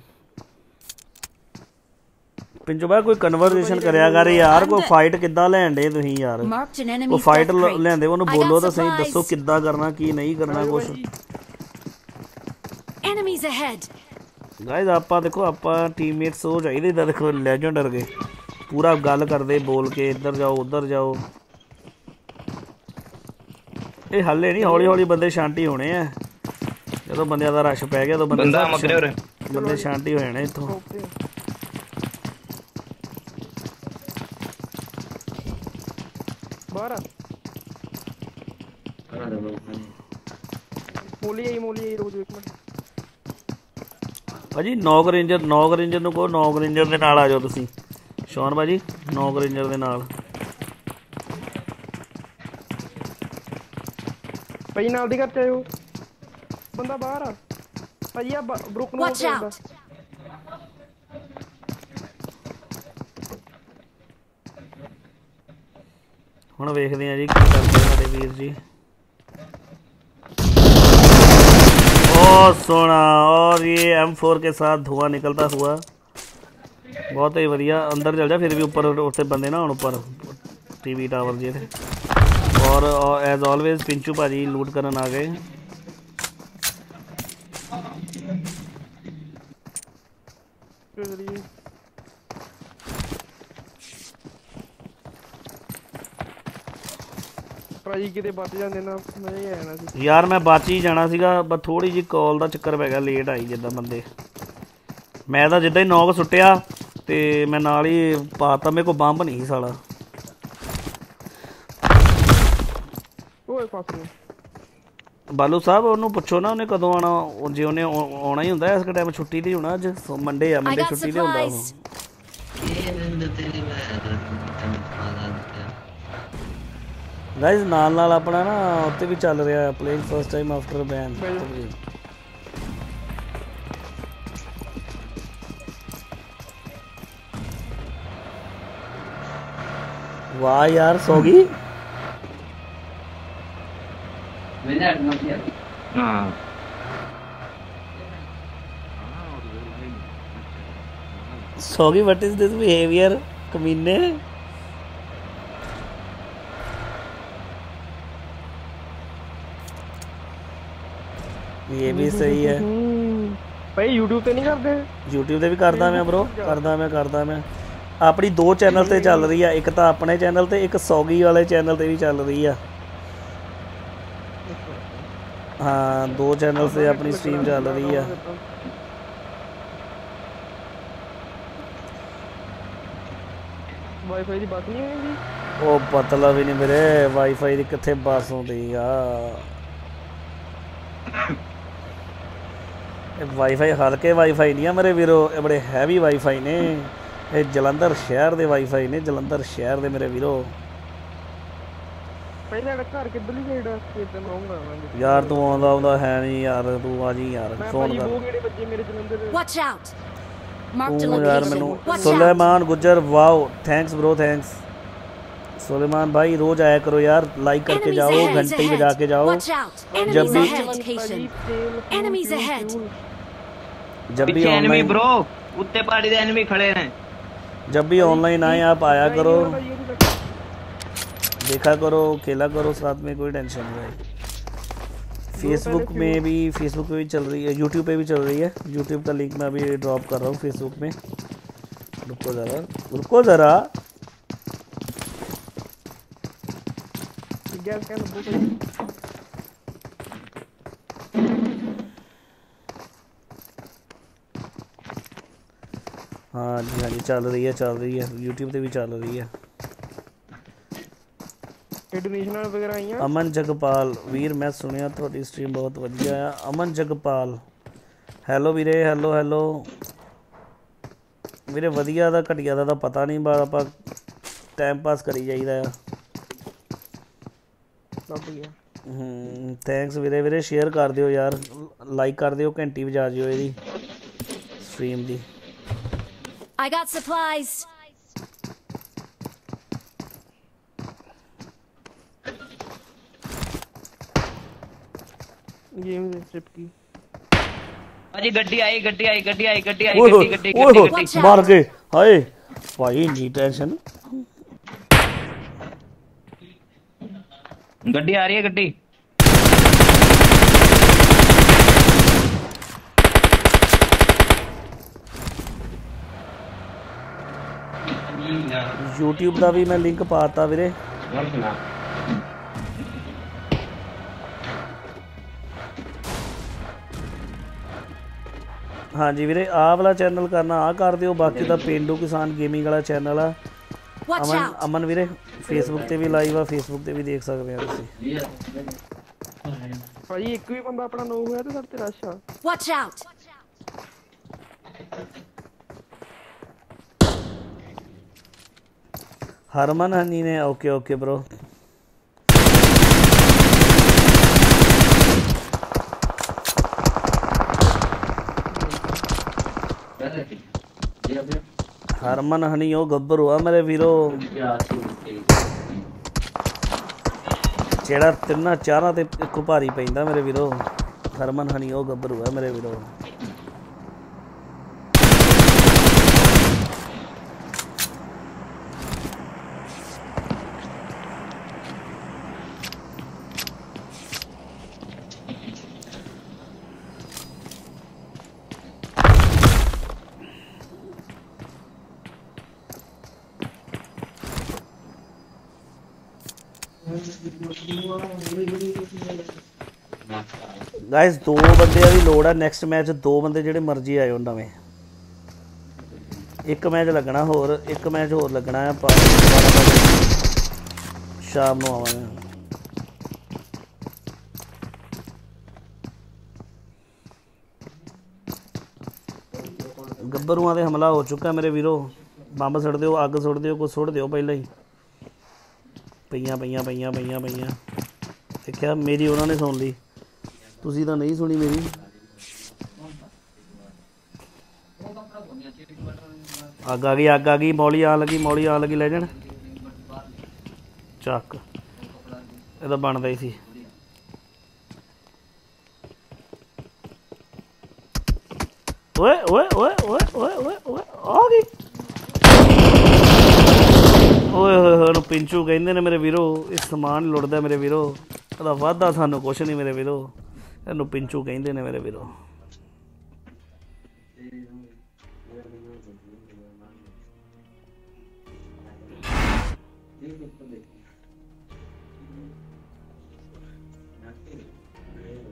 पिंचू भाई कोई कन्वर्सेशन करया कर यार कोई फाइट किद्दां लैण दे तुसीं यार Marked an कोई enemy's फाइट death crate. लैंदे ओनू I बोलो got तो सही supplies. दसो किद्दां करना की नहीं करना कुछ Enemies ahead. गाइस आपां देखो आपां टीममेट्स हो चाहिए इधर देखो लेजेंड वर्गे पूरा गल करदे बोल के इधर जाओ उधर जाओ ये हल्ले नहीं हौली हौली बंदे शांति होने हैं जो बंदे का रश पै गया तो बंदे शांति हो जाने इत्थों बाहर मोली आई रुक जाओ एक मिनट भाजी नॉक रेंजर ਨੂੰ ਕਹੋ ਨੌਕ ਰੇਂਜਰ ਦੇ ਨਾਲ ਆ ਜਾਓ ਤੁਸੀਂ ਸ਼ੌਨ ਭਾਜੀ ਨੌਕ ਰੇਂਜਰ ਦੇ ਨਾਲ ਭਾਈ ਨਾਲ ਦੀ ਕਰ ਚਾਹੋ ਬੰਦਾ ਬਾਹਰ ਆ ਭਾਈ ਆ ਬਰੁਕ ਨੂੰ Watch out. ਹੁਣ ਵੇਖਦੇ ਆ ਜੀ ਕੀ ਕਰਦੇ ਸਾਡੇ ਵੀਰ ਜੀ सोना और ये M4 के साथ धुआं निकलता हुआ बहुत ही बढ़िया अंदर चल जा फिर भी ऊपर उठते बंदे ना ऊपर टीवी टावर जी थे और एज ऑलवेज पिंचू भाजी लूट करन आ गए यार मैं बच ही जाना सीगा बस थोड़ी जी कॉल का चक्कर पै गया लेट आई जिद्दां बंदे मैं तो जिद्दां ही नॉक सुट्टिया ते मैं नाल ही पाता मेरे को बंब नहीं साला बालू साहब उन्होंने पुछो ना उन्हें कदों आना जे उन्हें आना ही होंदा इस टाइम छुट्टी ते होना अज मंडे आ मंडे छुट्टी ते होंदा गाइस नाल नाल अपना ना उत्ते भी चल रहा है playing first time after ban वाह यार सोगी सोगी व्हाट इज दिस बिहेवियर कमीने ये भी सही है भाई YouTube पे नहीं करते YouTube पे भी करदा मैं ब्रो करदा मैं ਆਪਣੀ ਦੋ ਚੈਨਲ ਤੇ ਚੱਲ ਰਹੀ ਆ, ਇੱਕ ਤਾਂ ਆਪਣੇ ਚੈਨਲ ਤੇ, ਇੱਕ ਸੌਗੀ ਵਾਲੇ ਚੈਨਲ ਤੇ ਵੀ ਚੱਲ ਰਹੀ ਆ। ਹਾਂ ਦੋ ਚੈਨਲ ਤੇ ਆਪਣੀ ਸਟ੍ਰੀਮ ਚੱਲ ਰਹੀ ਆ। ਵਾਈਫਾਈ ਦੀ ਬਾਤ ਨਹੀਂ ਹੋਈ। ਉਹ ਪਤਲਾ ਵੀ ਨਹੀਂ ਮੇਰੇ, ਵਾਈਫਾਈ ਦੀ ਕਿੱਥੇ ਬੱਸ ਹੁੰਦੀ ਆ। ਇਹ ਵਾਈਫਾਈ ਹਲਕੇ ਵਾਈਫਾਈ ਨਹੀਂ ਆ ਮੇਰੇ ਵੀਰੋ, ਇਹ ਬੜੇ ਹੈਵੀ ਵਾਈਫਾਈ ਨੇ। ਇਹ ਜਲੰਧਰ ਸ਼ਹਿਰ ਦੇ ਵਾਈਫਾਈ ਨੇ, ਜਲੰਧਰ ਸ਼ਹਿਰ ਦੇ ਮੇਰੇ ਵੀਰੋ। ਪਹਿਲਾਂ ਘਰ ਕਿੱਧਰਲੀ ਸਾਈਡ ਆ? ਕਿਤੇ ਆਉਂਗਾ ਯਾਰ ਤੂੰ ਆਉਂਦਾ ਹੈ ਨਹੀਂ ਯਾਰ, ਤੂੰ ਆ ਜੀ ਯਾਰ ਫੋਨ ਕਰ। ਉਹ ਕਿਹੜੇ ਬੱਚੇ ਮੇਰੇ Jalandhar. Watch out! Marked a ਤੂੰ ਯਾਰ location. ਮੈਨੂੰ Watch out! Suleman Gujjar wow thanks bro thanks. Suleman भाई रोज आया करो यार, लाइक करके Enemies जाओ, ahead, घंटी ahead. बजा के जाओ। Watch out! जब Enemies भी ahead. Location. Enemies ahead. जब भी पीछे एनिमी ऑनलाइन ब्रो, उत्ते पहाड़ी दे एनिमी खड़े हैं। जब भी ऑनलाइन आए आप आया करो, देखा करो, खेला करो साथ में, कोई टेंशन नहीं भाई। फेसबुक में भी चल रही है, यूट्यूब पे भी चल रही है। यूट्यूब का लिंक मैं अभी ड्रॉप कर रहा हूँ फेसबुक में। रुको ज़रा गैस कैन बुक। हाँ जी चल रही है यूट्यूब पे भी चल रही है। डोनेशन वगैरह आई हैं। अमन जगपाल वीर मैं सुनिया थोड़ी स्ट्रीम बहुत वधिया है। अमन जगपाल हैलो वीरे, हैलो हैलो वीरे। वधिया दा घटिया दा पता नहीं, बार आप टाइम पास करी जाइदा है। थैंक्स वीरे। वीरे शेयर कर दियो यार, लाइक कर दियो, घंटी बजा दियो ਇਹਦੀ स्ट्रीम दी। I got supplies. Game strip की अजी गड्डी आई मार के हाय भाई नी टेंशन। गड्डी आ रही है, गड्डी। यूट्यूब का भी मैं लिंक पाता वीरे। हाँ जी वीरे आ वाला चैनल करना आ कर दियो, बाकी तो पेंडू किसान गेमिंग वाला चैनल आ। Watch Aman out! अमन वीरे फेसबुक ते भी लाइव आ, फेसबुक ते भी देख सकते हैं तुसी। भाई एक भी बंदा अपना नो होया तो सर ते रश आ। Watch out! हरमन हनी ने okay okay bro. Harman Honey ओ गब्बर हुआ मेरे वीरो, जेड़ा तिन्ना चारां ते इक भारी पैंदा मेरे वीरो। हरमन हनी ओ गब्बर हुआ मेरे वीरो। गाइस दो बंदे की लोड़ है नेक्स्ट मैच, दो बंदे जेडे मर्जी आए हो नवे। एक मैच लगना होर, एक मैच होर लगना है 12 बजे शाम को आवांगे। गब्बरूआं ते हमला हो चुका मेरे वीरो। बंब सुट दिओ, अग सुट दिओ, कुछ सुट दिओ पहले ही। पईयां पईयां पईयां पईयां पईयां देखिया मेरी उन्होंने सुन ली, तुसी तो नहीं सुनी मेरी। अग आ गई, मौली आन लगी लेजन चक। ये तो बनता ही सी। ओए ओए ओए ओए ओए ओए ओए आ गई। ओए होए पिंचू कहते ने मेरे वीरो, इस समान लुटदा मेरे वीरो, ਇਹਦਾ ਵਾਧਾ ਸਾਨੂੰ ਕੁਛ ਨਹੀਂ ਮੇਰੇ ਵੀਰੋ, ਇਹਨੂੰ ਪਿੰਚੂ ਕਹਿੰਦੇ ਨੇ ਮੇਰੇ ਵੀਰੋ।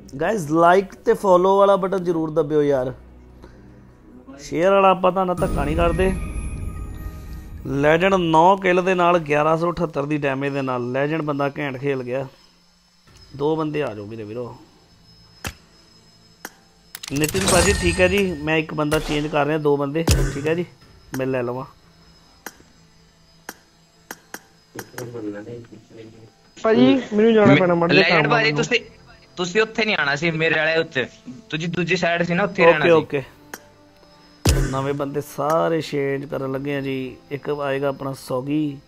ਗਾਇਜ਼ ਲਾਈਕ ਤੇ ਫੋਲੋ ਵਾਲਾ ਬਟਨ ਜ਼ਰੂਰ ਦਬਿਓ ਯਾਰ। ਸ਼ੇਅਰ ਵਾਲਾ ਆਪਾਂ ਤਾਂ ਨਾ ਧੱਕਾ ਨਹੀਂ ਕਰਦੇ। ਲੈਜੈਂਡ 9 ਕਿੱਲ ਦੇ ਨਾਲ 1178 ਦੀ ਡੈਮੇਜ ਦੇ ਨਾਲ ਲੈਜੈਂਡ ਬੰਦਾ ਘੈਂਟ ਖੇਲ ਗਿਆ। 2 ਬੰਦੇ ਆ ਜਾਓ ਮੇਰੇ ਵੀਰੋ। ਨਿਤਿਨ ਭਾਜੀ ਠੀਕ ਹੈ ਜੀ, ਮੈਂ ਇੱਕ ਬੰਦਾ ਚੇਂਜ ਕਰ ਰਿਹਾ, 2 ਬੰਦੇ ਠੀਕ ਹੈ ਜੀ, ਮੈਂ ਲੈ ਲਵਾਂ। ਭਾਜੀ ਮੈਨੂੰ ਜਾਣਾ ਪੈਣਾ ਮੜ ਜਾ ਲੈਜੈਂਡ ਭਾਜੀ ਤੁਸੀਂ ਉੱਥੇ ਨਹੀਂ ਆਣਾ ਸੀ ਮੇਰੇ ਵਾਲੇ ਉੱਤੇ, ਤੁਸੀਂ ਦੂਜੀ ਸਾਈਡ ਸੀ ਨਾ, ਉੱਥੇ ਰਹਿਣਾ ਸੀ। ਓਕੇ ਨਵੇਂ ਬੰਦੇ ਸਾਰੇ ਚੇਂਜ ਕਰਨ ਲੱਗੇ ਆ ਜੀ। ਇੱਕ ਆਏਗਾ ਆਪਣਾ ਸੌਗੀ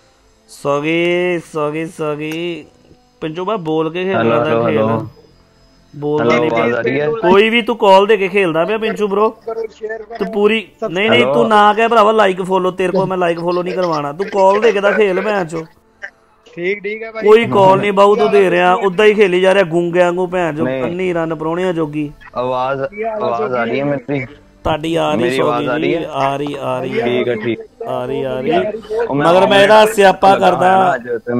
ਪਿੰਜੂ ਬਾ ਬੋਲ ਕੇ ਖੇਲਦਾ ਖੇਲ ਬੋਲਦਾ ਨਹੀਂ ਕੋਈ ਵੀ। ਤੂੰ ਕਾਲ ਦੇ ਕੇ ਖੇਲਦਾ ਪਿਆ ਪਿੰਚੂ ਬ్రో, ਤੂੰ ਪੂਰੀ ਨਹੀਂ ਤੂੰ ਨਾ ਕਹਿ ਭਰਾਵਾ ਲਾਈਕ ਫੋਲੋ, ਤੇਰੇ ਕੋਲ ਮੈਂ ਲਾਈਕ ਫੋਲੋ ਨਹੀਂ ਕਰਵਾਣਾ, ਤੂੰ ਕਾਲ ਦੇ ਕੇ ਤਾਂ ਖੇਲ ਭੈਣ ਚੋ। ਠੀਕ ਹੈ ਭਾਈ, ਕੋਈ ਕਾਲ ਨਹੀਂ ਬਾਊ ਤੂੰ ਦੇ ਰਿਹਾ, ਉਦਾਂ ਹੀ ਖੇਲੀ ਜਾ ਰਿਹਾ ਗੂੰਗੇ ਵਾਂਗੂ ਭੈਣ ਚੋ, ਅੰਨੀ ਰਨ ਪਰੋਣਿਆਂ ਜੋਗੀ। ਆਵਾਜ਼ ਆ ਰਹੀ ਹੈ ਮੇਰੀ? ਤੁਹਾਡੀ ਆ ਰਹੀ ਸੌਗੀ ਜੀ, ਆ ਰਹੀ ਠੀਕ ਹੈ ਠੀਕ ਆ ਰਹੀ ਮਗਰ ਮੈਂ ਇਹਦਾ ਸਿਆਪਾ ਕਰਦਾ,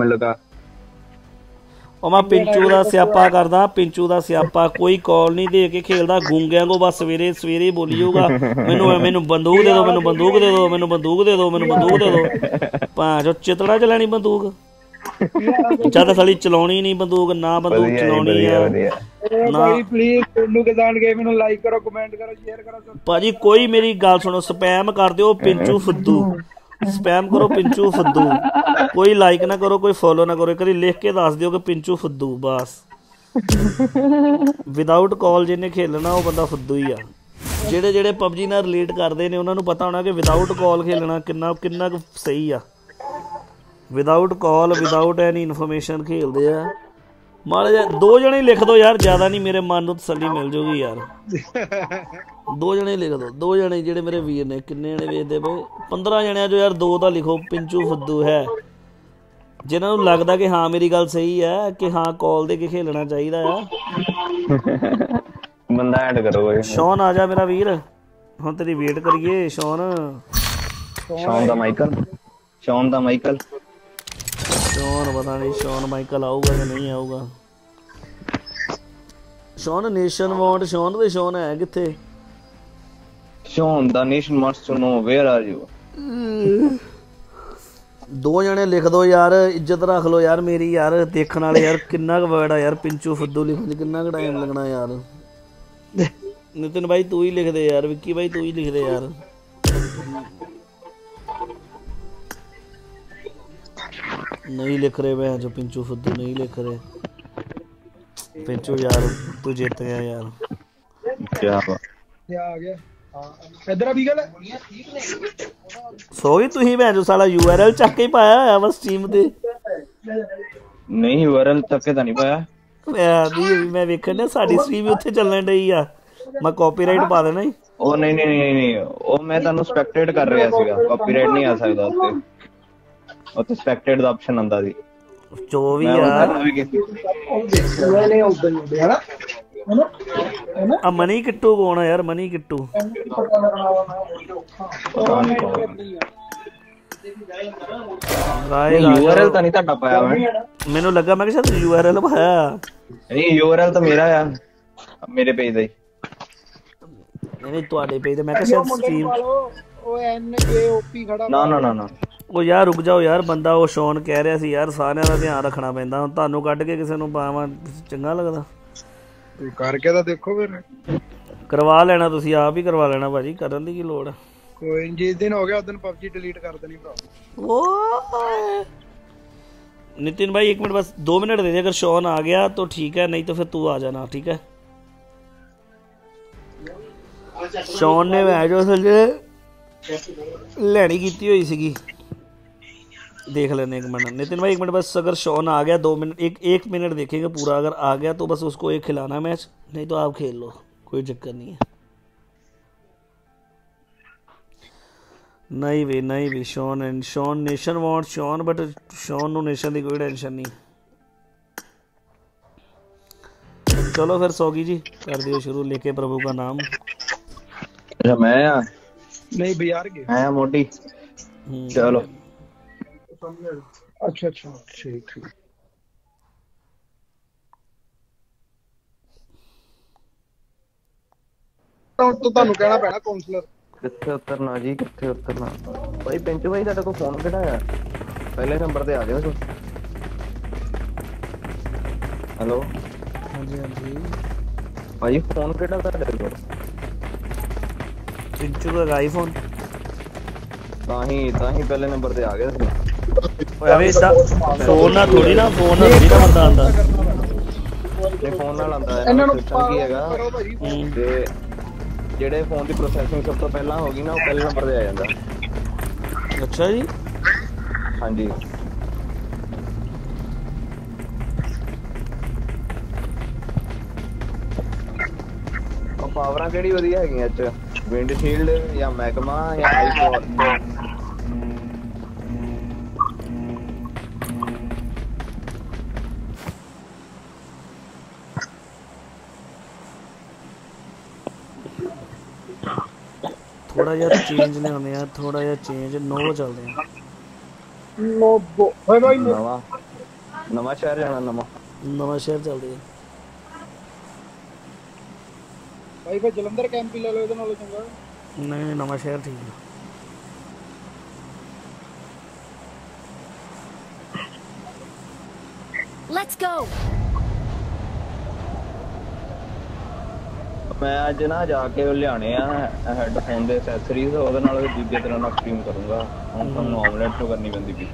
ਉਹ ਮੈਂ ਪਿੰਚੂ ਦਾ ਸਿਆਪਾ ਕਰਦਾ, ਪਿੰਚੂ ਦਾ ਸਿਆਪਾ। ਕੋਈ ਕਾਲ ਨਹੀਂ ਦੇ ਕੇ ਖੇਲਦਾ ਗੂੰਗਿਆਂ ਕੋ, ਬਸ ਸਵੇਰੇ ਬੋਲੀ ਜਾਊਗਾ ਮੈਨੂੰ ਬੰਦੂਕ ਦੇ ਦਿਓ, ਮੈਨੂੰ ਬੰਦੂਕ ਦੇ ਦਿਓ, ਮੈਨੂੰ ਬੰਦੂਕ ਦੇ ਦਿਓ, ਮੈਨੂੰ ਬੰਦੂਕ ਦੇ ਦਿਓ। ਭਾਂ ਚਿਤੜਾ ਚ ਲੈਣੀ ਬੰਦੂਕ, ਜਦ ਸਾਲੀ ਚਲਾਉਣੀ ਨਹੀਂ ਬੰਦੂਕ, ਨਾ ਬੰਦੂਕ ਚਲਾਉਣੀ ਆ ਨਾ। ਪਲੀਜ਼ ਪਿੰਡੂ ਕਿਸਾਨ ਗੇਮ ਨੂੰ ਲਾਈਕ ਕਰੋ, ਕਮੈਂਟ ਕਰੋ, ਸ਼ੇਅਰ ਕਰੋ ਭਾਜੀ। ਕੋਈ ਮੇਰੀ ਗੱਲ ਸੁਣੋ, ਸਪੈਮ ਕਰ ਦਿਓ ਪਿੰਚੂ ਫੁੱਦੂ, ਸਪੈਮ ਕਰੋ ਪਿੰਚੂ ਫੁੱਦੂ, ਕੋਈ ਲਾਈਕ ਨਾ ਕਰੋ, ਕੋਈ ਫੋਲੋ ਨਾ ਕਰੋ, ਇੱਕ ਵਾਰੀ ਲਿਖ ਕੇ ਦੱਸ ਦਿਓ ਕਿ ਪਿੰਚੂ ਫੁੱਦੂ ਬਸ। ਵਿਦਆਊਟ ਕਾਲ ਜਿਹਨੇ ਖੇਲਣਾ ਉਹ ਬੰਦਾ ਫੁੱਦੂ ਹੀ ਆ। ਜਿਹੜੇ ਪਬਜੀ ਨਾਲ ਰਿਲੇਟ ਕਰਦੇ ਨੇ ਉਹਨਾਂ ਨੂੰ ਪਤਾ ਹੋਣਾ ਕਿ ਵਿਦਆਊਟ ਕਾਲ ਖੇਲਣਾ ਕਿੰਨਾ ਕੁ ਸਹੀ ਆ। Without call without any information ਖੇਲਦੇ ਆ। ਮਾੜਾ ਜਿਹਾ 2 ਜਣੇ ਲਿਖ ਦੋ ਯਾਰ, ਜ਼ਿਆਦਾ ਨਹੀਂ, ਮੇਰੇ ਮਨ ਨੂੰ ਤਸੱਲੀ ਮਿਲ ਜੂਗੀ ਯਾਰ। 2 ਜਣੇ ਲਿਖ ਦੋ, 2 ਜਣੇ ਜਿਹੜੇ ਮੇਰੇ ਵੀਰ ਨੇ। ਕਿੰਨੇ ਜਣੇ ਵੇਚਦੇ ਪਏ? 15 ਜਣਿਆਂ ਚੋਂ ਯਾਰ 2 ਤਾਂ ਲਿਖੋ ਪਿੰਚੂ ਫੁੱਦੂ ਹੈ, ਜਿਨ੍ਹਾਂ ਨੂੰ ਲੱਗਦਾ ਕਿ ਹਾਂ ਮੇਰੀ ਗੱਲ ਸਹੀ ਹੈ, ਕਿ ਹਾਂ ਕਾਲ ਦੇ ਕੇ ਖੇਲਣਾ ਚਾਹੀਦਾ ਆ। ਬੰਦਾ ਐਡ ਕਰੋ। ਸ਼ੌਨ ਆ ਜਾ ਮੇਰਾ ਵੀਰ, ਹੁਣ ਤੇਰੀ ਵੇਟ ਕਰੀਏ। ਸ਼ੌਨ ਦਾ ਮਾਈਕਲ ਸ਼ੌਨ ਪਤਾ ਨਹੀਂ ਸ਼ੌਨ ਮਾਈਕਲ ਆਊਗਾ ਕਿ ਨਹੀਂ ਆਊਗਾ। ਸ਼ੌਨ ਨੇਸ਼ਨ ਵਾਂਟ ਸ਼ੌਨ ਦੇ ਸ਼ੌਨ ਹੈ ਕਿੱਥੇ? ਸ਼ੌਨ ਦਾ nation wants to know where are you. 2 ਜਣੇ ਲਿਖ ਦੋ ਯਾਰ, ਇੱਜ਼ਤ ਰੱਖ ਲੋ ਯਾਰ ਮੇਰੀ ਯਾਰ, ਦੇਖਣ ਵਾਲੇ ਯਾਰ। ਕਿੰਨਾ ਕੁ ਵਰਡ ਆ ਯਾਰ ਪਿੰਚੂ ਫੁੱਦੂ ਲਿਖਣ 'ਚ, ਕਿੰਨਾ ਕੁ ਟਾਈਮ ਲੱਗਣਾ ਯਾਰ। ਨਿਤਿਨ ਬਾਈ ਤੂੰ ਹੀ ਲਿਖ ਦੇ ਯਾਰ, ਵਿੱਕੀ ਬਾਈ ਤੂੰ ਹੀ ਲਿਖ ਦੇ ਯਾਰ। नहीं लिख रहे मैं जो पिंचू फुद्दू नहीं लिख रहे। पिंचू यार तू जीत गया यार। क्या आ गया इधर अभी गल सो ही तू ही मैं जो साला यूआरएल चक के पाया है बस स्ट्रीम ते नहीं यूआरएल तक के नहीं पाया मैं वेखण ने साडी स्ट्रीम उत्थे चलण डई आ मैं कॉपीराइट पा देना ही ओ नहीं ओ मैं तानू स्पेक्टेट कर रहा सीगा कॉपीराइट नहीं आ सकदा उत्ते ਉੱਥੇ ਸਪੈਕਟੇਡ ਦਾ ਆਪਸ਼ਨ ਆਂਦਾ ਸੀ ਜੋ ਵੀ ਯਾਰ ਨਹੀਂ ਉਧਰ ਨਹੀਂ ਹੈ ਨਾ ਆ ਮਨੀ ਕਿੱਟੂ ਕੌਣ ਆ ਯਾਰ ਮਨੀ ਕਿੱਟੂ ਯੂਆਰਐਲ ਤਾਂ ਨਹੀਂ ਤੁਹਾਡਾ ਪਾਇਆ ਮੈਨੂੰ ਲੱਗਾ ਮੈਂ ਕਿ ਸ਼ਾਇਦ ਯੂਆਰਐਲ ਪਾਇਆ ਨਹੀਂ ਯੂਆਰਐਲ ਤਾਂ ਮੇਰਾ ਆ ਮੇਰੇ ਪੇਜ ਦਾ ਹੀ ਨਹੀਂ ਤੁਹਾਡੇ ਪੇਜ ਤੇ ਮੈਂ ਕਿ ਸ਼ਾਇਦ ਸਟ੍ਰੀਮ ਉਹ ਐਨਜੇਓਪੀ ਖੜਾ ਨਾ ਉਹ ਯਾਰ ਰੁਕ ਜਾਓ ਯਾਰ ਬੰਦਾ ਉਹ ਸ਼ੌਨ ਕਹਿ ਰਿਹਾ ਸੀ ਯਾਰ ਸਾਰਿਆਂ ਦਾ ਧਿਆਨ ਰੱਖਣਾ ਪੈਂਦਾ ਹੁਣ ਤੁਹਾਨੂੰ ਕੱਢ ਕੇ ਕਿਸੇ ਨੂੰ ਪਾਵਾਂ ਚੰਗਾ ਲੱਗਦਾ ਕਰਕੇ ਤਾਂ ਦੇਖੋ ਫਿਰ ਕਰਵਾ ਲੈਣਾ ਤੁਸੀਂ ਆਪ ਹੀ ਕਰਵਾ ਲੈਣਾ ਭਾਜੀ ਕਰਨ ਦੀ ਕੀ ਲੋੜ ਕੋਈ ਜਿਸ ਦਿਨ ਹੋ ਗਿਆ ਉਸ ਦਿਨ ਪਬਜੀ ਡਿਲੀਟ ਕਰ ਦੇਣੀ ਭਰਾ नितिन भाई 1 मिनट बस 2 मिनट दे दे अगर शॉन आ गया तो ठीक है नहीं तो फिर तू आ जाना ठीक है शॉन ने जो असल लैनी की हुई सी देख लेने 1 मिनट नितिन भाई 1 मिनट बस अगर शॉन आ गया 2 मिनट एक मिनट देखेंगे पूरा अगर आ गया तो बस उसको एक खिलाना मैच नहीं तो आप खेल लो कोई चक्कर नहीं है नहीं भी Shaun nation want Shaun but Shaun नु नेशन दी कोई टेंशन नहीं चलो फिर सौगी जी कर दियो शुरू लेके प्रभु का नाम अच्छा मैं नहीं बिहार के आया मोटी चलो अच्छा ठीक तो ਤੁਹਾਨੂੰ ਕਹਿਣਾ ਪੈਣਾ ਕਾਉਂਸਲਰ। ਕਿੱਥੇ ਉਤਰਨਾ ਜੀ, ਕਿੱਥੇ ਉਤਰਨਾ ਭਾਈ? ਪਿੰਚੂ ਭਾਈ ਤੁਹਾਡੇ ਕੋਲ ਫੋਨ ਕਿਹੜਾ ਆ? ਪਹਿਲੇ ਨੰਬਰ ਤੇ ਆ ਜਾਓ ਤੁਸੀਂ। ਹੈਲੋ ਹਾਂਜੀ ਹਾਂਜੀ ਭਾਈ ਫੋਨ ਕਿਹੜਾ ਤੁਹਾਡੇ ਕੋਲ? ਪਿੰਚੂ ਦਾ ਆਈਫੋਨ। ਤਾਂ ਹੀ ਪਹਿਲੇ ਨੰਬਰ ਤੇ ਆ ਗਏ ਤੁਸੀਂ। ਓਏ ਫੋਨ ਨਾਲ ਥੋੜੀ ਨਾ ਬੰਦਾ ਆਂਦਾ। ਤੇ ਫੋਨ ਨਾਲ ਆਂਦਾ ਹੈ ਇਹਨਾਂ ਨੂੰ ਸਿਸਟਮ ਕੀ ਹੈਗਾ ਕਰੋ ਭਾਜੀ। ਤੇ ਜਿਹੜੇ ਫੋਨ ਦੀ ਪ੍ਰੋਸੈਸਿੰਗ ਸਭ ਤੋਂ ਪਹਿਲਾਂ ਹੋ ਗਈ ਨਾ ਉਹ ਪਹਿਲੇ ਨੰਬਰ ਤੇ ਆ ਜਾਂਦਾ। ਅੱਛਾ ਜੀ। ਹਾਂਜੀ ਉਹ ਪਾਵਰਾਂ ਕਿਹੜੀ ਵਧੀਆ ਹੈਗੀਆਂ ਚ? ਵਿੰਡਸ਼ੀਲਡ ਜਾਂ ਮੈਗਮਾ ਜਾਂ ਆਈਫੋਨ? ਥੋੜਾ ਜਿਹਾ ਚੇਂਜ ਲਿਆਉਂਦੇ ਆ, ਥੋੜਾ ਜਿਹਾ ਚੇਂਜ। ਨੋ ਚੱਲਦੇ ਆ। ਓਏ ਭਾਈ ਨਵਾਂ ਸ਼ਹਿਰ ਜਾਣਾ। ਨਵਾਂ ਸ਼ਹਿਰ ਚੱਲਦੇ ਆ। ਭਾਈ ਫਿਰ ਜਲੰਧਰ ਕੈਂਪ ਹੀ ਲੈ ਲਓ ਇਹਦੇ ਨਾਲੋਂ ਚੰਗਾ। ਨਹੀਂ ਨਵਾਂ ਸ਼ਹਿਰ ਠੀਕ ਆ। Let's go. ਮੈਂ ਅੱਜ ਨਾ ਜਾ ਕੇ ਲਿਆਣੇ ਆ ਹੈਡਫੋਨ ਦੇ ਐਕਸੈਸਰੀਜ਼, ਉਹਦੇ ਨਾਲ ਦੂਜੇ ਤਰ੍ਹਾਂ ਨਾਲ ਸਟ੍ਰੀਮ ਕਰੂੰਗਾ। ਹੁਣ ਤੁਹਾਨੂੰ ਆਮਲੇਟ ਤੋਂ ਕਰਨੀ ਪੈਂਦੀ ਵੀ।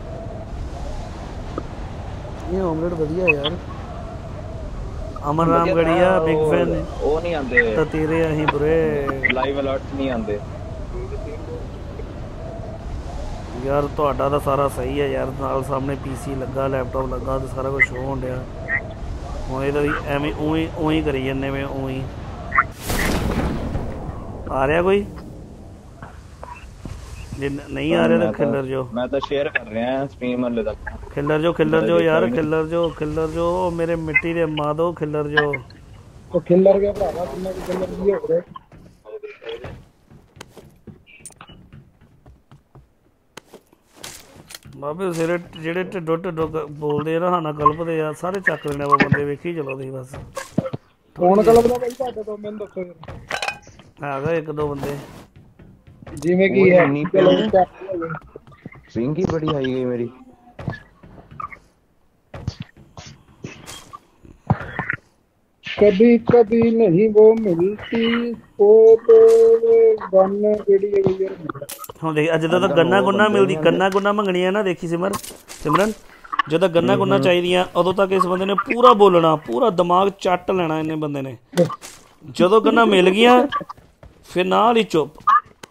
ਇਹ ਆਮਲੇਟ ਵਧੀਆ ਯਾਰ। Aman Ramgarhia big fan. ਉਹ ਨਹੀਂ ਆਉਂਦੇ ਤਾਂ ਤੇਰੇ ਅਸੀਂ ਬੁਰੇ ਲਾਈਵ ਅਲਰਟਸ ਨਹੀਂ ਆਉਂਦੇ ਯਾਰ। ਤੁਹਾਡਾ ਤਾਂ ਸਾਰਾ ਸਹੀ ਹੈ ਯਾਰ, ਨਾਲ ਸਾਹਮਣੇ ਪੀਸੀ ਲੱਗਾ, ਲੈਪਟਾਪ ਲੱਗਾ ਤੇ ਸਾਰਾ ਕੁਝ ਸ਼ੋਅ ਹੋਣ ਡਿਆ। ਹੁਣ ਇਹਦਾ ਐਵੇਂ ਉਹੀ ਕਰੀ ਜਾਂਦੇ ਵੇ। ਉਹੀ ਆ ਰਿਹਾ ਕੋਈ? ਜੇ ਨਹੀਂ ਆ ਰਿਹਾ ਤਾਂ ਖਿੱਲਰ ਜੋ। ਮੈਂ ਤਾਂ ਸ਼ੇਅਰ ਕਰ ਰਿਹਾ ਸਟ੍ਰੀਮ ਹਲੇ ਤੱਕ। ਖਿੱਲਰ ਜੋ ਯਾਰ, ਖਿੱਲਰ ਜੋ ਮੇਰੇ ਮਿੱਟੀ ਦੇ ਮਾਦੋ। ਖਿੱਲਰ ਜੋ ਉਹ ਖਿੱਲਰ ਗਿਆ ਭਰਾਵਾ, ਕਿੰਨਾ ਕੁ ਖਿੱਲਰ ਵੀ ਹੋ ਰਿਹਾ। ਬਾਬੇ ਸਿਰੇ ਜਿਹੜੇ ਢਿੱਡੋ ਬੋਲਦੇ ਆ ਨਾ, ਹਾਨਾ ਕਲਪਦੇ ਆ, ਸਾਰੇ ਚੱਕ ਲੈਣੇ ਵਾ ਬੰਦੇ। ਵੇਖੀ ਚਲੋ ਤੁਸੀਂ ਬਸ। ਕੌਣ ਕਲਪਦਾ ਭਾਈ ਤੁਹਾਡੇ ਤੋਂ? ਮੈਨੂੰ ਦੱਸੋ ਹੈਗਾ ਇੱਕ ਦੋ ਬੰਦੇ। ਜਿਵੇਂ ਕੀ ਹੈ ਸਿੰਗੀ ਬੜੀ ਆਈ ਗਈ ਮੇਰੀ। कभी कभी नहीं वो मिलती वो तो गन ਜਿਹੜੀ ਹੈ ਯਾਰ। ਹੁਣ ਦੇਖ ਜਦੋਂ ਤਾਂ ਗੰਨਾ ਗੁੰਨਾ ਮਿਲਦੀ, ਗੰਨਾ ਗੁੰਨਾ ਮੰਗਣੀਆਂ ਨਾ, ਦੇਖੀ ਸਿਮਰਨ ਜਦੋਂ ਗੰਨਾ ਗੁੰਨਾ ਚਾਹੀਦੀਆਂ ਉਦੋਂ ਤੱਕ ਇਸ ਬੰਦੇ ਨੇ ਪੂਰਾ ਬੋਲਣਾ, ਪੂਰਾ ਦਿਮਾਗ ਚੱਟ ਲੈਣਾ ਇਹਨੇ ਬੰਦੇ ਨੇ। ਜਦੋਂ ਗੰਨਾ ਮਿਲ ਗਿਆ ਫਿਰ ਨਾਲ ਹੀ ਚੁੱਪ।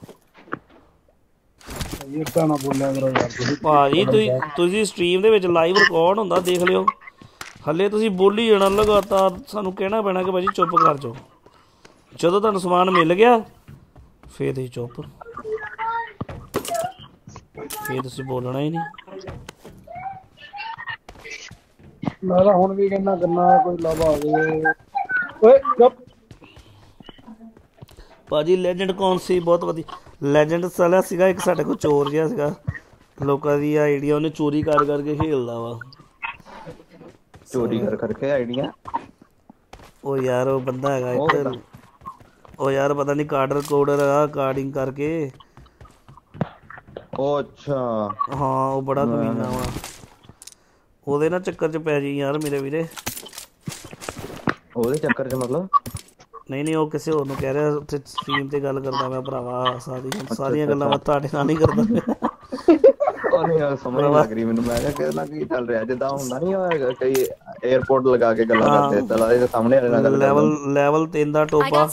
ਇਹ ਨਾ ਬੋਲਿਆ ਕਰੋ ਯਾਰ ਭਾਜੀ। ਤੁਸੀਂ ਸਟ੍ਰੀਮ ਦੇ ਵਿੱਚ ਲਾਈਵ ਰਿਕਾਰਡ ਹੁੰਦਾ, ਦੇਖ ਲਿਓ। ਹਲੇ ਤੁਸੀਂ ਬੋਲੀ ਜਾਣਾ ਲਗਾਤਾਰ, ਸਾਨੂੰ ਕਹਿਣਾ ਪੈਣਾ ਕਿ ਭਾਜੀ ਚੁੱਪ ਕਰ ਜਾਓ। ਜਦੋਂ ਤੁਹਾਨੂੰ ਸਮਾਨ ਮਿਲ ਗਿਆ ਫਿਰ ਤੁਸੀਂ ਚੁੱਪ, ਫਿਰ ਤੁਸੀਂ ਬੋਲਣਾ ਹੀ ਨਹੀਂ। ਮੈਂ ਤਾਂ ਹੁਣ ਵੀ ਕਹਿੰਦਾ ਗੰਨਾ ਕੋਈ ਲੱਭ ਆ ਜਾਵੇ। ਓਏ ਚੁੱਪ ਭਾਜੀ। ਲੈਜੈਂਡ ਕੌਣ ਸੀ? ਬਹੁਤ ਵਧੀਆ ਲੈਜੈਂਡ ਸਾਲਾ ਸੀਗਾ ਇੱਕ ਸਾਡੇ ਕੋਲ, ਚੋਰ ਜਿਹਾ ਸੀਗਾ, ਲੋਕਾਂ ਦੀ ਆਈਡੀਆ ਉਹਨੇ ਚੋਰੀ ਕਰ ਕਰਕੇ ਖੇਲਦਾ ਵਾ। ਚੋਰੀ ਕਰਕੇ ਆਈਡੀਆ? ਉਹ ਯਾਰ ਉਹ ਬੰਦਾ ਹੈਗਾ ਇੱਕ, ਉਹ ਯਾਰ ਪਤਾ ਨਹੀਂ ਕਾਰਡਰ ਆ ਕਾਰਡਿੰਗ ਕਰਕੇ। ਉਹ ਅੱਛਾ ਹਾਂ ਉਹ ਬੜਾ ਕਮੀਨਾ ਵਾ। ਉਹਦੇ ਨਾਲ ਚੱਕਰ 'ਚ ਪੈ ਜੀ ਯਾਰ ਮੇਰੇ ਵੀਰੇ। ਉਹਦੇ ਚੱਕਰ 'ਚ ਮਤਲਬ? ਨਹੀਂ ਉਹ ਕਿਸੇ ਹੋਰ ਨੂੰ ਕਹਿ ਰਿਹਾ। ਉੱਥੇ ਸਟ੍ਰੀਮ ਤੇ ਗੱਲ ਕਰਦਾ ਮੈਂ ਭਰਾਵਾ। ਸਾਰੀਆਂ ਗੱਲਾਂ ਮੈਂ ਤੁਹਾਡੇ ਨਾਲ ਨਹੀਂ ਕਰਦਾ। ਉਹ ਸਮਝ ਲੱਗ ਰਹੀ ਮੈਨੂੰ। ਮੈਂ ਕਿਹਾ ਕੀ ਚੱਲ ਰਿਹਾ? ਜਿੱਦਾਂ ਹੁੰਦਾ ਨੀ ਹੋਏਗਾ ਕਈ 에어ਪੋਰਟ ਲਗਾ ਕੇ ਗੱਲਾਂ ਕਰਦੇ, ਚਲਾ ਇਹਦੇ ਸਾਹਮਣੇ ਵਾਲੇ ਨਾਲ ਗੱਲ ਕਰਦੇ। ਲੈਵਲ 3 ਦਾ ਟੋਪਾ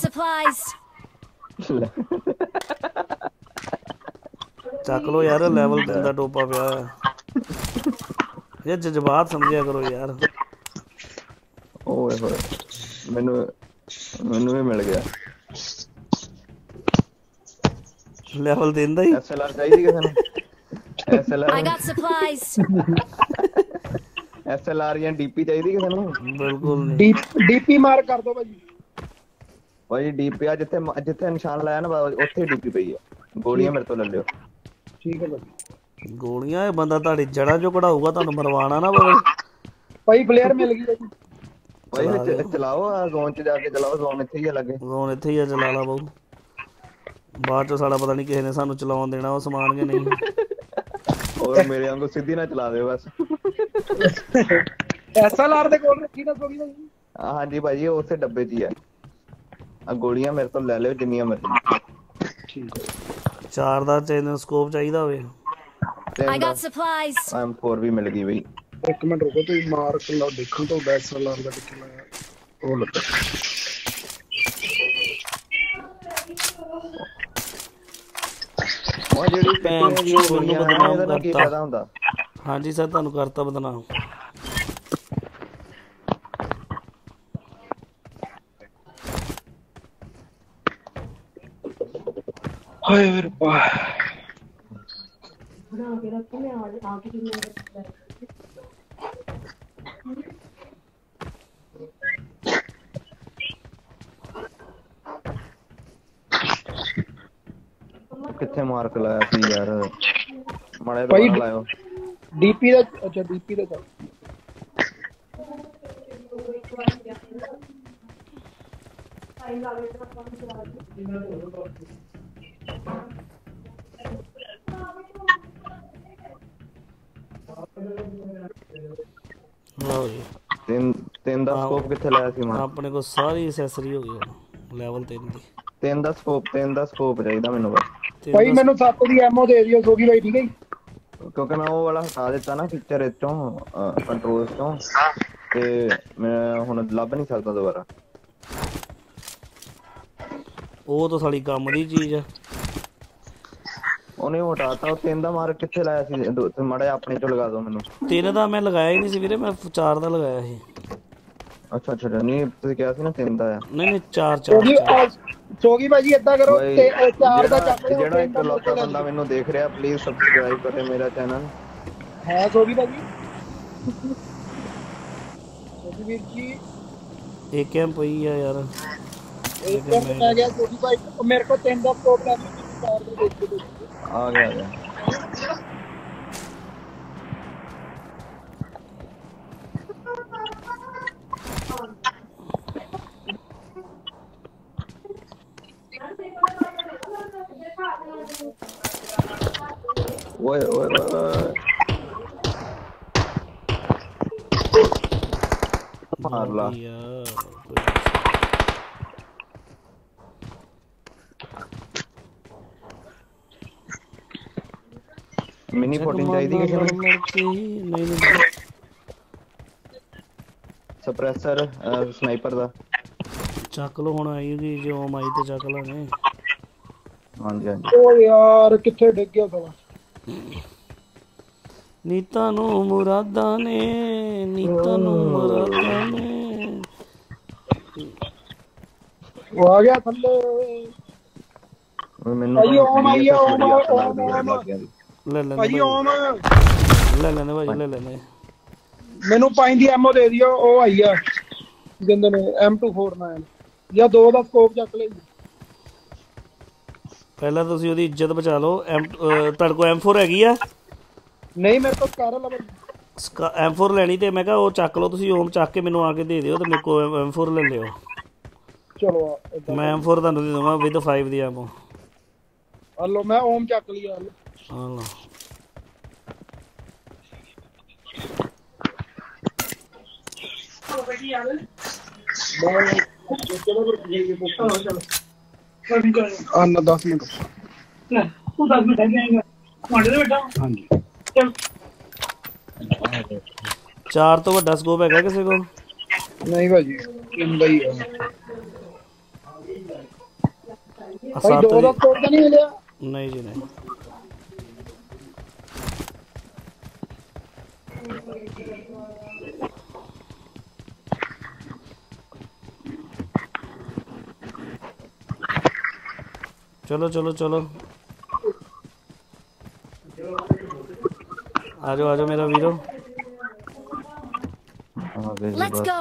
ਚੱਕ ਲੋ ਯਾਰ। ਲੈਵਲ 3 ਦਾ ਟੋਪਾ ਪਿਆ ਇਹ ਜਜ਼ਬਾਤ ਸਮਝਿਆ ਕਰੋ ਯਾਰ। ਓਏ ਹੋਏ ਮੈਨੂੰ ਵੀ ਮਿਲ ਗਿਆ ਲੈਵਲ 3 ਦਾ ਹੀ। ਐਸਐਲਆਰ ਚਾਹੀਦੀ ਕਿਸੇ ਨੂੰ? ਐਸਐਲਆਰ ਜਾਂ ਡੀਪੀ ਚਾਹੀਦੀ ਕਿਸੇ ਨੂੰ? ਬਿਲਕੁਲ ਡੀਪੀ ਮਾਰ ਕਰ ਦੋ ਭਾਜੀ। ਭਾਜੀ ਡੀਪੀ ਆ ਜਿੱਥੇ ਨਿਸ਼ਾਨ ਲਾਇਆ ਨਾ ਉੱਥੇ ਡੀਪੀ ਪਈ ਆ। ਗੋਲੀਆਂ ਮੇਰੇ ਤੋਂ ਲੈ ਲਿਓ। ਠੀਕ ਹੈ ਭਾਜੀ। ਗੋਲੀਆਂ ਇਹ ਬੰਦਾ ਤੁਹਾਡੀ ਜੜ੍ਹਾਂ ਚੋਂ ਕਢਾਊਗਾ, ਤੁਹਾਨੂੰ ਮਰਵਾਣਾ ਨਾ ਪਵੇ। ਭਾਈ ਫਲੇਅਰ ਮਿਲ ਗਈ ਭਾਜੀ। ਭਾਈ ਚਲਾਓ ਆ ਜ਼ੋਨ ਚ ਜਾ ਕੇ ਚਲਾਓ ਜ਼ੋਨ ਇੱਥੇ ਹੀ ਆ ਲੱਗੇ ਜ਼ੋਨ ਇੱਥੇ ਹੀ ਆ ਚਲਾ ਲਾ ਬਾਊ ਬਾਅਦ ਚ ਸਾਡਾ ਪਤਾ ਨਹੀਂ ਕਿਸੇ ਨੇ ਸਾਨੂੰ ਚਲਾਉਣ ਦੇਣਾ ਉਹ ਸਮਾਨ ਕਿ ਨਹੀਂ ਓਏ ਮੇਰੇ ਵਾਂਗੂ ਸਿੱਧੀ ਨਾ ਚਲਾ ਦਿਓ ਬਸ SLR ਦੇ ਕੋਲ ਰੱਖੀ ਨਾ ਸੋਗੀ ਭਾਈ ਹਾਂਜੀ ਭਾਜੀ ਉਸੇ ਡੱਬੇ 'ਚ ਹੀ ਆ ਆ ਗੋਲੀਆਂ ਮੇਰੇ ਤੋਂ ਲੈ ਲਿਓ ਜਿੰਨੀਆਂ ਮਰਜ਼ੀ ਠੀਕ ਹੈ 4 ਦਾ ਚੈਨਲ ਸਕੋਪ ਚਾਹੀਦਾ ਹੋਵੇ I got supplies. M4 ਵੀ ਮਿਲ ਗਈ ਬਈ ਇੱਕ ਮਿੰਟ ਰੁਕੋ ਤੁਸੀਂ ਮਾਰਕ ਲਾਓ ਦੇਖਾਂ ਤਾਂ SLR ਦਾ ਕਿੱਥੇ ਲਾਇਆ ਉਹ ਲੱਗਾ ਉਹ ਜਿਹੜੀ ਭੈਣ ਚੋਦ ਮੈਨੂੰ ਬਦਨਾਮ ਕੀ ਕਰਤਾ ਫਾਇਦਾ ਹੁੰਦਾ ਹਾਂਜੀ ਸਰ ਤੁਹਾਨੂੰ ਕਰਤਾ ਬਦਨਾਮ ਹਾਏ ਮੇਰੇ ਪਾ ਕਿੱਥੇ ਮਾਰਕ ਲਾਇਆ ਸੀ ਯਾਰ ਮਾੜੇ ਭਾਈ ਤੋਂ ਲਾਇਓ ਡੀਪੀ ਦਾ ਅੱਛਾ ਡੀਪੀ ਦਾ ਚੱਲ ਲਓ ਜੀ ਤਿੰਨ ਦਾ ਸਕੋਪ ਕਿੱਥੇ ਲਾਇਆ ਸੀ ਮੈਂ ਆਪਣੇ ਕੋਲ ਸਾਰੀ ਐਕਸੈਸਰੀ ਹੋ ਗਈ ਹੁਣ ਲੈਵਲ 3 ਦੀ ਤਿੰਨ ਦਾ ਸਕੋਪ ਚਾਹੀਦਾ ਮੈਨੂੰ ਬਸ ਭਾਈ ਮੈਨੂੰ 7 ਦੀ ਐਮਓ ਦੇ ਦਿਓ ਸੋਗੀ ਭਾਈ ਠੀਕ ਹੈ ਜੀ ਕਿਉਂਕਿ ਮੈਂ ਉਹ ਵਾਲਾ ਹਟਾ ਦਿੱਤਾ ਨਾ ਫੀਚਰ ਇਤੋਂ ਕੰਟਰੋਲ ਤੋਂ ਤੇ ਮੈਂ ਹੁਣ ਲੱਭ ਨਹੀਂ ਸਕਦਾ ਦੁਬਾਰਾ ਉਹ ਤਾਂ ਸਾਲੀ ਕੰਮ ਦੀ ਚੀਜ਼ ਆ ਉਹਨੇ ਹਟਾਤਾ ਉਹ ਤਿੰਨ ਦਾ ਮਾਰਕ ਕਿੱਥੇ ਲਾਇਆ ਸੀ ਮਾੜਾ ਆਪਣੇ ਚੋਂ ਲਗਾ ਦਿਓ ਮੈਨੂੰ 3 ਦਾ ਮੈਂ ਲਗਾਇਆ ਹੀ ਨਹੀਂ ਸੀ ਵੀਰੇ ਮੈਂ 4 ਦਾ ਲਗਾਇਆ ਸੀ ਅੱਛਾ ਨਹੀਂ ਤੁਸੀਂ ਕਿਹਾ ਸੀ ਨਾ ਤਿੰਨ ਦਾ ਆ ਨਹੀਂ 4 ਸੋਗੀ ਭਾਜੀ ਏਦਾਂ ਕਰੋ ਤੇ 4 ਦਾ ਚੱਕ ਲਿਓ ਜਿਹੜਾ ਇੱਕ ਲੋਕਾ ਬੰਦਾ ਮੈਨੂੰ ਦੇਖ ਰਿਹਾ ਪਲੀਜ਼ ਸਬਸਕ੍ਰਾਈਬ ਕਰੇ ਮੇਰਾ ਚੈਨਲ ਹੈ ਸੋਗੀ ਭਾਜੀ ਸੋਗੀ ਵੀਰ ਜੀ ਇੱਕ ਕੈਂਪ ਪਈ ਆ ਯਾਰ ਇੱਕ ਕੈਂਪ ਆ ਗਿਆ ਸੋਗੀ ਭਾਈ ਮੇਰੇ ਕੋਲ 3 ਦਾ ਸਕੋਪ ਲੈ ਕੇ 4 ਦੇ ਦੇਖ ਕੇ ਆ ਗਿਆ ਓਏ ਮਾਰ ਲਾ ਮਿਨੀ ਪੋਟਿੰਗ ਚਾਹੀਦੀ ਕਿਸੇ ਨੂੰ ਨਹੀਂ ਸਪਰੈਸਰ ਸਨਾਈਪਰ ਦਾ ਚੱਕ ਲੋ ਹੁਣ ਆਈਗੀ ਜੋ ਮਾਈ ਤੇ ਚੱਕ ਲਾਂਗੇ ਹਾਂਜੀ ਓ ਯਾਰ ਕਿੱਥੇ ਡਿੱਗ ਗਿਆ ਸਵਾ ਨੀਤਾਂ ਨੂੰ ਮੁਰਾਦਾਂ ਨੇ ਉਹ ਆ ਗਿਆ ਥੱਲੇ ਮੈਨੂੰ ਭਾਈ ਓਮ ਆਈ ਆ ਓਮ ਲੈ ਲੈਂਦੇ ਭਾਈ ਓਮ ਭਾਈ ਲੈ ਲੈਂਦੇ ਮੈਨੂੰ 5 ਦੀ ਐਮਓ ਦੇ ਦਿਓ ਉਹ ਆਈ ਆ ਜਿੰਦੇ ਨੇ M249 ਜਾਂ 2 ਦਾ ਸਕੋਪ ਚੱਕ ਲਈ ਪਹਿਲਾਂ ਤੁਸੀਂ ਉਹਦੀ ਇੱਜ਼ਤ ਬਚਾ ਲਓ ਤੁਹਾਡੇ ਕੋਲ M4 ਹੈਗੀ ਆ ਨਹੀਂ ਮੇਰੇ ਕੋਲ ਸਕਾਰ ਲਵਲ M4 ਲੈਣੀ ਤੇ ਮੈਂ ਕਿਹਾ ਉਹ ਚੱਕ ਲਓ ਤੁਸੀਂ ਓਮ ਚੱਕ ਕੇ ਮੈਨੂੰ ਆ ਕੇ ਦੇ ਦਿਓ ਤੇ ਮੇਰੇ ਕੋਲ M4 ਲੈ ਲਿਓ ਚਲੋ ਮੈਂ M4 ਤੁਹਾਨੂੰ ਦੇ ਦਵਾਂ ਵਿਦ 5 ਦੀ ਐਮੋ ਹਲੋ ਮੈਂ ਓਮ ਚੱਕ ਲਿਆ ਹਾਂ ਲਓ ਆਨਾ 10 ਮਿੰਟ ਤੂੰ 10 ਮਿੰਟ ਆਏਗਾ ਤੁਹਾਡੇ ਦੇ ਬੇਟਾ ਹਾਂਜੀ ਚਲ 4 ਤੋਂ ਵੱਡਾ ਸਕੋਪ ਹੈਗਾ ਕਿਸੇ ਕੋਲ ਨਹੀਂ ਭਾਜੀ ਕਿੰਦਾ ਹੀ ਆ ਭਾਈ 2 ਦਾ ਸਕੋਪ ਤਾਂ ਨਹੀਂ ਮਿਲਿਆ ਨਹੀਂ ਜੀ ਨਹੀਂ ਚਲੋ आ जाओ मेरा वीरो Let's go.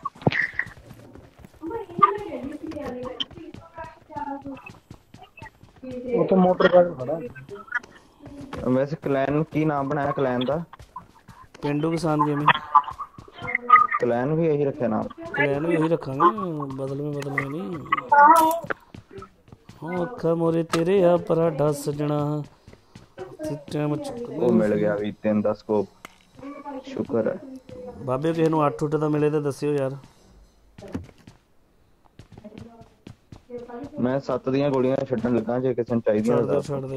ਉਹ ਤਾਂ ਮੋਟਰ ਕਾਰਡ ਖੜਾ ਵੈਸੇ ਕਲੈਨ ਕੀ ਨਾਮ ਬਣਾਇਆ ਕਲੈਨ ਦਾ ਪਿੰਡੂ ਕਿਸਾਨ ਗੇਮਿੰਗ क्लैन भी यही रखे नाम। क्लैन भी यही रखांगे, बदल में नहीं। हाँ अखा मोरे तेरे आ पराठा सजना वो मिल गया भी 3 ਦਾ ਸਕੋਪ, ਸ਼ੁਕਰ ਹੈ ਬਾਬੇ। ਕਿਸੇ ਨੂੰ 8 ਦਾ ਮਿਲੇ ਤਾਂ ਦੱਸਿਓ ਯਾਰ। ਮੈਂ 7 ਦੀਆਂ ਗੋਲੀਆਂ ਛੱਡਣ ਲੱਗਾ, ਜੇ ਕਿਸੇ ਨੂੰ ਚਾਹੀਦੀਆਂ ਛੱਡ ਦਿਓ।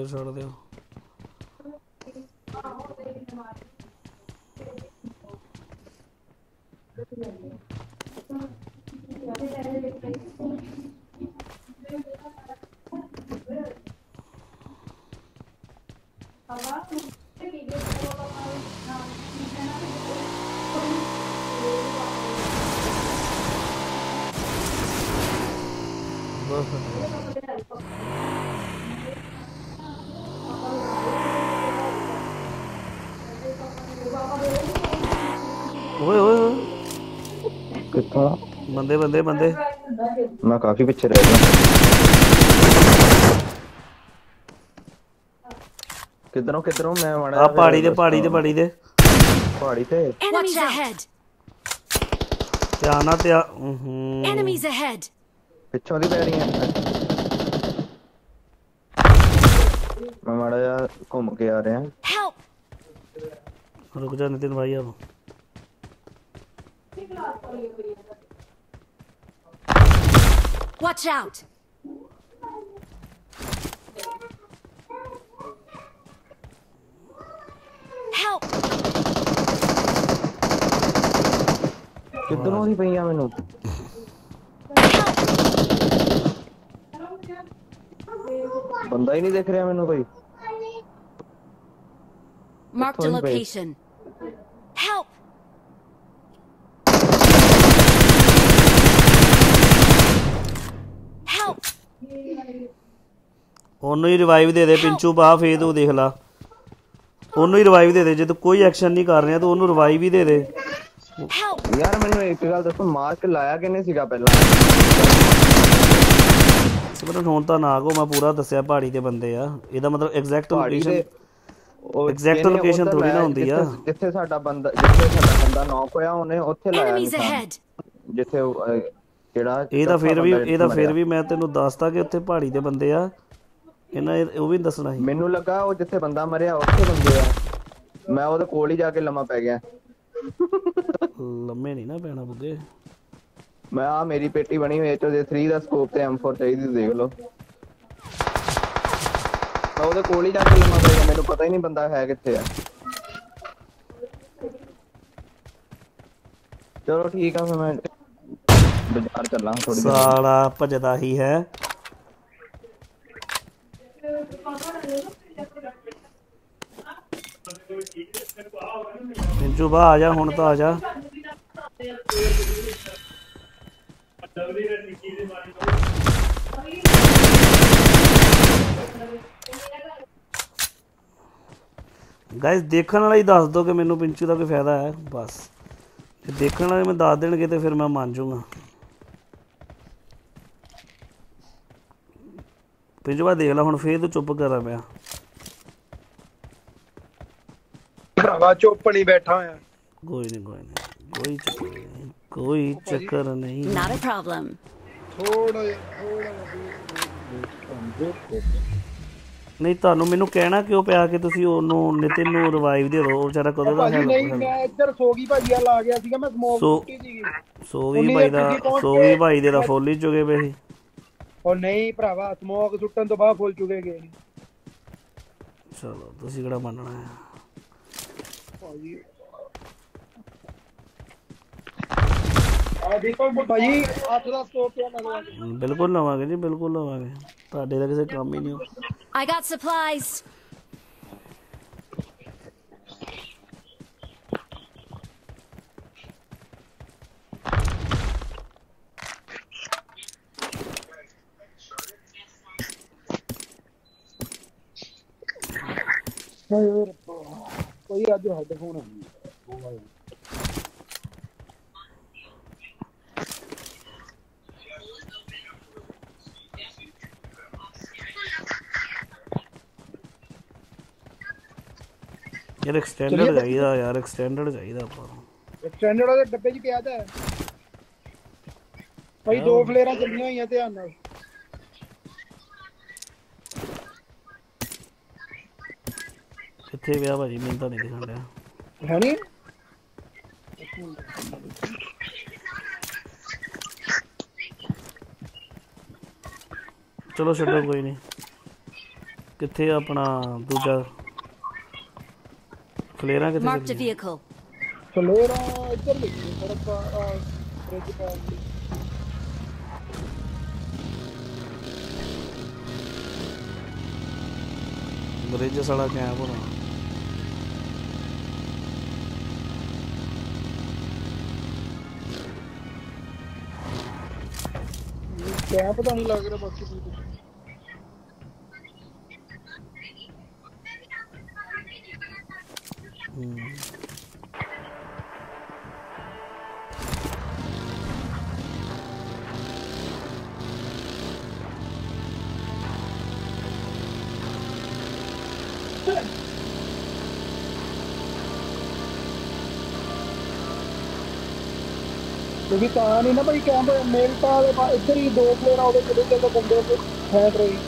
ਓਏ ਕਿੱਥੋਂ ਬੰਦੇ ਮੈਂ ਕਾਫੀ ਪਿੱਛੇ ਰਹਿ ਗਿਆ। ਕਿੱਧਰੋਂ ਮੈਂ ਮਾੜਾ ਆ ਪਹਾੜੀ ਦੇ ਪਹਾੜੀ ਤੇ Enemies ahead. ਧਿਆਨ ਨਾਲ Enemies ahead. ਪਿੱਛੋਂ ਦੀ ਪੈ ਰਹੀਆਂ। ਮੈਂ ਮਾੜਾ ਜਿਹਾ ਘੁੰਮ ਕੇ ਆ ਰਿਹਾ। Help. रुक जा नितिन भाई अब। Watch out. Help. ਕਿੱਧਰੋਂ ਦੀ ਪਈਆਂ ਮੈਨੂੰ? ਬੰਦਾ ਹੀ ਨਹੀਂ ਦਿਖ ਰਿਹਾ ਮੈਨੂੰ ਕੋਈ। Marked a location. Help. Help. ਉਹਨੂੰ ਹੀ ਰਿਵਾਈਵ ਦੇ ਦੇ ਪਿੰਚੂ ਬਾ ਫੇਰ ਤੂੰ ਦੇਖ ਲਾ। ਉਹਨੂੰ ਹੀ ਰਿਵਾਈਵ ਦੇ ਦੇ, ਜੇ ਤੂੰ ਕੋਈ ਐਕਸ਼ਨ ਨਹੀਂ ਕਰ ਰਿਹਾ ਤੂੰ ਉਹਨੂੰ ਰਿਵਾਈਵ ਹੀ ਦੇ ਦੇ। ਯਾਰ ਮੈਨੂੰ ਇੱਕ ਗੱਲ ਦੱਸੋ, ਮਾਸਕ ਲਾਇਆ ਕਿੰਨੇ ਸੀਗਾ ਪਹਿਲਾਂ? ਸਿਮਰਨ ਹੁਣ ਤਾਂ ਨਾ ਕੋ, ਮੈਂ ਪੂਰਾ ਦੱਸਿਆ ਪਹਾੜੀ ਦੇ ਬੰਦੇ ਆ। ਇਹਦਾ ਮਤਲਬ ਐਗਜ਼ੈਕਟ ਲੋਕੇਸ਼ਨ ਥੋੜੀ ਨਾ ਹੁੰਦੀ ਆ। ਜਿੱਥੇ ਸਾਡਾ ਬੰਦਾ ਨੌਕ ਹੋਇਆ ਉਹਨੇ ਉੱਥੇ ਲਾਇਆ ਜਿੱਥੇ ਜਿਹੜਾ। ਇਹਦਾ ਫਿਰ ਵੀ ਮੈਂ ਤੈਨੂੰ ਦੱਸਤਾ ਕਿ ਉੱਥੇ ਪਹਾੜੀ ਦੇ ਬੰਦੇ ਆ। ਇਹਨਾਂ ਉਹ ਵੀ ਦੱਸਣਾ ਸੀ ਮੈਨੂੰ ਲੱਗਾ। ਉਹ ਜਿੱਥੇ ਬੰਦਾ ਮਰਿਆ ਉੱਥੇ ਬੰਦੇ ਆ, ਮੈਂ ਉਹਦੇ ਕੋਲ ਹੀ ਜਾ ਕੇ ਲੰਮਾ ਪੈ ਗਿਆ। ਲੰਮੇ ਨਹੀਂ ਨਾ ਪੈਣਾ ਬੁੱਗੇ। ਮੈਂ ਆ ਮੇਰੀ ਪੇਟੀ ਬਣੀ ਹੋਈ ਚ 3 ਦਾ ਸਕੋਪ ਤੇ M4 ਚਾਹੀਦੀ, ਦੇਖ ਲਓ। ਮੈਂ ਉਹਦੇ ਕੋਲ ਹੀ ਜਾ ਕੇ ਲੰਮਾ ਪੈ ਗਿਆ, ਮੈਨੂੰ ਪਤਾ ਹੀ ਨਹੀਂ ਬੰਦਾ ਹੈ ਕਿੱਥੇ ਆ। ਚਲੋ ਠੀਕ ਆ, ਫਿਰ ਮੈਂ ਬਾਜ਼ਾਰ ਚੱਲਾਂ ਥੋੜੀ ਦੇਰ। ਸਾਲਾ ਭਜਦਾ ਹੀ ਹੈ। ਪਿੰਚੂ ਬਾ ਆ ਜਾ ਹੁਣ ਤਾਂ ਆ ਜਾ। ਗਾਇਸ ਦੇਖਣ ਵਾਲਾ ਹੀ ਦੱਸ ਦੋ ਕਿ ਮੈਨੂੰ ਪਿੰਚੂ ਦਾ ਕੋਈ ਫਾਇਦਾ ਹੈ ਬਸ। ਜੇ ਦੇਖਣ ਵਾਲੇ ਮੈਂ ਦੱਸ ਦੇਣਗੇ ਤੇ ਫਿਰ ਮੈਂ ਮੰਨ ਜਾਊਂਗਾ। ਪਿੰਚੂ ਬਾ ਦੇਖ ਲੈ ਹੁਣ ਫੇਰ ਤੂੰ ਚੁੱਪ ਕਰਾ ਪਿਆ। ਭਰਾਵਾ ਚੁੱਪ ਨਹੀਂ ਬੈਠਾ ਹੋਇਆ। ਕੋਈ ਚੱਕਰ ਨਹੀਂ। Not a problem. ਨਹੀਂ ਤੁਹਾਨੂੰ ਮੈਨੂੰ ਕਹਿਣਾ ਕਿਉਂ ਪਿਆ ਕਿ ਤੁਸੀਂ ਉਹਨੂੰ ਨਿਤਿਨ ਨੂੰ ਰਿਵਾਈਵ ਦੇ ਦਿਓ? ਉਹ ਵਿਚਾਰਾ ਕਦੋਂ ਦਾ ਹੈ। ਨਹੀਂ ਮੈਂ ਇੱਧਰ ਸੋਗੀ ਭਾਜੀਆ ਲਾ ਗਿਆ ਸੀਗਾ, ਮੈਂ ਸਮੋਕ ਕੀਤੀ ਸੀਗੀ। ਸੋਗੀ ਭਾਈ ਦੇ ਦਾ ਫੁੱਲ ਹੀ ਚੁਗੇ ਪਏ ਸੀ। ਉਹ ਨਹੀਂ ਭਰਾਵਾ, ਸਮੋਕ ਸੁੱਟਣ ਤੋਂ ਬਾਅਦ ਫੁੱਲ ਚੁਗੇ ਗਏ। ਚਲੋ ਤੁਸੀਂ ਕਿਹੜਾ ਮੰਨਣਾ ਹੈ ਭਾਜੀ। 8 ਦਾ ਸਕੋਪ ਤੇ ਲਗਵਾ। ਬਿਲਕੁਲ ਲਵਾਂਗੇ ਜੀ, ਬਿਲਕੁਲ ਲਵਾਂਗੇ। ਤੁਹਾਡੇ ਦਾ ਕਿਸੇ ਕੰਮ ਹੀ ਨਹੀਂ ਹੋ। I got supplies. ਕੋਈ ਅੱਜ ਹੈਡਫੋਨ ਆ ਯਾਰ। ਐਕਸਟੈਂਡਡ ਚਾਹੀਦਾ ਯਾਰ, ਐਕਸਟੈਂਡਡ ਚਾਹੀਦਾ ਆਪਾਂ ਨੂੰ। ਸਟੈਂਡਰਡ ਵਾਲੇ ਡੱਬੇ 'ਚ ਪਿਆ ਤਾਂ ਭਾਈ 2 ਫਲੇਰਾਂ ਚੱਲੀਆਂ ਹੋਈਆਂ ਧਿਆਨ ਨਾਲ। ਕਿੱਥੇ ਪਿਆ ਭਾਜੀ? ਮੈਨੂੰ ਤਾਂ ਨਹੀਂ ਦਿਖਣ ਡਿਆ। ਹੈ ਨੀ ਚਲੋ ਛੱਡੋ ਕੋਈ ਨਹੀਂ। ਕਿੱਥੇ ਆਪਣਾ ਦੂਜਾ ਫਲੇਰਾਂ ਕਿੱਥੇ Marked a ਚੱਲੀਆਂ? vehicle. ਫਲੇਰਾਂ ਇੱਧਰ ਦੇਖੀ ਸੜਕ ਬ੍ਰਿਜ ਪੈਣ ਦੀ। ਬ੍ਰਿਜ ਸਾਲਾ ਕੈਂਪ ਹੋਣਾ। ਕੈਂਪ ਤਾਂ ਨਹੀਂ ਲੱਗ ਰਿਹਾ ਬਾਕੀ ਕੁਝ। ਕਿਉਂਕਿ ਤਾਂ ਨਹੀਂ ਨਾ ਭਾਈ ਕੈਂਪ ਮੇਲਟਾ ਵਾਲੇ ਇੱਧਰ ਹੀ 2 ਫਲੇਰਾਂ ਉਹਦੇ ਚਲੇ ਜਾਂਦੇ ਬੰਦੇ ਫੈਟ ਰਹੀ।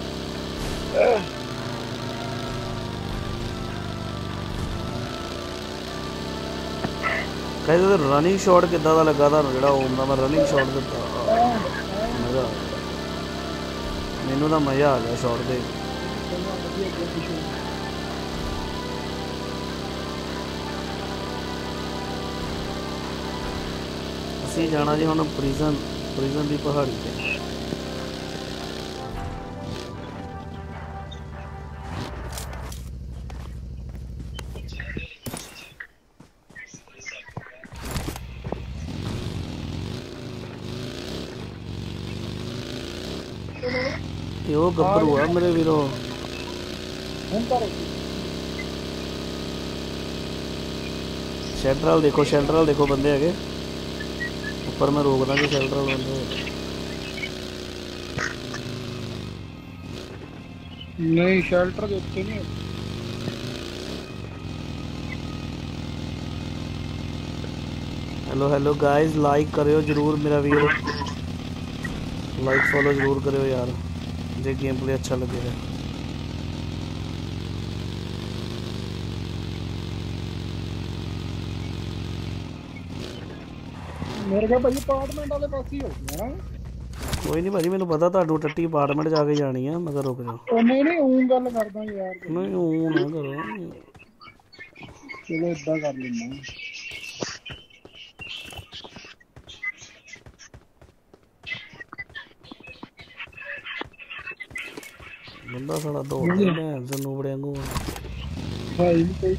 ਕਹਿੰਦੇ ਰਨਿੰਗ ਸ਼ਾਟ ਕਿੱਦਾਂ ਦਾ ਲੱਗਾ ਤੁਹਾਨੂੰ ਜਿਹੜਾ ਓਮ ਦਾ ਮੈਂ ਰਨਿੰਗ ਸ਼ਾਟ ਦਿੱਤਾ? ਮਜ਼ਾ ਮੈਨੂੰ ਤਾਂ ਮਜ਼ਾ ਆ ਗਿਆ ਸ਼ਾਟ ਦੇ। ਅਸੀਂ ਜਾਣਾ ਜੀ ਹੁਣ ਪ੍ਰਿਜ਼ਨ ਦੀ ਪਹਾੜੀ ਤੇ। ਇਹ ਉਹ ਗੱਭਰੂ ਆ ਮੇਰੇ ਵੀਰੋ। ਸੈਂਟਰਲ ਦੇਖੋ, ਸੈਂਟਰਲ ਦੇਖੋ ਬੰਦੇ ਹੈਗੇ ਉੱਪਰ। ਮੈਂ ਰੋਕਦਾ ਜੀ ਸੈਂਟਰਲ ਬੰਦੇ ਨਹੀਂ ਸ਼ੈਲਟਰ ਦੇ ਉੱਤੇ ਨਹੀਂ। हेलो गाइस, लाइक करो जरूर मेरा वीर, लाइक फॉलो जरूर करो यार जे गेम प्ले अच्छा लगेगा। मेरे ख्याल भाई अपार्टमेंट वाले पास ही हो गया ना। कोई नहीं भाजी, मैनू पता तुहाडू टट्टी अपार्टमेंट जाके जानी है, मगर रुक जाओ। नहीं नहीं ऊं गल करदा यार, नहीं ऊं ना करो, चलो इदा कर लेना। बंदा साला दौड़ भैन से नूबड़े वांगू भाई कोई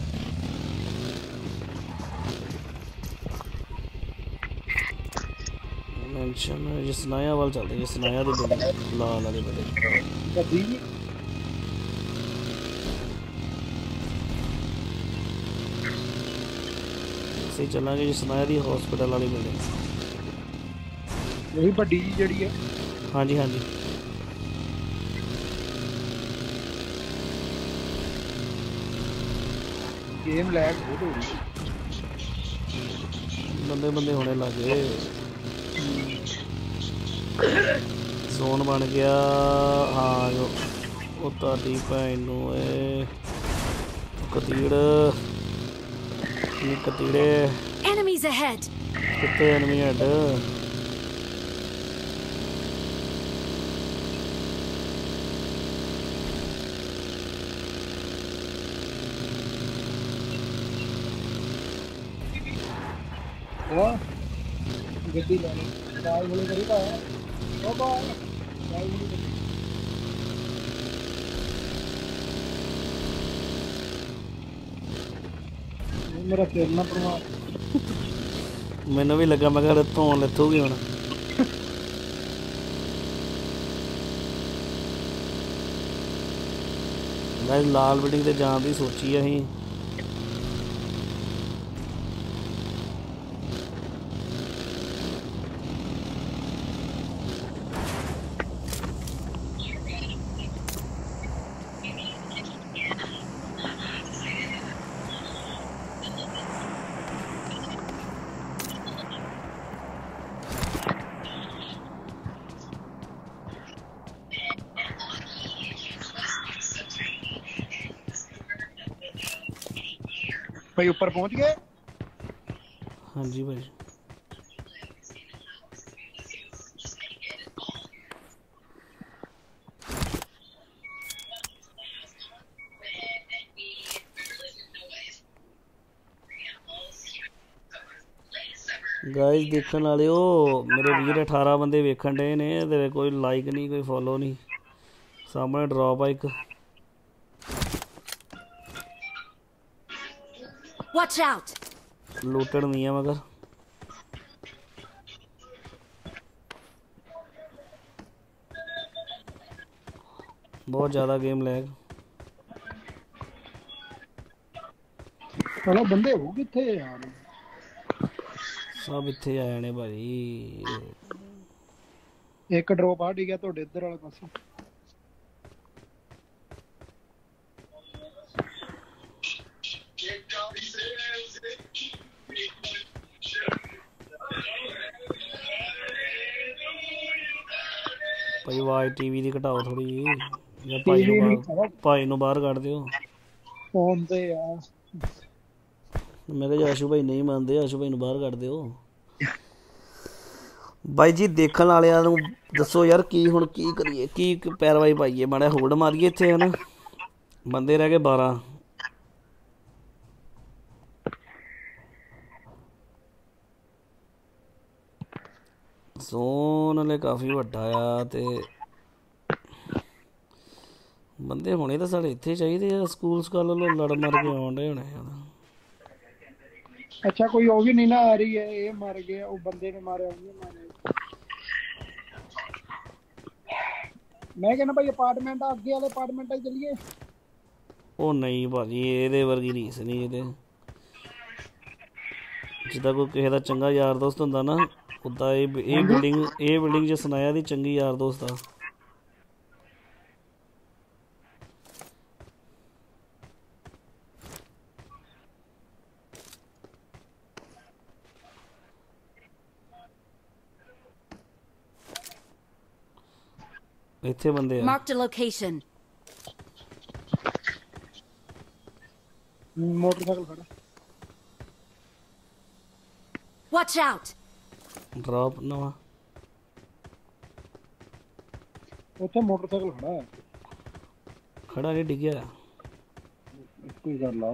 मेंशन जसनाया वाल चलते, जसनाया दी बिल्डिंग लाल वाली बिल्डिंग गड्डी से चलांगे जसनाया दी हॉस्पिटल वाली बिल्डिंग, वही बड़ी जी जड़ी है। हाँ जी हाँ जी, गेम लैग बहुत हो रही, बंदे बंदे होने लगे, जोन बन गया। हाँ जो वो ताड़ी भैन नूं कतीड़ कतीड़े Enemies ahead. कितने एनिमी हेड गड्डी लानी बाल बोले करी पाया ओ बाल बोले मेरा सिर ना पड़वा। मैनू भी लगा मैं कहा धोन लथूगी हुण। लाल बिल्डिंग ते जाण दी सोची असीं, भाई ऊपर पहुंच गए। हाँ जी भाई। गाइस देखने वाले हो मेरे वीर 18 बंदे वेखन डे ने ते कोई लाइक नहीं कोई फॉलो नहीं। सामने ड्रॉप है एक। Watch out! लूटन नहीं है मगर बहुत ज़्यादा गेम लैग। चलो बंदे हो किथे यार। सब इत्थे आए ने भाई। एक ड्रॉप आ गया ਤੁਹਾਡੇ ਇੱਧਰ ਵਾਲੇ ਪਾਸੇ। ਭਾਈ ਆਵਾਜ਼ ਟੀਵੀ ਦੀ ਘਟਾਓ ਥੋੜੀ ਜੀ ਜਾਂ ਭਾਈ ਨੂੰ ਬਾਹਰ ਕੱਢ ਦਿਓ ਫੋਨ ਤੇ ਆ। ਮੈਂ ਕਿਹਾ ਆਸ਼ੂ ਭਾਈ ਨਹੀਂ ਮੰਨਦੇ ਆਸ਼ੂ ਭਾਈ ਨੂੰ ਬਾਹਰ ਕੱਢ ਦਿਓ। ਬਾਈ ਜੀ ਦੇਖਣ ਵਾਲਿਆਂ ਨੂੰ ਦੱਸੋ ਯਾਰ ਕੀ ਹੁਣ ਕੀ ਕਰੀਏ ਕੀ ਪੈਰਵਾਈ ਪਾਈਏ ਮਾੜਾ ਹੋਲਡ ਮਾਰੀਏ ਇੱਥੇ ਹਨਾ। ਬੰਦੇ ਰਹਿ ਗਏ 12। ਜ਼ੋਨ ਹਲੇ ਕਾਫੀ ਵੱਡਾ ਆ ਤੇ ਬੰਦੇ ਹੋਣੇ ਤਾਂ ਸਾਡੇ ਇੱਥੇ ਚਾਹੀਦੇ ਆ। ਸਕੂਲ ਸਕਾਲ ਵੱਲੋਂ ਲੜ ਮਰ ਕੇ ਆਉਣ ਡੇ ਹੋਣੇ ਆ। ਅੱਛਾ ਕੋਈ ਉਹ ਵੀ ਨਹੀਂ ਨਾ ਆ ਰਹੀ ਹੈ ਇਹ ਮਰ ਗਿਆ ਉਹ ਬੰਦੇ ਨੇ ਮਾਰਿਆ ਉਹਨੇ ਮਾਰਿਆ। ਮੈਂ ਕਹਿੰਦਾ ਭਾਈ ਅਪਾਰਟਮੈਂਟ ਅੱਗੇ ਵਾਲੇ ਅਪਾਰਟਮੈਂਟਾਂ 'ਚ ਚੱਲੀਏ। ਉਹ ਨਹੀਂ ਭਾਜੀ ਇਹਦੇ ਵਰਗੀ ਰੀਸ ਨਹੀਂ ਇਹਦੇ। ਜਿੱਦਾਂ ਕੋਈ ਕਿਸੇ ਦਾ ਚੰਗਾ ਯਾਰ ਦੋਸਤ ਹੁੰਦਾ ਨਾ ਉੱਦਾਂ ਇਹ ਬਿਲਡਿੰਗ 'ਚ ਸੁਨਾਇਆ ਦੀ ਚੰਗੀ ਯਾਰ ਦੋਸਤ ਆ। ਇੱਥੇ ਬੰਦੇ ਆ। Marked a location. ਮੋਟਰਸਾਈਕਲ ਖੜਾ। Watch out! ਡ੍ਰੌਪ ਨਵਾਂ ਉੱਥੇ ਮੋਟਰਸਾਈਕਲ ਖੜਾ ਹੈ। ਖੜਾ ਨਹੀਂ ਡਿੱਗਿਆ। ਕੋਈ ਕਰ ਲਾ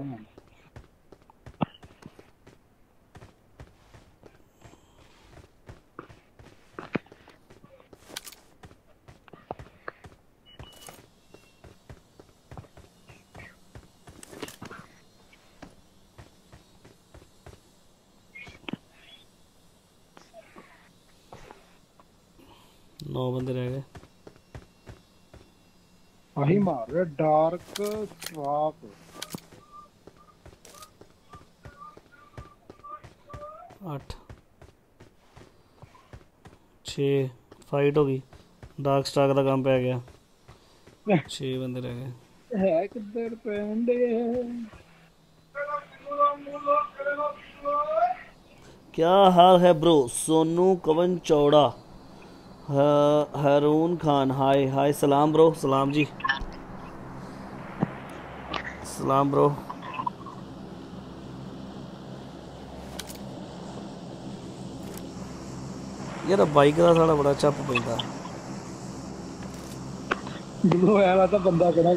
9 ਬੰਦੇ ਰਹਿ ਗਏ। ਆਹੀ ਮਾਰ ਰਿਹਾ ਡਾਰਕ ਸਵਾਪ 8 6 फाइट होगी। डार्क स्टाक का काम पै गया। 6 बंदे रह गए। है किधर पेंडे क्या हाल है ब्रो? सोनू कवन चौड़ा हारून खान हाय हाय सलाम ब्रो। सलाम जी सलाम ब्रो। यार बाइक का साड़ा बड़ा झप पैंदा ਜਦੋਂ ਆਇਆ ਤਾਂ ਬੰਦਾ ਕਿਹੜਾ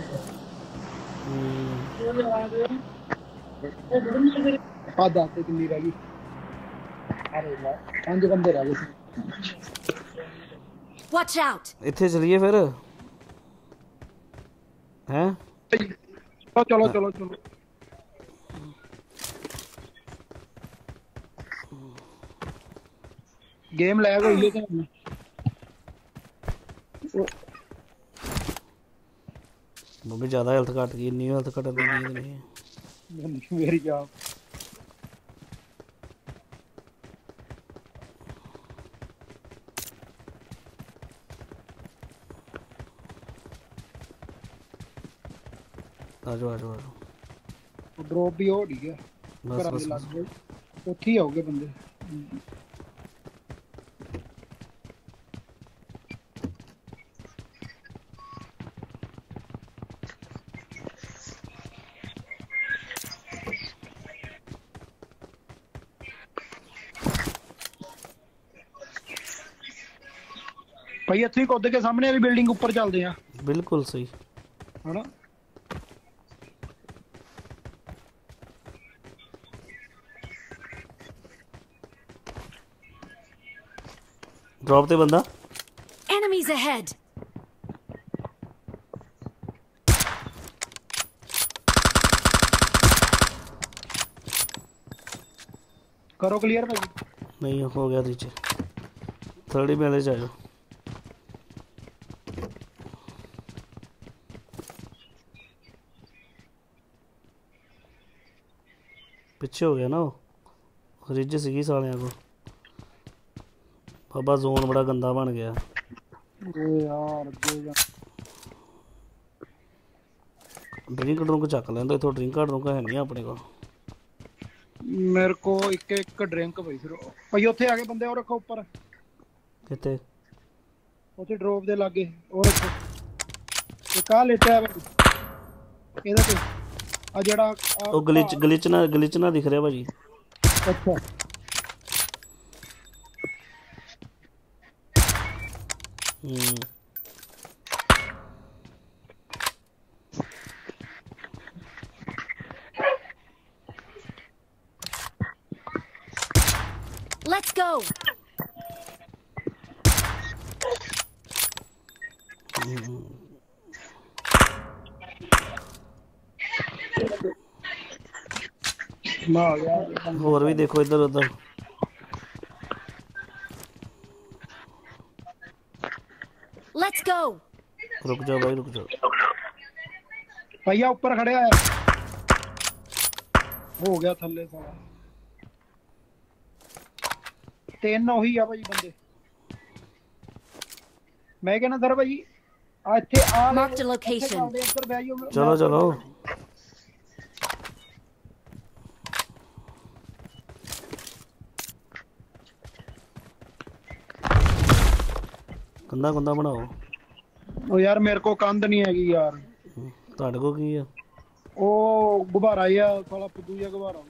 ਆ ਦੱਸ ਕਿੰਨੀ ਰਹਿ ਗਈ। ਅਰੇ ਲਾ 5 ਬੰਦੇ ਰਹਿ ਗਏ। Watch out! ਇੱਥੇ ਚਲੀਏ ਫਿਰ हैं? चलो चलो चलो गेम लैग हो गई तो मम्मी ज्यादा हेल्थ घट गई। इन्नी हेल्थ घटन दी नींद नहीं मेरी क्या आजो आजो आजो ड्रॉप भी हो गया। बस बस ਉੱਥੇ ਹੀ ਆਉਗੇ ਬੰਦੇ। ਭਾਈ ਇੱਥੇ ਕੁੱਦ ਕੇ ਸਾਹਮਣੇ ਵਾਲੀ ਬਿਲਡਿੰਗ ਉੱਪਰ ਚੱਲਦੇ ਆ ਬਿਲਕੁਲ ਸਹੀ ਹਨਾ ਡ੍ਰੌਪ ਤੇ ਬੰਦਾ Enemies ahead. ਕਰੋ ਕਲੀਅਰ ਭਾਈ ਨਹੀਂ ਹੋ ਗਿਆ ਨੀਚੇ 30 ਮੈਲੇ ਚ ਆਇਓ ਪਿੱਛੇ ਹੋ ਗਿਆ ਨਾ ਉਹ ਰਿਜ ਸੀਗੀ ਸਾਲਿਆਂ ਕੋਲ ਬਾਬਾ ਜ਼ੋਨ ਬੜਾ ਗੰਦਾ ਬਣ ਗਿਆ ਯਾਰ ਡਰਿੰਕ ਡਰੁੰਕ ਚੱਕ ਲੈਂਦਾ ਇਥੋਂ ਡਰਿੰਕਾਂ ਡਰੁੰਕਾਂ ਹੈ ਨਹੀਂ ਆਪਣੇ ਕੋਲ ਮੇਰੇ ਕੋ ਇੱਕ ਡਰਿੰਕ ਪਈ ਸਿਰਫ ਭਾਈ ਉੱਥੇ ਆ ਕੇ ਬੰਦੇ ਉਹ ਰੱਖੋ ਉੱਪਰ ਕਿੱਥੇ ਉੱਥੇ ਡ੍ਰੌਪ ਦੇ ਲਾਗੇ ਉਹ ਰੱਖੋ ਇਹ ਕਾ ਲੇਟਿਆ ਭਾਈ ਇਹਦਾ ਤੇ ਆ ਜਿਹੜਾ ਉਹ ਗਲਿਚ ਨਾ ਦਿਖ ਰਿਹਾ ਭਾਜੀ ਅੱਛਾ Let's go. ਹੋਰ ਵੀ ਦੇਖੋ ਇੱਧਰ ਉੱਧਰ Let's go. रुक जाओ भाई रुक जाओ भैया ऊपर खड़े आया हो गया थल्ले सारा तीन ਉਹੀ ਆ ਭਾਈ ਬੰਦੇ ਮੈਂ ਕਹਿੰਦਾ ਸਰ ਭਾਈ ਆ ਇੱਥੇ ਆ Marked a location. ਇੱਧਰ ਬਹਿ ਜਾਓ चलो चलो ਕੰਦਾ ਕੰਦਾ ਬਣਾਓ ਉਹ ਯਾਰ ਮੇਰੇ ਕੋ ਕੰਧ ਨਹੀਂ ਹੈਗੀ ਯਾਰ ਤੁਹਾਡੇ ਕੋ ਕੀ ਆ ਉਹ ਗੁਬਾਰਾ ਆ ਸਾਲਾ ਫੁੱਦੂ ਜਿਹਾ ਗੁਬਾਰਾ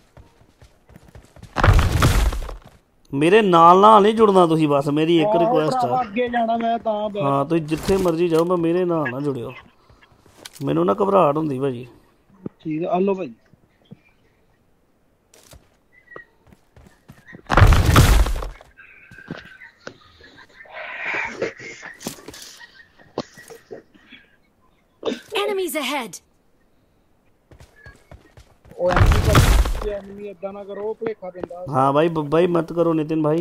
ਮੇਰੇ ਨਾਲ ਨਹੀਂ ਜੁੜਨਾ ਤੁਸੀਂ ਬਸ ਮੇਰੀ ਇੱਕ ਰਿਕੁਐਸਟ ਆ ਅੱਗੇ ਜਾਣਾ ਮੈਂ ਤਾਂ ਹਾਂ ਤੁਸੀਂ ਜਿੱਥੇ ਮਰਜ਼ੀ ਜਾਓ ਮੈਂ ਮੇਰੇ ਨਾਲ ਨਾ ਜੁੜਿਓ ਮੈਨੂੰ ਨਾ ਘਬਰਾਹਟ ਹੁੰਦੀ ਭਾਜੀ ਠੀਕ ਆ ਲਓ ਭਾਈ Enemies ahead. ਉਹ ਐਨਮੀ ਏਦਾਂ ਨਾ ਕਰੋ ਭਲੇਖਾ ਦਿੰਦਾ हाँ भाई भाई मत करो नितिन भाई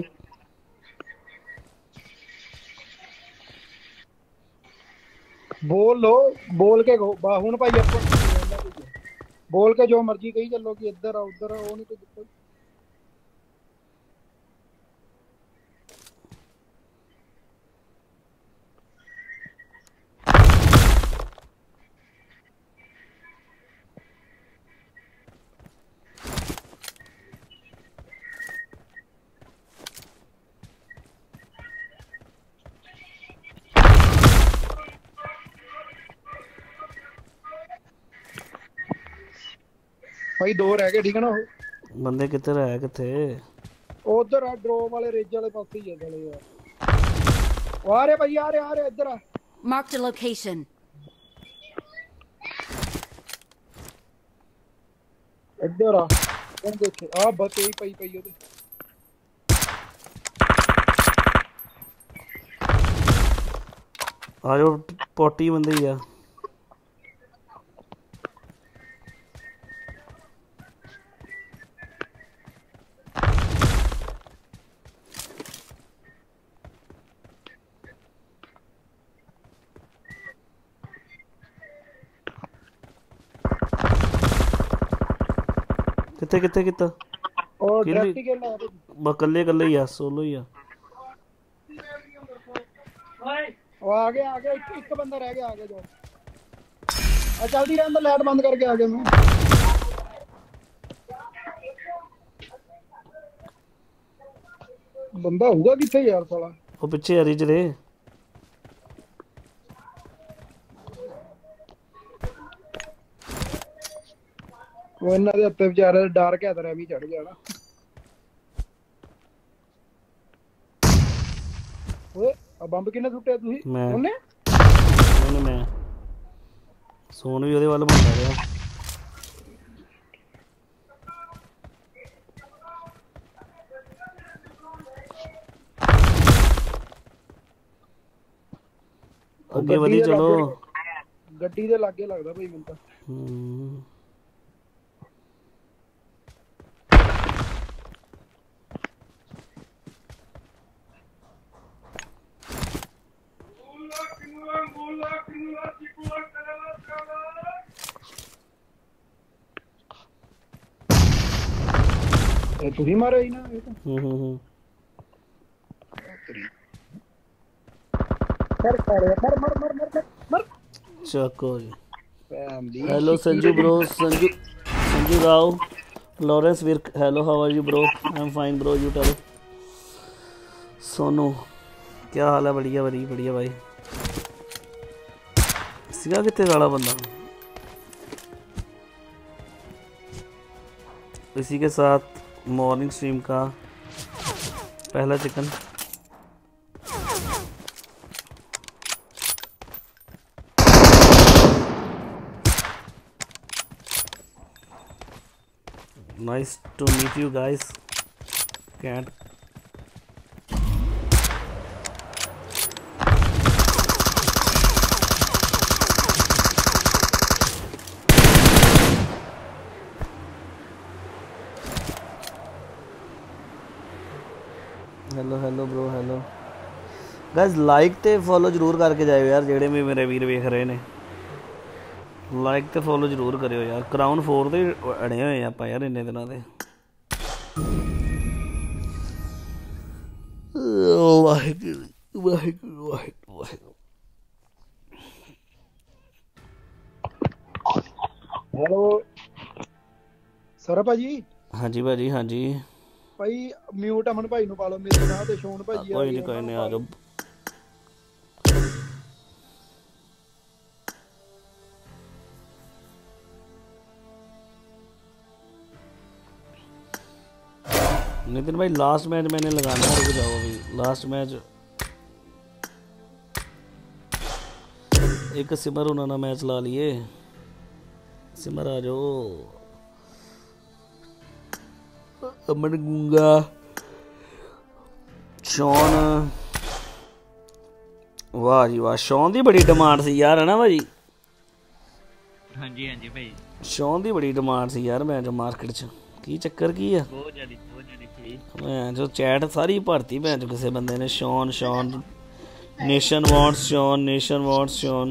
बोल लो बोल के ਹੁਣ ਭਾਈ ਆਪਾਂ बोल के जो मर्जी कही चलो कि इधर आ उधर आ वो नहीं कोई दिक्कत भाई दो रह गए ठीक है ना बंदे कितने रहे कितने उधर आ ड्रॉप वाले रेज वाले पासे ही है चले यार आ रहे भाई आ रहे इधर आ Marked a location. इधर आ कौन देखे आ बस यही पई पई ओदे आ जाओ 40 बंदे ही आ कितने कितने कितना और डायरेक्ट खेल रहा है बस कल्ले कल्ले ही आ सोलो ही आ वो आगे एक बंदा रह गया आगे जाओ जल्दी रहने लाइट बंद करके आगे मैं बंदा होगा किथे यार साला वो पीछे हरी रे वो इन्हां दे उत्ते बेचारे डर के तरह भी चढ़ गया ना ओए ਆ ਬੰਬ ਕਿੰਨੇ ਸੁੱਟਿਆ ਤੁਸੀਂ ਮੈਂ ਉਹਨੇ ਉਹਨੇ ਮੈਂ ਸੋਨ ਵੀ ਉਹਦੇ ਵੱਲ ਬੰਦਾ ਰਿਹਾ ਅੱਗੇ ਵਧੀ ਚਲੋ ਗੱਡੀ ਦੇ ਲਾਗੇ ਲੱਗਦਾ ਭਾਈ ਮੈਨੂੰ ਤਾਂ ਇਹ ਤੁਸੀਂ ਮਾਰਿਆ ਹੀ ਨਾ ਇਹ ਤਾਂ ਮਰ ਚੱਕੋ ਜੀ hello Sanju bro Sanju Rao Lawrence Virk hello how are you bro I am fine bro you tell Sonu क्या हाल है बढ़िया बढ़िया भाई सीगा कितने वाला बंदा इसी के साथ मॉर्निंग स्ट्रीम का पहला chicken nice to meet you guys can't hello bro hello guys like ते फॉलो जरूर करके जाओ यार जेड़े भी मेरे वीर वेख रहे ने लाइक ते फॉलो जरूर करियो यार क्राउन 4 ते अड़े होए ਆਪਾਂ यार इन्ने दिनों दे हेलो सर भाजी हाँ जी भाजी हाँ जी भाई म्यूट अमन भाई ਨੂੰ ਪਾ ਲਓ ਮੇਰੇ ਨਾਲ ਤੇ ਸ਼ੋਨ ਭਾਜੀ कोई नहीं आ जाओ नितिन भाई लास्ट मैच मैंने लगाना है रुक जाओ अभी लास्ट मैच एक सिमर उन्होंने मैच ला लिए सिमर आ जाओ अमन गूंगा शॉन वाह जी वाह शॉन की बड़ी डिमांड सी यार है ना भाजी हाँ जी भाई शॉन की बड़ी डिमांड सी यार मैच मार्केट च की चक्कर की है बहुत ज्यादा मैं जो चैट सारी भरती मैं जो किसी बंदे ने शॉन नेशन वांट्स शॉन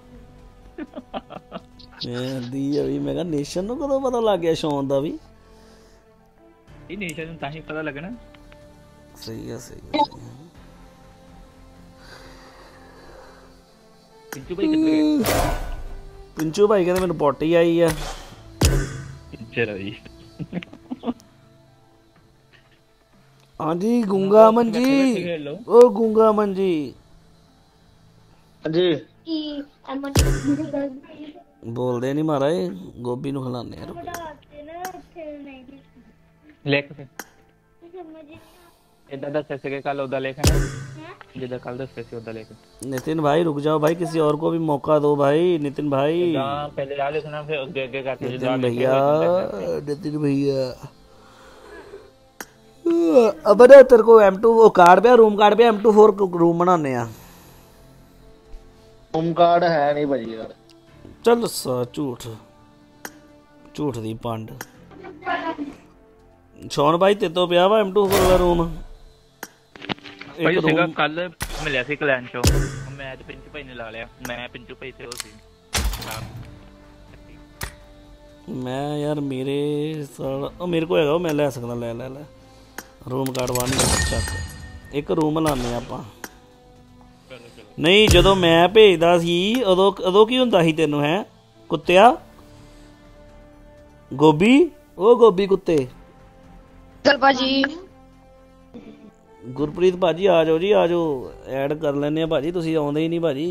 दी अभी मैं कहा नेशन को कदों पता लग गया शॉन दा भी ये नेशन ਨੂੰ ਤਾਂ ਹੀ ਪਤਾ ਲੱਗਣਾ सही है पिंचू भाई कहते मैंने पॉटी आई है चलो जी हाँ जी गूंगा अमन जी ओ गूंगा अमन जी हाँ जी बोलते नहीं महाराज गोभी नु खिलाने यार लेख इधर दस ऐसे के कल उधर लेख है जिधर कल 10 पैसे उधर लेख नितिन भाई रुक जाओ भाई किसी और को भी मौका दो भाई नितिन भाई पहले डाले सुना फिर आगे करते नितिन भैया अब ना तेरे को M2 वो कार्ड पे रूम कार्ड पे M24 रूम बनाने हैं रूम कार्ड है नहीं भाजी यार चल सा झूठ दी पंड शॉन भाई ते तो पिया वा M24 वाला रूम भाई उसेगा कल मिलिया सी क्लैन चो मैं ते पिंचू भाई ने ला लिया मैं पिंचू भाई से हो सी मैं यार मेरे साला मेरे को हैगा मैं ले सकदा ले रूम कार्ड वानी चक एक रूम लाने ਆਪਾਂ नहीं ਜਦੋਂ ਮੈਂ ਭੇਜਦਾ ਸੀ ਉਦੋਂ ਕੀ ਹੁੰਦਾ ਸੀ ਤੈਨੂੰ ਹੈ ਕੁੱਤਿਆ ਗੋਭੀ ਉਹ ਗੋਭੀ ਕੁੱਤੇ चल भाजी ਗੁਰਪ੍ਰੀਤ ਭਾਜੀ ਆ ਜਾਓ ਜੀ ਆ ਜਾਓ ਐਡ ਕਰ ਲੈਣੇ ਆ ਭਾਜੀ ਤੁਸੀਂ ਆਉਂਦੇ ਹੀ ਨਹੀਂ ਭਾਜੀ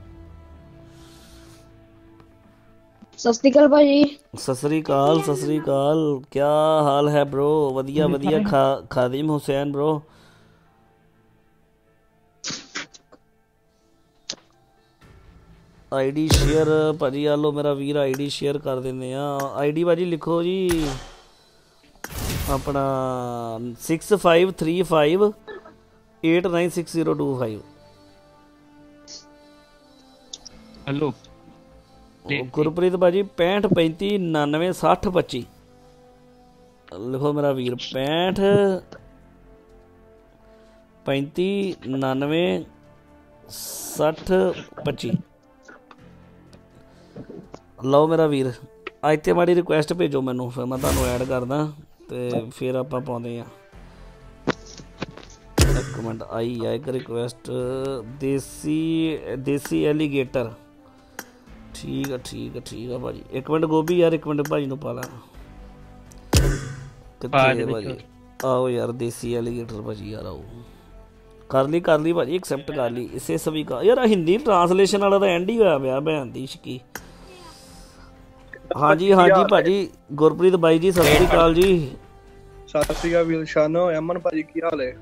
सत श्री अकाल भाजी सत श्री अकाल क्या हाल है ब्रो वधिया Khadim Hussain bro ID share ਭਾਜੀ ਆ ਲਓ ਮੇਰਾ ਵੀਰ ਆਈਡੀ ਸ਼ੇਅਰ ਕਰ ਦਿੰਦੇ ਆ ਆਈਡੀ ਭਾਜੀ ਲਿਖੋ ਜੀ ਆਪਣਾ 6535896025 हेलो गुरप्रीत भाजी 6535996025 लिखो मेरा वीर 6535996025 ਲਓ ਮੇਰਾ ਵੀਰ ਅੱਜ ਤੇ ਮਾੜੀ ਰਿਕੁਐਸਟ ਭੇਜੋ ਮੈਨੂੰ ਫਿਰ ਮੈਂ ਤੁਹਾਨੂੰ ਐਡ ਕਰਦਾ ਤੇ ਫਿਰ ਆਪਾਂ ਪਾਉਂਦੇ ਆ ਇੱਕ ਮਿੰਟ ਆਈ ਆ ਇੱਕ ਰਿਕੁਐਸਟ ਦੇਸੀ ਐਲੀਗੇਟਰ ਠੀਕ ਆ ਭਾਜੀ ਇੱਕ ਮਿੰਟ ਗੋਭੀ ਯਾਰ ਇੱਕ ਮਿੰਟ ਭਾਜੀ ਨੂੰ ਪਾ ਲਾ ਕਿੱਥੇ ਭਾਜੀ ਆਓ ਯਾਰ ਦੇਸੀ ਐਲੀਗੇਟਰ ਭਾਜੀ ਯਾਰ ਆਓ ਕਰ ਲਈ ਭਾਜੀ ਐਕਸੈਪਟ ਕਰ ਲਈ ਇਸੇ ਸਭੀ ਕਾ ਯਾਰ ਹਿੰਦੀ ਟ੍ਰਾਂਸਲੇਸ਼ਨ ਵਾਲਾ ਤਾਂ ਐਂਡ ਹੀ ਹੋਇਆ ਪਿਆ ਭੈਣ ਦੀ ਸ਼ਕੀ ਹਾਂਜੀ ਭਾਜੀ ਗੁਰਪ੍ਰੀਤ ਬਾਈ ਜੀ ਸਤਿ ਸ੍ਰੀ ਅਕਾਲ ਜੀ ਸਤਿ ਸ੍ਰੀ ਅਕਾਲ ਵੀਰ ਸ਼ਾਨੋ ਅਮਨ ਭਾਜੀ ਕੀ ਹਾਲ ਹੈ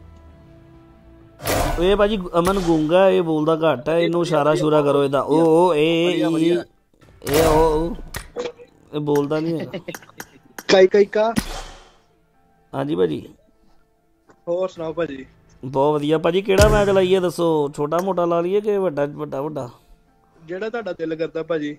ਇਹ ਭਾਜੀ ਅਮਨ ਗੂੰਗਾ ਇਹ ਬੋਲਦਾ ਘੱਟ ਹੈ ਇਹਨੂੰ ਇਸ਼ਾਰਾ ਸ਼ੂਰਾ ਕਰੋ ਇਹਦਾ ਉਹ ਇਹ ਬੋਲਦਾ ਨਹੀਂ ਹੈਗਾ ਕਈ ਕਾ ਹਾਂਜੀ ਭਾਜੀ ਹੋਰ ਸੁਣਾਓ ਭਾਜੀ ਬਹੁਤ ਵਧੀਆ ਭਾਜੀ ਕਿਹੜਾ ਮੈਚ ਲਾਈਏ ਦੱਸੋ ਛੋਟਾ ਮੋਟਾ ਲਾ ਲਈਏ ਕਿ ਵੱਡਾ ਜਿਹੜਾ ਤੁਹਾਡਾ ਦਿਲ ਕਰਦਾ ਭਾਜੀ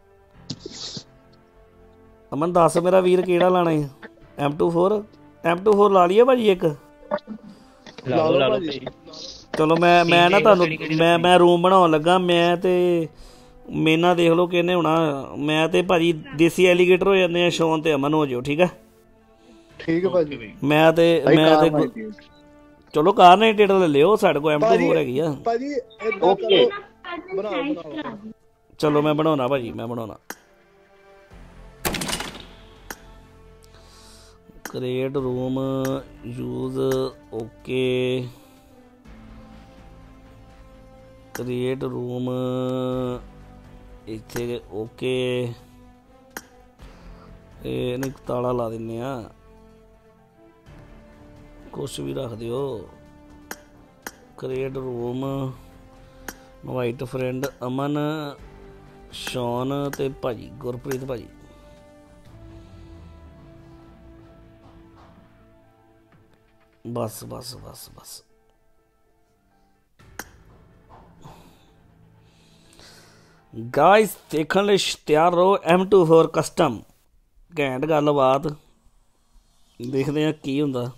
ਅਮਨ ਦੱਸ ਮੇਰਾ ਵੀਰ ਕਿਹੜਾ ਲਾਣਾ ਹੈ M24 ਲਾ ਲਈਏ ਭਾਜੀ ਇੱਕ ਲਾ ਲਓ ਭਾਜੀ ਚਲੋ ਮੈਂ ਨਾ ਤੁਹਾਨੂੰ ਮੈਂ ਰੂਮ ਬਣਾਉਣ ਲੱਗਾ ਮੈਂ ਤੇ ਮੇਨਾ ਦੇਖ ਲਓ ਕਿਹਨੇ ਹੋਣਾ ਮੈਂ ਤੇ ਭਾਜੀ ਦੇਸੀ ਐਲੀਗੇਟਰ ਹੋ ਜਾਂਦੇ ਆ ਸ਼ੌਨ ਤੇ ਅਮਨ ਹੋ ਜਿਓ ਠੀਕ ਹੈ ਭਾਜੀ ਮੈਂ ਤੇ ਚਲੋ ਕਾਰ ਨੇ ਟੇਟਲ ਲੈ ਲਿਓ ਸਾਡੇ ਕੋਲ M24 ਹੈਗੀ ਆ ਭਾਜੀ ਇਦਾਂ ਕਰੋ ਬਣਾਓ ਚਲੋ ਮੈਂ ਬਣਾਉਣਾ ਭਾਜੀ ਮੈਂ ਬਣਾਉਣਾ create room use okay create room ਇੱਥੇ ਓਕੇ ਇਹਨੂੰ ਤਾਲਾ ਲਾ ਦਿੰਨੇ ਆ ਕੁਛ ਵੀ ਰੱਖ ਦਿਓ create room invite friend Aman Shaun ਤੇ ਭਾਜੀ ਗੁਰਪ੍ਰੀਤ ਭਾਜੀ ਬਸ ਗਾਇਸ ਦੇਖਣ ਲਈ ਤਿਆਰ ਰਹੋ M24 ਕਸਟਮ ਘੈਂਟ ਗੱਲਬਾਤ ਦੇਖਦੇ ਆ ਕੀ ਹੁੰਦਾ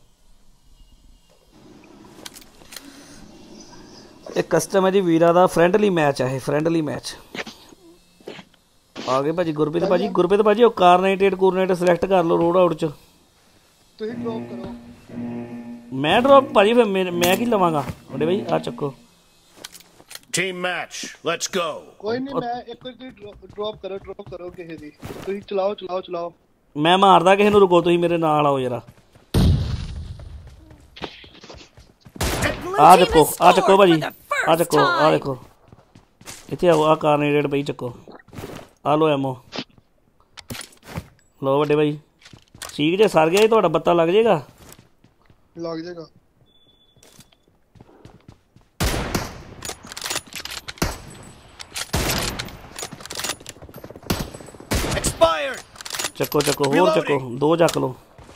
ਇਹ ਕਸਟਮ ਹੈ ਜੀ ਵੀਰਾ ਦਾ ਫਰੈਂਡਲੀ ਮੈਚ ਹੈ ਇਹ ਫਰੈਂਡਲੀ ਮੈਚ ਆ ਗਏ ਭਾਜੀ ਗੁਰਪ੍ਰੀਤ ਭਾਜੀ ਉਹ ਕਾਰਨੇਟਡ ਕੋਰਨੇਟ ਸਿਲੈਕਟ ਕਰ ਲਓ ਰੋਡ ਆਊਟ ਚ ਤੁਸੀਂ ਡ੍ਰੌਪ ਕਰੋ ਮੈਂ ਡ੍ਰੌਪ ਭਾਜੀ ਫਿਰ ਮੈਂ ਕੀ ਲਵਾਂਗਾ ਤੁਹਾਡੇ ਭਾਈ ਆ ਚੱਕੋ Team match, let's go. ਕੋਈ ਨਹੀਂ ਮੈਂ ਇੱਕ ਵਾਰੀ ਡ੍ਰੌਪ ਕਰੋ ਕਿਸੇ ਦੀ ਤੁਸੀਂ ਚਲਾਓ ਮੈਂ ਮਾਰਦਾ ਕਿਸੇ ਨੂੰ ਰੁਕੋ ਤੁਸੀਂ ਮੇਰੇ ਨਾਲ ਆਓ ਜਰਾ ਆ ਚੱਕੋ ਭਾਜੀ ਆ ਦੇਖੋ ਇੱਥੇ ਆਓ ਆ ਕਾਰਨੇਟਡ ਭਾਈ ਚੱਕੋ ਆ ਲੋ ਐਮੋ ਲੋ ਵੱਡੇ ਭਾਈ ਠੀਕ ਜੇ ਸਰ ਗਿਆ ਤੁਹਾਡਾ ਬੱਤਾ ਲੱਗ ਜਾਏਗਾ ਚੱਕੋ ਹੋਰ ਚੱਕੋ ਦੋ ਚੱਕ ਲਓ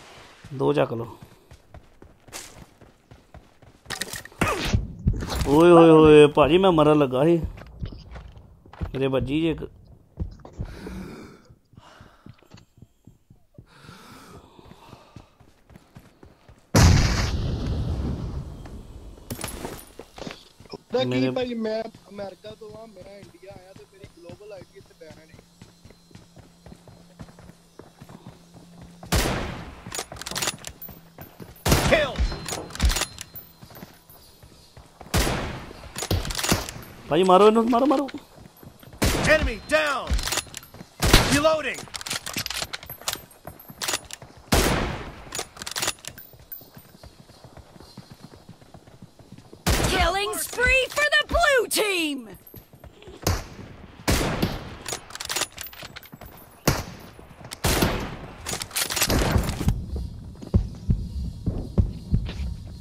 ਓਏ ਭਾਜੀ ਮੈਂ ਮਰਨ ਲੱਗਾ ਸੀ ਮੇਰੇ ਵੱਜੀ ਜੇ ਇੱਕ ਕੀ ਭਾਈ ਮੈਂ ਅਮਰੀਕਾ ਤੋਂ ਆ ਮੈਂ ਇੰਡੀਆ ਆਇਆ ਤੇ ਮੇਰੀ ਗਲੋਬਲ ਆਈਡੀ ਇੱਥੇ ਬੈਨ ਹੈ ਭਾਈ ਮਾਰੋ ਇਹਨੂੰ ਮਾਰੋ Enemy down. Reloading. Killing spree for the blue team.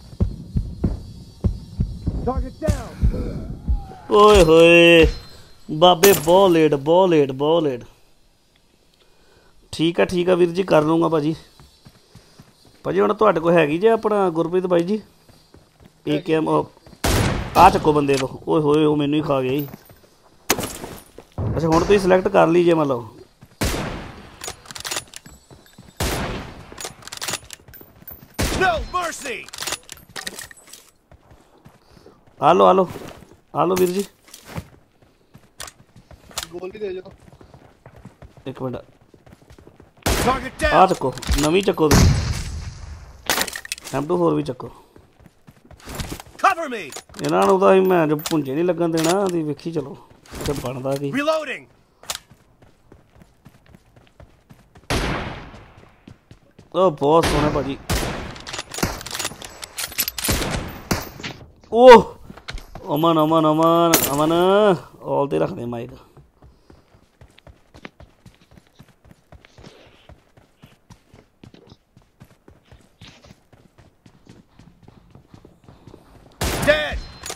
ਓਏ ਹੋਏ ਬਾਬੇ ਬਹੁਤ ਲੇਟ ਠੀਕ ਆ ਵੀਰ ਜੀ ਕਰ ਲੂੰਗਾ ਭਾਜੀ ਹੁਣ ਤੁਹਾਡੇ ਕੋਲ ਹੈਗੀ ਜੇ ਆਪਣਾ ਗੁਰਪ੍ਰੀਤ ਬਾਈ ਜੀ AKM ਆ ਚੱਕੋ ਬੰਦੇ ਤੋਂ ਓਏ ਹੋਏ ਉਹ ਮੈਨੂੰ ਹੀ ਖਾ ਗਿਆ ਜੀ ਅੱਛਾ ਹੁਣ ਤੁਸੀਂ ਸਿਲੈਕਟ ਕਰ ਲੀਜੇ ਮਤਲਬ No mercy. ਆ ਲਓ ਵੀਰ ਜੀ ਗੋਲੀ ਦੇ ਜੋ ਇੱਕ ਮਿੰਟ Target ਆ down. ਚੱਕੋ ਨਵੀਂ ਚੱਕੋ ਤੁਸੀਂ M24 ਵੀ ਚੱਕੋ Cover me. ਇਹਨਾਂ ਨੂੰ ਤਾਂ ਮੈਂ ਜੋ ਪੁੰਜੇ ਨਹੀਂ ਲੱਗਣ ਦੇਣਾ ਦੀ ਵੇਖੀ ਚਲੋ ਤੇ ਬਣਦਾ ਕੀ Reloading. ਉਹ ਬਹੁਤ ਸੋਹਣਾ ਭਾਜੀ ਉਹ ਅਮਨ ਆਲ ਤੇ ਰੱਖਦੇ mic Dead.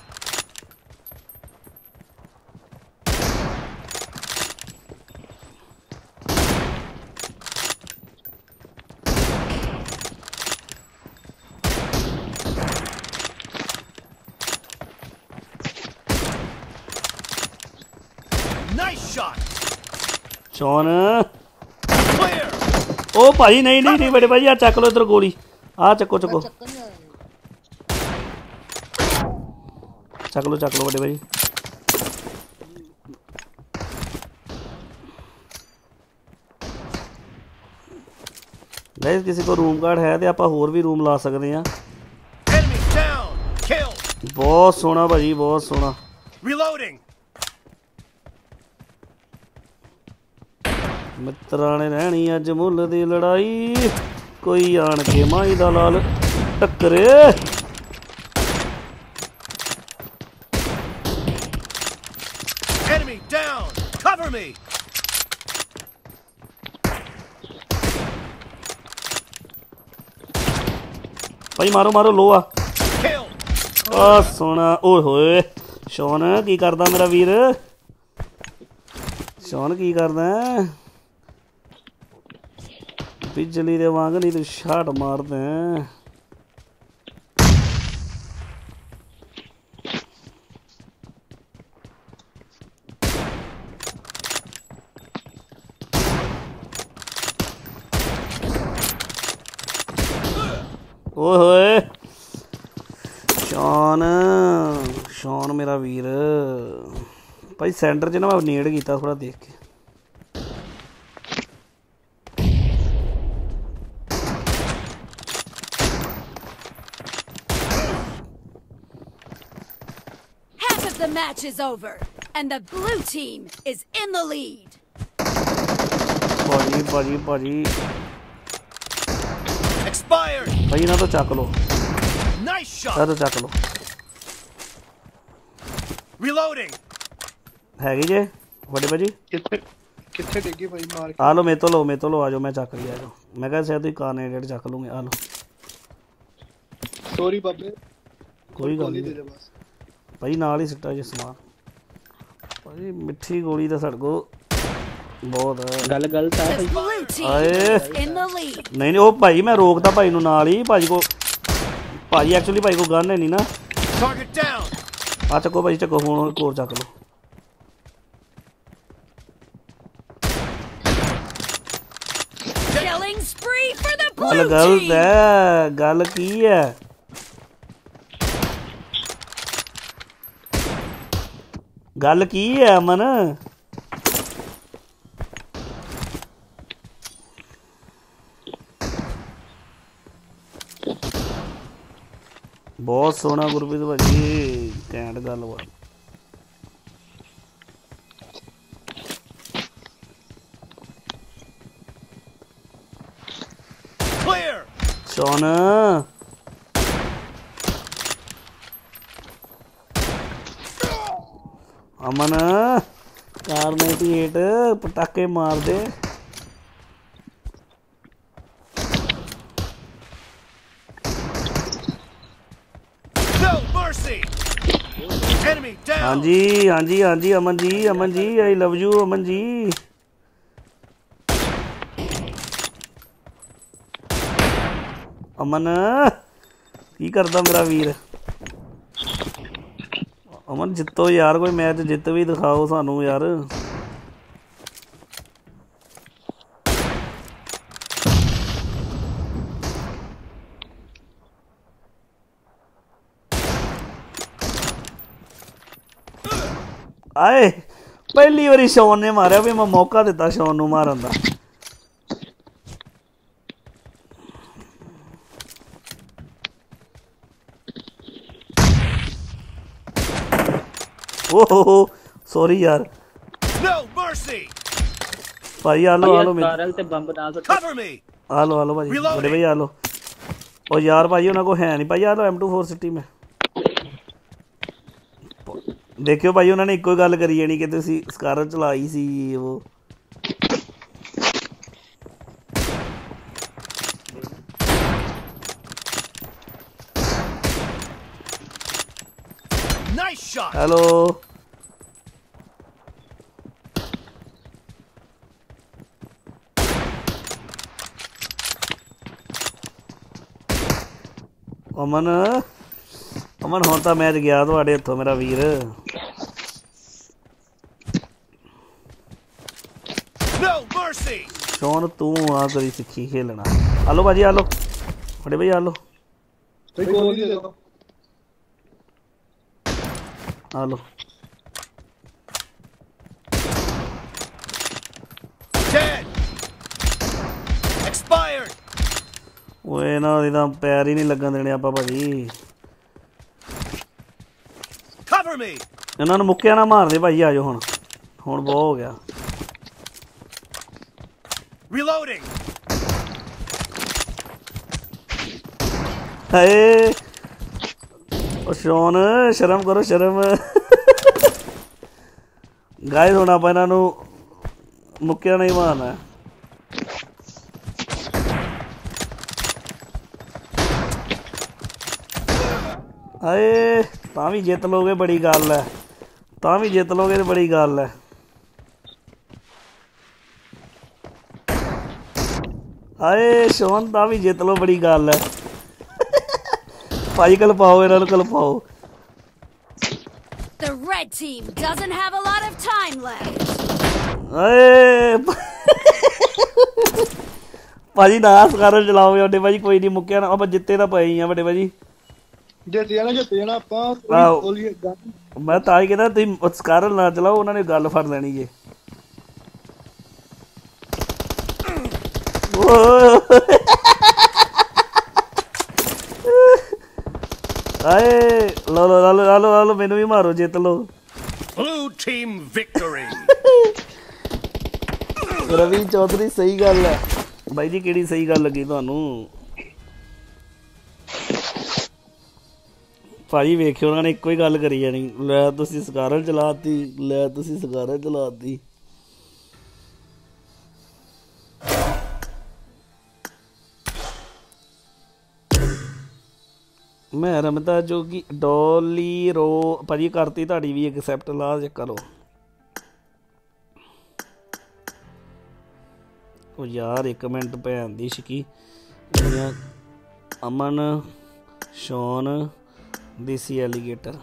Nice shot. Shaun Clear. ਉਹ ਭਾਜੀ ਨਹੀਂ ਬੜੇ ਭਾਜੀ ਆ ਚੱਕ ਲਓ ਇੱਧਰ ਗੋਲੀ ਆ ਚੱਕੋ ਚੱਕ ਲਓ ਬੜੇ ਭਾਜੀ ਗਾਇਸ ਕਿਸੇ ਕੋ ਰੂਮ ਕਾਰਡ ਹੈ ਤੇ ਆਪਾਂ ਹੋਰ ਵੀ ਰੂਮ ਲਾ ਸਕਦੇ ਆ Enemy down. Kill. ਬਹੁਤ ਸੋਹਣਾ ਭਾਜੀ ਬਹੁਤ ਸੋਹਣਾ Reloading. ਮਿੱਤਰਾਂ ਨੇ ਰਹਿਣੀ ਅੱਜ ਮੁੱਲ ਦੀ ਲੜਾਈ ਕੋਈ ਆਣ ਕੇ ਮਾਈ ਦਾ ਲਾਲ ਟੱਕਰੇ Enemy down. Cover me. ਭਾਈ ਮਾਰੋ ਲੋ ਆ Kill. ਆ ਸੋਹਣਾ ਓਏ ਹੋਏ ਸ਼ੌਨ ਕੀ ਕਰਦਾ ਮੇਰਾ ਵੀਰ ਸ਼ੌਨ ਕੀ ਕਰਦਾ ਬਿਜਲੀ ਦੇ ਵਾਂਗ ਨਹੀਂ ਤੂੰ ਸ਼ਾਟ ਮਾਰਦਾ ਓਏ ਹੋਏ ਸ਼ੌਨ ਮੇਰਾ ਵੀਰ ਭਾਈ ਸੈਂਟਰ 'ਚ ਨਾ ਮੈਂ ਨੇੜ ਕੀਤਾ ਥੋੜਾ ਦੇਖ ਕੇ Half of the match is over, and the blue team is in the lead. ਭਾਜੀ Expired. ਭਾਈ ਇਹਨਾਂ ਤੋਂ ਚੱਕ ਲਓ Nice shot. ਇਹਨਾਂ ਤੋਂ ਚੱਕ ਲਓ Reloading. ਹੈਗੀ ਜੇ ਵੱਡੇ ਭਾਜੀ ਕਿੱਥੇ ਡਿੱਗੀ ਭਾਈ ਮਾਰ ਕੇ ਆ ਲਓ ਮੇਰੇ ਤੋਂ ਲਓ ਆ ਜਾਓ ਮੈਂ ਚੱਕ ਲਿਆ ਜਾਓ ਮੈਂ ਕਿਹਾ ਸ਼ਾਇਦ ਤੁਸੀਂ ਕਾਰਨੇਟਡ ਚੱਕ ਲਓਗੇ ਆ ਲਓ ਸੌਰੀ ਬਾਬੇ ਕੋਈ ਗੱਲ ਗੋਲੀ ਦੇ ਨਹੀਂ ਦੇ ਬਸ ਭਾਈ ਨਾਲ ਹੀ ਸਿੱਟਾ ਜੇ ਸਮਾਨ ਭਾਜੀ ਮਿੱਠੀ ਗੋਲੀ ਤਾਂ ਸਾਡੇ ਕੋਲ ਬਹੁਤ The blue team ਆਏ is in the lead. ਨਹੀਂ ਉਹ ਭਾਈ ਮੈਂ ਰੋਕਦਾ ਭਾਈ ਨੂੰ ਨਾਲ ਹੀ ਭਾਜੀ ਐਕਚੁਅਲੀ ਭਾਈ ਕੋ ਗਨ ਹੈ ਨਹੀਂ ਨਾ Target down. ਆ ਚੱਕੋ ਭਾਈ ਚੱਕੋ ਹੁਣ ਕੋਰ ਚੱਕ ਲਓ Killing spree for the ਗੱਲ blue ਗਲਤ team. ਹੈ ਗੱਲ ਕੀ ਹੈ ਗੱਲ ਕੀ ਹੈ ਅਮਨ ਬਹੁਤ ਸੋਹਣਾ ਗੁਰਪ੍ਰੀਤ ਭਾਜੀ ਕੈਂਟ ਗੱਲ ਵਾ Clear. ਸ਼ੌਨ ਅਮਨ ਕਾਰ 98 ਪਟਾਕੇ ਮਾਰ ਦੇ No mercy. Enemy down. हाँ जी हाँ जी हाँ जी Aman ji I love you Aman ji. अमन की करदा मेरा वीर। अमन जितो यार कोई मैच जित भी दिखाओ सानू यार। आए पहली बारी शॉन ने मारा भी मैं मौका दिता शॉन नू मारन दा। ओहो सॉरी यार। No mercy. भाई आलो आलो Cover me. आलो आलो भाई बड़े भाई आलो। ओ यार भाई उन्होंने को है नहीं भाई आलो M24 सिटी में। देखियो भाई उन्होंने एक ही गल करी जानी कि तुसी स्कारर चलाई सी वो। Nice shot. Hello Aman Aman हुण तां मैच गया तुहाडे हत्थों मेरा वीर। No mercy. शौन तू आ करी सिक्खी खेलना। आलो भाजी आलो बड़े भाई आलो आलो। Dead. Expired. ओए ना इदा पैर ही नहीं लगन देने आपां भाजी। Cover me. इन्हां नूं मुक्किया ना मार दे भाई आ जाओ हुण बहुत हो गया। Reloading. हाय ओ शौन शर्म करो शर्म। गाइस हुण आपां इन्हां नूं मुक्किया नहीं मारना है। हाय तां भी जित लोगे बड़ी गल है। तां भी जित लोगे तो बड़ी गल है। हाय शौन तां भी जित लो बड़ी गल है। भाई कल पाओ इन्हां नूं कल पाओ। The red team doesn't have a lot of time left. हाय भाजी ना स्कारर चलाओ बड़े भाजी कोई नहीं मुक्किया ना आप जिते तो पए ही आ बड़े भाजी। ਜਿੱਤੇ ਜਾਣਾ ਆਪਾਂ मैं तां ही कहता तुम स्कारर ना चलाओ उन्होंने गल फड़ लेनी जे। आए लो लो लो लो लो मैनू भी मारो जित लो। Blue team victory. Ravi Chaudhary सही गल है भाई जी केड़ी सही गल लगी तुहानू। भाजी वेखियो उन्होंने एक ही गल करी जानी लै तुसी स्कारर चलाती लै तुसी स्कारर चलाती। मैं रमता जो कि डॉली रो भाजी करती ताड़ी भी एक्सैप्ट ला चेक करो। ओ यार एक मिनट भैन दी शिकी अमन शौन देसी एलीगेटर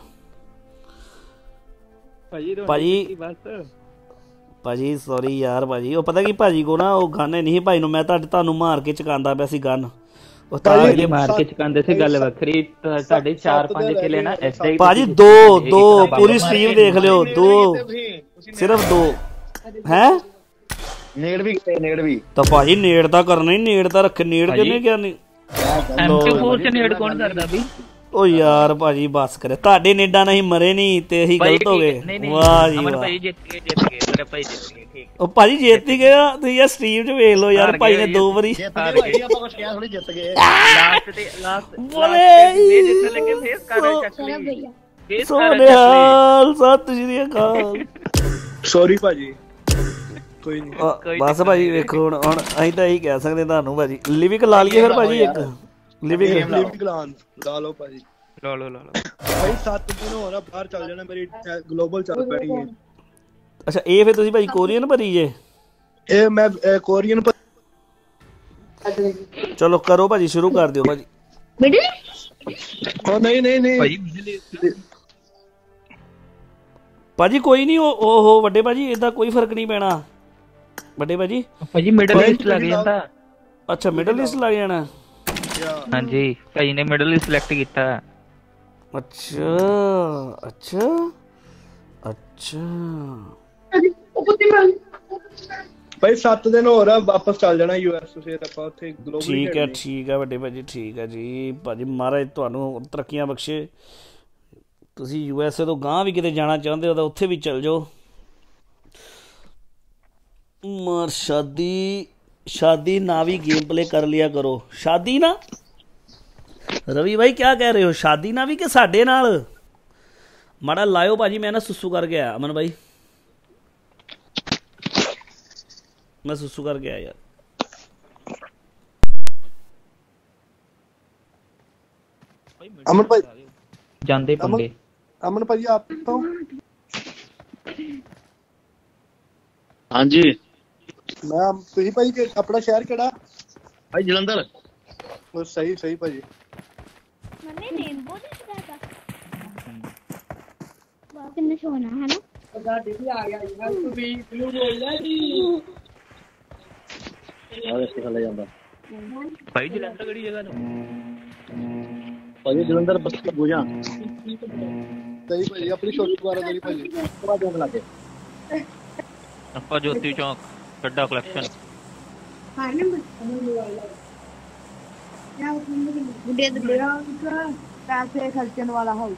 भाजी भाजी सॉरी यार भाजी वो पता की भाजी को ना वो गन नहीं भाई नु मैं तुहानू मार के चकांदा पिया सी गन भाजी मार के चकांदे सी गल वखरी ਤੁਹਾਡੇ 4-5 किले ना ऐसे भाजी दो पूरी स्ट्रीम देख लियो दो सिर्फ दो हैं नेड़ भी तो भाजी नेड़ दा करना ही नेड़ दा रख नेड़ किने क्या नहीं M24 ਚ ਨੇੜ ਕੌਣ ਕਰਦਾ ਵੀ। ओ यार भाजी बस करे ताडे नेडा नहीं मरे नहीं ते ही गलत हो गए। वाह जी वाह भाई जित गए मेरे भाई जित गए ठीक। ओ भाजी जीत ही गया तुम यार स्ट्रीम च वेख लो यार भाई ने 2 बारी भाई ਆਪਾਂ ਕੁਝ ਕਿਹਾ ਥੋੜੀ ਜਿੱਤ ਗਏ। लास्ट बोले जितने लगे फेस कर चकली सोनिहाल सत श्री अकाल। ਸੌਰੀ ਭਾਜੀ ਕੋਈ ਨਹੀਂ बस भाजी वेखो हुण ਅਸੀਂ ਤਾਂ ਇਹੀ ਕਹਿ ਸਕਦੇ ਤੁਹਾਨੂੰ ਭਾਜੀ ਲਿਵਿਕ ਲਾ ਲਈਏ ਫਿਰ ਭਾਜੀ ਇੱਕ ਲਿਵਿਕ ਲਾ ਲਓ ਭਾਜੀ। ਲਾ ਲਓ ਭਾਈ 7 ਦਿਨ ਹੋਰ ਆ ਬਾਹਰ ਚੱਲ ਜਾਣਾ ਮੇਰੀ ਗਲੋਬਲ ਚੱਲ ਪੈਣੀ ਹੈ। ਅੱਛਾ ਇਹ ਫਿਰ ਤੁਸੀਂ ਭਾਈ ਕੋਰੀਅਨ ਭਰੀ ਜੇ? ਇਹ ਮੈਂ ਕੋਰੀਅਨ ਚਲੋ ਕਰੋ ਭਾਜੀ, ਸ਼ੁਰੂ ਕਰ ਦਿਓ ਭਾਜੀ। ਉਹ ਨਹੀਂ ਭਾਈ ਭਾਜੀ ਕੋਈ ਨਹੀਂ, ਉਹ ਵੱਡੇ ਭਾਜੀ ਇਹਦਾ ਕੋਈ ਫਰਕ ਨਹੀਂ ਪੈਣਾ ਵੱਡੇ ਭਾਜੀ। ਭਾਜੀ ਮਿਡਲ ਈਸਟ ਲੱਗ ਜਾਂਦਾ। ਅੱਛਾ ਮਿਡਲ ਈਸਟ ਲੱਗ ਜਾਣਾ। ਹਾਂਜੀ ਭਾਈ ਨੇ ਮਿਡਲ ਈਸਟ ਸਿਲੈਕਟ ਕੀਤਾ। ਅੱਛਾ ਅੱਛਾ ਅੱਛਾ ਭਾਈ 7 ਦਿਨ ਹੋਰ ਆ ਵਾਪਸ ਚੱਲ ਜਾਣਾ ਯੂਐਸ, ਫਿਰ ਆਪਾਂ ਉੱਥੇ ਗਲੋਬਲ। ਠੀਕ ਹੈ ਵੱਡੇ ਭਾਜੀ, ਠੀਕ ਹੈ ਜੀ ਭਾਜੀ। ਮਹਾਰਾਜ ਤੁਹਾਨੂੰ ਤਰੱਕੀਆਂ ਬਖਸ਼ੇ। ਤੁਸੀਂ USA ਤੋਂ ਗਾਂਹ ਵੀ ਕਿਤੇ ਜਾਣਾ ਚਾਹੁੰਦੇ ਹੋ ਤਾਂ ਉੱਥੇ ਵੀ ਚੱਲ ਜਾਓ। ਮਰ शादी ना भी गेम प्ले कर लिया करो। शादी ना रवि भाई क्या कह रहे हो? शादी ना भी कि साडे नाल माड़ा लायो भाजी। मैं ना सुसु करके आया अमन भाई, मैं सुसु करके आया यार। अमन भाई ਜਾਂਦੇ ਪੰਗੇ। अमन भाई आप तो हाँ जी मैं ਤੁਸੀਂ ਭਾਈ ਆਪਣਾ ਸ਼ਹਿਰ ਕਿਹੜਾ? भाई जलंधर। ਉਹ ਸਹੀ ਭਾਜੀ। मैंने रेनबो देखा था। वाह कितना सोना है ना। ਸਾਡੇ ਵੀ ਆ ਗਿਆ ਯਾਰ, ਤੂੰ ਵੀ ਬਲੂ ਬੋਲਦਾ ਜੀ। और इसके खले जाता ਭਾਈ ਜਲੰਧਰ ਕਿਹੜੀ ਜਗ੍ਹਾ ਤੋਂ? भाई जलंधर बस बुझा ਸਹੀ ਭਾਜੀ, ਆਪਣੀ ਛੋਟੀ ਦੁਆਰਾ ਗਲੀ ਭਾਜੀ। थोड़ा जोक लाके ਆਪਾਂ ਜੋਤੀ ਚੌਂਕ ਕੱਡਾ ਕਲੈਕਸ਼ਨ। हाँ ना मुझे तो मेरा पैसे खर्चने वाला है।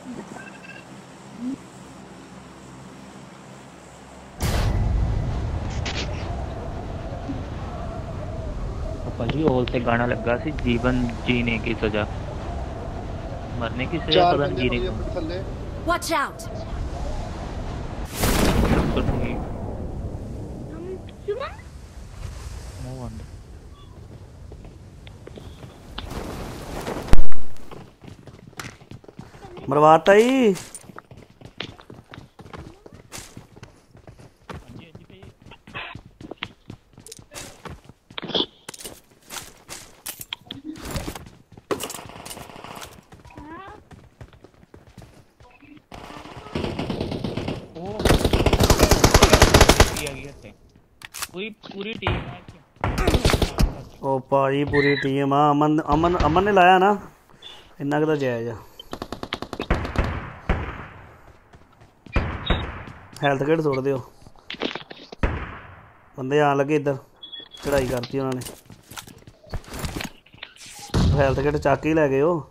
ਭਾਜੀ ਹੋਲ ਤੇ ਗਾਣਾ ਲੱਗਾ ਸੀ ਜੀਵਨ ਜੀਣੇ ਕੀ ਸਜ਼ਾ, ਮਰਨੇ ਕੀ ਸਜ਼ਾ, ਚਾਰ ਪਤਾ ਬੰਦੇ ਨਹੀਂ ਜੀਣੇ ਭਾਜੀ ਆਪਣੇ ਥੱਲੇ। Watch out! मरवाता ही। पूरी टीम है। ओ भाई पूरी टीम आ। अमन ने लाया ना, इन्ना कि जायज आ। हेल्थ किट सुट दियो, बंदे आन लगे इधर, चढ़ाई करती उन्होंने। हेल्थ किट चक ही लै गए हो।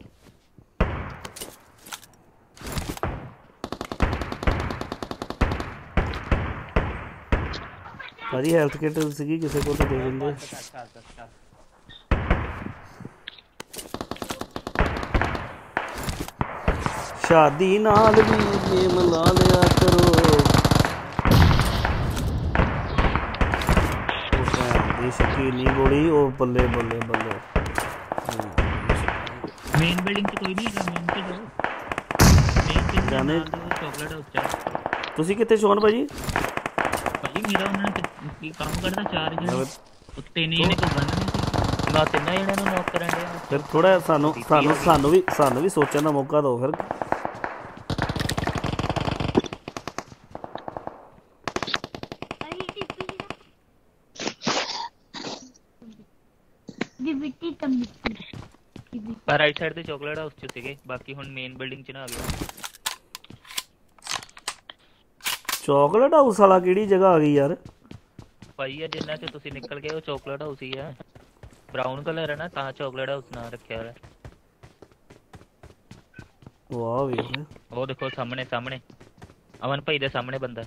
भाजी हेल्थ किट सी किसी को तो दे देंगे। शादी नाल भी गेम ला लिया करो। शकीनी गोली ओ बल्ले बल्ले बल्ले। मेन बिल्डिंग तो कोई नहीं है, मेन पे जाओ। मेन जाने चॉकलेट हाउस चा। ਤੁਸੀਂ ਕਿੱਥੇ ਸ਼ੋਨ ਭਾਜੀ? ਭਾਜੀ ਮੇਰਾ ਉਹਨਾਂ ਨੇ ਕੰਮ ਕਰਦਾ 4 ਜਣੇ ਉੱਤੇ ਨਹੀਂ ਇਹਨੇ ਕੋਈ ਬੰਨ ਨਹੀਂ ਸੀ, ਮੈਂ 3 ਜਣਿਆਂ ਨੂੰ ਨੌਕ ਕਰਨ ਡਿਆ। ਫਿਰ ਥੋੜਾ ਸਾਨੂੰ ਵੀ ਸੋਚਣ ਦਾ ਮੌਕਾ ਦਿਓ ਫਿਰ। ਪਰ ਰਾਈਟ ਸਾਈਡ ਤੇ ਚਾਕਲੇਟ ਹਾਊਸ ਚ ਸੀਗੇ, ਬਾਕੀ ਹੁਣ ਮੇਨ ਬਿਲਡਿੰਗ ਚ ਨਾ ਆ ਗਿਆ। ਚਾਕਲੇਟ ਹਾਊਸ ਵਾਲਾ ਕਿਹੜੀ ਜਗ੍ਹਾ ਆ ਗਈ ਯਾਰ? ਭਾਈ ਆ ਜਿੰਨਾ ਚ ਤੁਸੀਂ ਨਿਕਲ ਗਏ ਉਹ ਚਾਕਲੇਟ ਹਾਊਸ ਹੀ ਆ। ਬ੍ਰਾਊਨ ਕਲਰ ਹੈ ਨਾ ਤਾਂ ਚਾਕਲੇਟ ਹਾਊਸ ਨਾਂ ਰੱਖਿਆ ਹੋਇਆ। ਵਾਹ ਵੇਖ ਉਹ ਦੇਖੋ ਸਾਹਮਣੇ ਅਮਨ ਭਾਈ ਦੇ ਸਾਹਮਣੇ ਬੰਦਾ।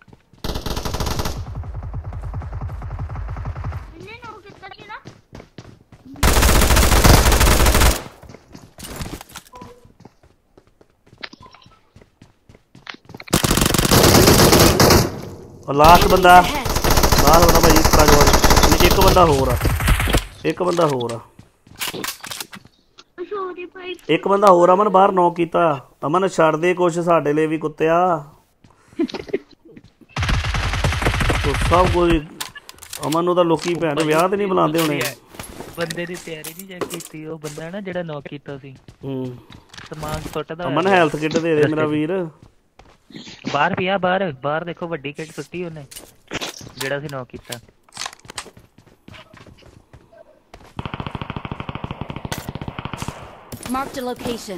ਲਾਸਟ ਬੰਦਾ ਭਾਈ ਇੱਕ ਬੰਦਾ ਹੋਰ ਆ। ਸੌਰੀ ਭਾਈ ਇੱਕ ਬੰਦਾ ਹੋਰ ਅਮਨ ਬਾਹਰ ਨੌਕ ਕੀਤਾ। ਅਮਨ ਛੱਡ ਦੇ ਕੁਛ ਸਾਡੇ ਲਈ ਵੀ ਕੁੱਤਿਆ। ਸਭ ਕੁਝ ਅਮਨ ਨੂੰ ਤਾਂ ਲੋਕੀ ਭੈਣ ਵਿਆਹ ਤੇ ਨਹੀਂ ਬੁਲਾਉਂਦੇ ਹੋਣੇ। ਬੰਦੇ ਦੀ ਤਿਆਰੀ ਨਹੀਂ ਜਾ ਕੀਤੀ। ਉਹ ਬੰਦਾ ਨਾ ਜਿਹੜਾ ਨੌਕ ਕੀਤਾ ਸੀ ਸਮਾਨ ਸੁੱਟਦਾ। ਅਮਨ ਹੈਲਥ ਕਿੱਟ ਦੇ ਦੇ ਮੇਰਾ ਵੀਰ। ਬਾਹਰ ਪਿਆ ਬਾਹਰ ਦੇਖੋ ਵੱਡੀ ਕਿੱਟ ਸੁੱਟੀ ਉਹਨੇ ਜਿਹੜਾ ਸੀ ਨੌਕ ਕੀਤਾ। Marked a location.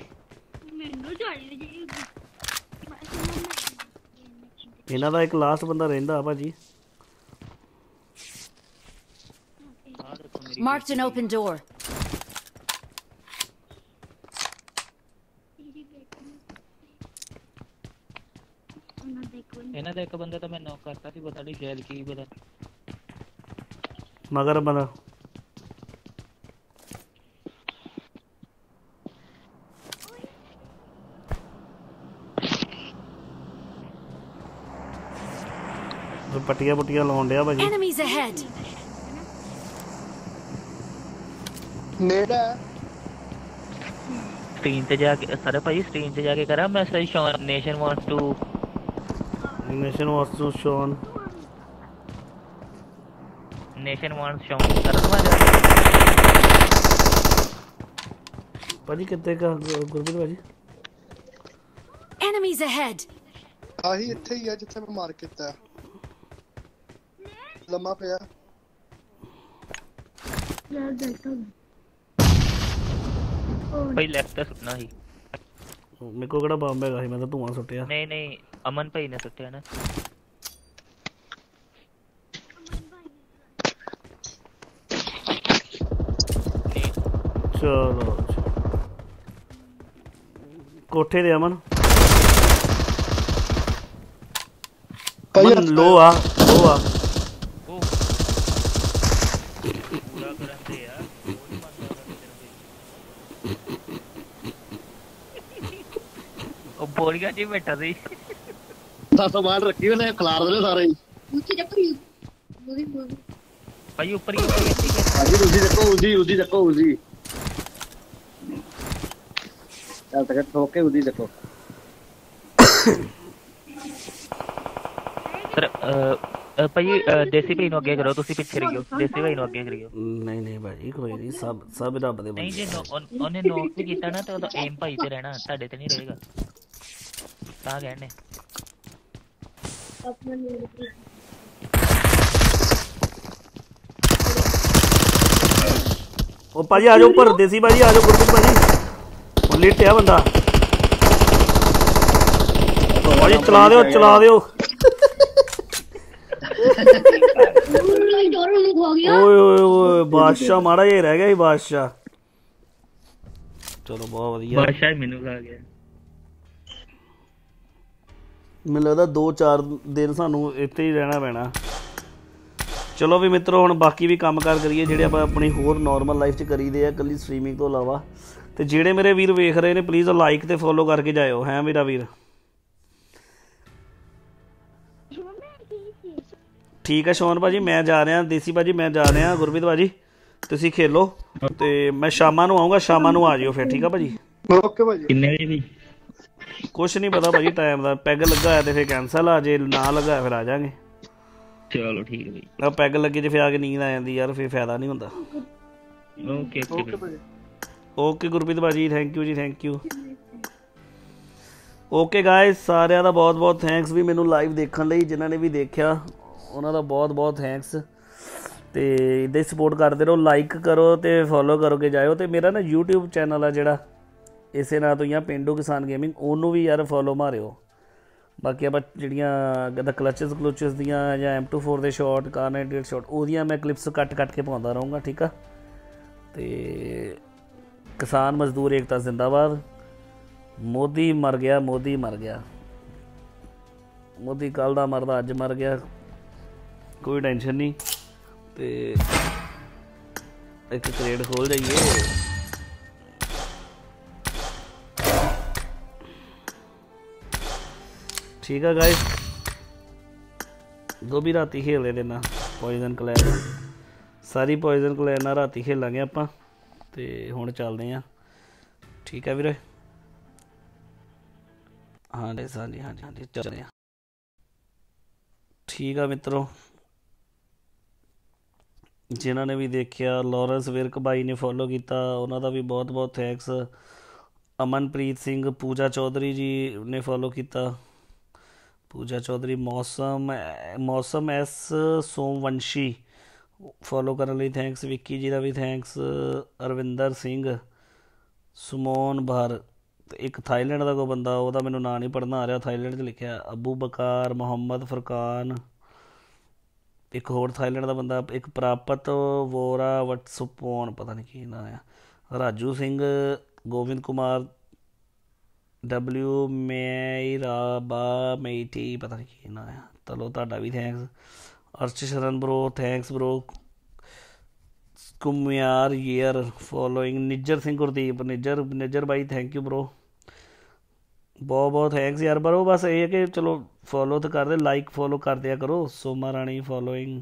ਇਹਨਾਂ ਦਾ ਇੱਕ ਲਾਸਟ ਬੰਦਾ ਰਹਿੰਦਾ ਭਾਜੀ। Marked an open door. ਇਹਨਾਂ ਦਾ ਇੱਕ ਬੰਦਾ ਤਾਂ ਮੈਂ ਨੌਕ ਕਰਤਾ ਸੀ। ਪਤਾ ਨਹੀਂ ਜੈਲ ਕੀ ਪਤਾ ਮਗਰ ਬੰਦਾ ਪੱਟੀਆਂ ਲਾਉਣ ਡਿਆ ਭਾਜੀ। Enemies ahead. ਨੇੜਾ ਸਟ੍ਰੀਮ ਤੇ ਜਾ ਕੇ ਸਾਰੇ ਭਾਈ ਸਟ੍ਰੀਮ ਤੇ ਜਾ ਕੇ ਕਰਾਂ message Shaun nation wants to Shaun ਕਰਨ ਵਾਲਾ ਭਾਜੀ ਕਿੱਥੇ ਗੁਰਬੀਰ ਭਾਜੀ। Enemies ahead. ਆਹੀ ਇੱਥੇ ਹੀ ਆ ਜਿੱਥੇ ਮੈਂ ਮਾਰ ਕੀਤਾ ਲੰਮਾ ਪਿਆ। ਭਾਈ ਲੈਫਟ ਤੇ ਸੁੱਟਣਾ ਸੀ। ਮੇਰੇ ਕੋਲ ਕਿਹੜਾ ਬੰਬ ਹੈਗਾ ਸੀ ਮੈਂ ਤਾਂ ਧੂਆਂ ਸੁੱਟਿਆ। ਨਹੀਂ ਅਮਨ ਭਾਈ ਨੇ ਸੁੱਟਿਆ ਨਾ। ਚਲੋ ਕੋਠੇ ਦੇ ਅਮਨ ਲੋ ਆ ਪੂਰਾ ਕਰਨ ਦੇ ਆ। ਉਹ ਬੋਲੀਆਂ ਜੀ ਬੈਠਾ ਸੀ। 700 ਮਾਲ ਰੱਖੀ ਉਹਨੇ ਖਲਾਰ ਦੇ ਸਾਰੇ ਭਾਈ ਉੱਪਰ ਹੀ ਹਾਂਜੀ ਉਸਦੀ ਦੇਖੋ ਉਸਦੀ ਚੱਲ ਤੱਕ ਠੋਕ ਕੇ ਉਸਦੀ ਦੇਖੋ। ਸਰ ਭਾਈ ਦੇਸੀ ਭਾਈ ਨੂੰ ਅੱਗੇ ਕਰੋ ਤੁਸੀਂ ਪਿੱਛੇ ਰਹੀਓ। ਦੇਸੀ ਭਾਈ ਨੂੰ ਅੱਗੇ ਕਰਿਓ। ਨਹੀਂ ਭਾਜੀ ਕੋਈ ਨਹੀਂ ਸਭ ਰੱਬ ਦੇ ਨਹੀਂ ਜੇ ਉਹਨੇ ਨੋਕ ਵੀ ਕੀਤਾ ਨਾ ਤੇ ਉਹਦਾ ਏਮ ਭਾਈ ਤੇ ਰਹਿਣਾ ਤੁਹਾਡੇ ਤੇ ਨਹੀਂ ਰਹੇਗਾ ਤਾਂ ਕਹਿੰਦੇ। ਉਹ ਭਾਜੀ ਆ ਜਾਓ ਉੱਪਰ। ਦੇਸੀ ਭਾਜੀ ਆ ਜਾਓ। ਗੁਰਪ੍ਰੀਤ ਭਾਜੀ ਲੇਟਿਆ ਬੰਦਾ ਭਾਜੀ। ਚਲਾ ਦਿਓ ਓਏ ਬਾਦਸ਼ਾਹ ਮਾੜਾ ਜਿਹਾ ਰਹਿ ਗਿਆ ਸੀ ਬਾਦਸ਼ਾਹ। ਚਲੋ ਬਹੁਤ ਵਧੀਆ। ਬਾਦਸ਼ਾਹ ਮੈਨੂੰ ਖਾ ਗਿਆ। ਮੈਨੂੰ ਲੱਗਦਾ 2-4 ਦਿਨ ਸਾਨੂੰ ਇੱਥੇ ਹੀ ਰਹਿਣਾ ਪੈਣਾ। ਚਲੋ ਵੀ ਮਿੱਤਰੋ ਹੁਣ ਬਾਕੀ ਵੀ ਕੰਮ ਕਾਰ ਕਰੀਏ ਜਿਹੜੇ ਆਪਾਂ ਆਪਣੀ ਹੋਰ ਨੋਰਮਲ ਲਾਈਫ 'ਚ ਕਰੀਦੇ ਆ ਇਕੱਲੀ ਸਟਰੀਮਿੰਗ ਤੋਂ ਇਲਾਵਾ। ਤੇ ਜਿਹੜੇ ਮੇਰੇ ਵੀਰ ਵੇਖ ਰਹੇ ਨੇ ਪਲੀਜ਼ ਲਾਈਕ ਤੇ ਫੋਲੋ ਕਰਕੇ ਜਾਇਓ ਹੈ ਮੇਰਾ ਵੀਰ। ਠੀਕ ਹੈ ਸ਼ੌਨ ਭਾਜੀ ਮੈਂ ਜਾ ਰਿਹਾ। ਦੇਸੀ ਭਾਜੀ ਮੈਂ ਜਾ ਰਿਹਾ। ਗੁਰਪ੍ਰੀਤ ਭਾਜੀ ਤੁਸੀਂ ਖੇਲੋ ਤੇ ਮੈਂ ਸ਼ਾਮਾਂ ਨੂੰ ਆਊਂਗਾ। ਸ਼ਾਮਾਂ ਨੂੰ ਆ ਜਿਓ ਫਿਰ ਠੀਕ ਆ ਭਾਜੀ। ਓਕੇ ਭਾਜੀ। ਕਿੰਨੇ ਵਜੇ ਵੀ ਕੁਛ ਨਹੀਂ ਪਤਾ ਭਾਜੀ ਟਾਈਮ ਦਾ। ਪੈਗ ਲੱਗਾ ਹੋਇਆ ਤੇ ਫਿਰ ਕੈਂਸਲ ਆ ਜੇ ਨਾ ਲੱਗਾ ਫਿਰ ਆ ਜਾਾਂਗੇ। ਚਲੋ ਠੀਕ ਹੈ ਭਾਈ। ਪੈਗ ਲੱਗੇ ਜੇ ਫਿਰ ਆ ਕੇ ਨੀਂਦ ਆ ਜਾਂਦੀ ਯਾਰ ਫਿਰ ਫਾਇਦਾ ਨਹੀਂ ਹੁੰਦਾ। ਓਕੇ ਗੁਰਪ੍ਰੀਤ ਭਾਜੀ ਥੈਂਕ ਯੂ। ਓਕੇ ਗਾਇਸ ਸਾਰਿਆਂ ਦਾ ਬਹੁਤ ਥੈਂਕਸ ਵੀ ਮੈਨੂੰ ਲਾਈਵ ਦੇਖਣ ਲਈ। ਜਿਨ੍ਹਾਂ ਨੇ ਵੀ ਦੇਖਿਆ ਉਹਨਾਂ ਦਾ ਬਹੁਤ ਥੈਂਕਸ। ਤੇ ਇੱਦਾਂ ਹੀ ਸਪੋਰਟ ਕਰਦੇ ਰਹੋ। ਲਾਈਕ ਕਰੋ ਤੇ ਫੋਲੋ ਕਰੋਗੇ ਜਾਇਓ। ਤੇ ਮੇਰਾ ਨਾ YouTube ਚੈਨਲ ਆ ਜਿਹੜਾ ਇਸੇ ਨਾਂ ਤੋਂ ਹੀ ਆ ਪੇਂਡੂ ਕਿਸਾਨ ਗੇਮਿੰਗ ਉਹਨੂੰ ਵੀ ਯਾਰ ਫੋਲੋ ਮਾਰਿਓ। ਬਾਕੀ ਆਪਾਂ ਜਿਹੜੀਆਂ ਦਾ ਕਲਚਸ ਦੀਆਂ ਜਾਂ M24 ਦੇ ਸ਼ਾਟ ਕਾਰ98 ਸ਼ਾਟ ਉਹਦੀਆਂ ਮੈਂ ਕਲਿੱਪਸ ਕੱਟ ਕੇ ਪਾਉਂਦਾ ਰਹੂੰਗਾ ਠੀਕ ਆ। ਤੇ ਕਿਸਾਨ ਮਜ਼ਦੂਰ ਏਕਤਾ ਜ਼ਿੰਦਾਬਾਦ। ਮੋਦੀ ਮਰ ਗਿਆ। ਮੋਦੀ ਕੱਲ ਦਾ ਮਰਦਾ ਅੱਜ ਮਰ ਗਿਆ ਕੋਈ ਟੈਨਸ਼ਨ ਨਹੀਂ। ਤੇ ਇੱਕ ਕ੍ਰੇਡ ਖੋਲ ਜਾਈਏ। ਠੀਕ ਆ ਗਾਇਸ ਜੋ ਵੀ ਰਾਤੀ ਖੇਲਦੇ ਦੇਣਾ ਪੋਇਜ਼ਨ ਕਲੈਨ ਸਾਰੀ ਪੋਇਜ਼ਨ ਕਲੈਨ ਨਾਲ ਰਾਤੀ ਖੇਲਾਂਗੇ ਆਪਾਂ। ਤੇ ਹੁਣ ਚੱਲਦੇ ਆ ठीक है वीरे। हाँ जी हाँ जी हाँ जी हाँ जी चल ठीक है मित्रों, जिन्होंने भी देखिया लॉरेंस विरक भाई ने फॉलो किया उन्होंने भी बहुत बहुत थैंक्स। अमनप्रीत सिंह, पूजा चौधरी जी ने फॉलो किया, पूजा चौधरी, मौसम एस सोमवंशी फॉलो करने लिए थैंक्स, विक्की जी का भी थैंक्स, अरविंदर सिंह, सुमोन भर, एक थाईलैंड का कोई बंदा वह मैंने ना नहीं पढ़ना आ रहा, थाईलैंड लिखा अबू बकार, मोहम्मद फरकान, एक होर थाईलैंड का बंदा, एक प्रापत वोरा वटसुपोन पता नहीं की ना है, राजू सिंह, गोविंद कुमार, डब्ल्यू मेराबा मेटी पता नहीं की ना है, चलो ਤੁਹਾਡਾ भी thanks. Arsh Sharan bro thanks bro. कुमियार ईयर फॉलोइंग, निज्जर सिंह गुरदीप, निज्जर भाई थैंक यू ब्रो, बहुत बहुत थैंक्स यार ब्रो। बस ये है कि चलो फॉलो तो कर दे, लाइक फॉलो कर दिया करो। सोमा राणी फॉलोइंग,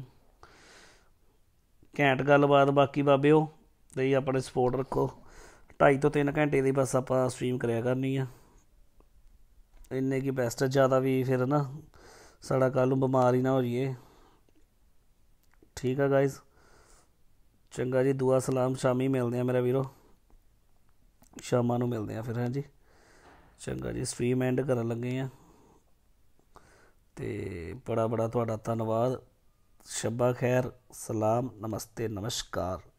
घैंट गलबात। बाकी बाबे तो अपने सपोर्ट रखो, 2.5 ਤੋਂ 3 घंटे की बस आप स्ट्रीम कराया करनी है, इन्ने की बेस्ट है। ज़्यादा भी फिर ना साड़ा कल बीमार ही ना हो जाइए। ठीक है गाइज, चंगा जी, दुआ सलाम, शामी मिलते हैं मेरा वीरो, शामां नूं मिलते हैं फिर। हाँ जी चंगा जी, स्ट्रीम एंड करन लगे हैं तो बड़ा बड़ा तुहाडा धन्नवाद। शब्बा खैर, सलाम, नमस्ते, नमस्कार।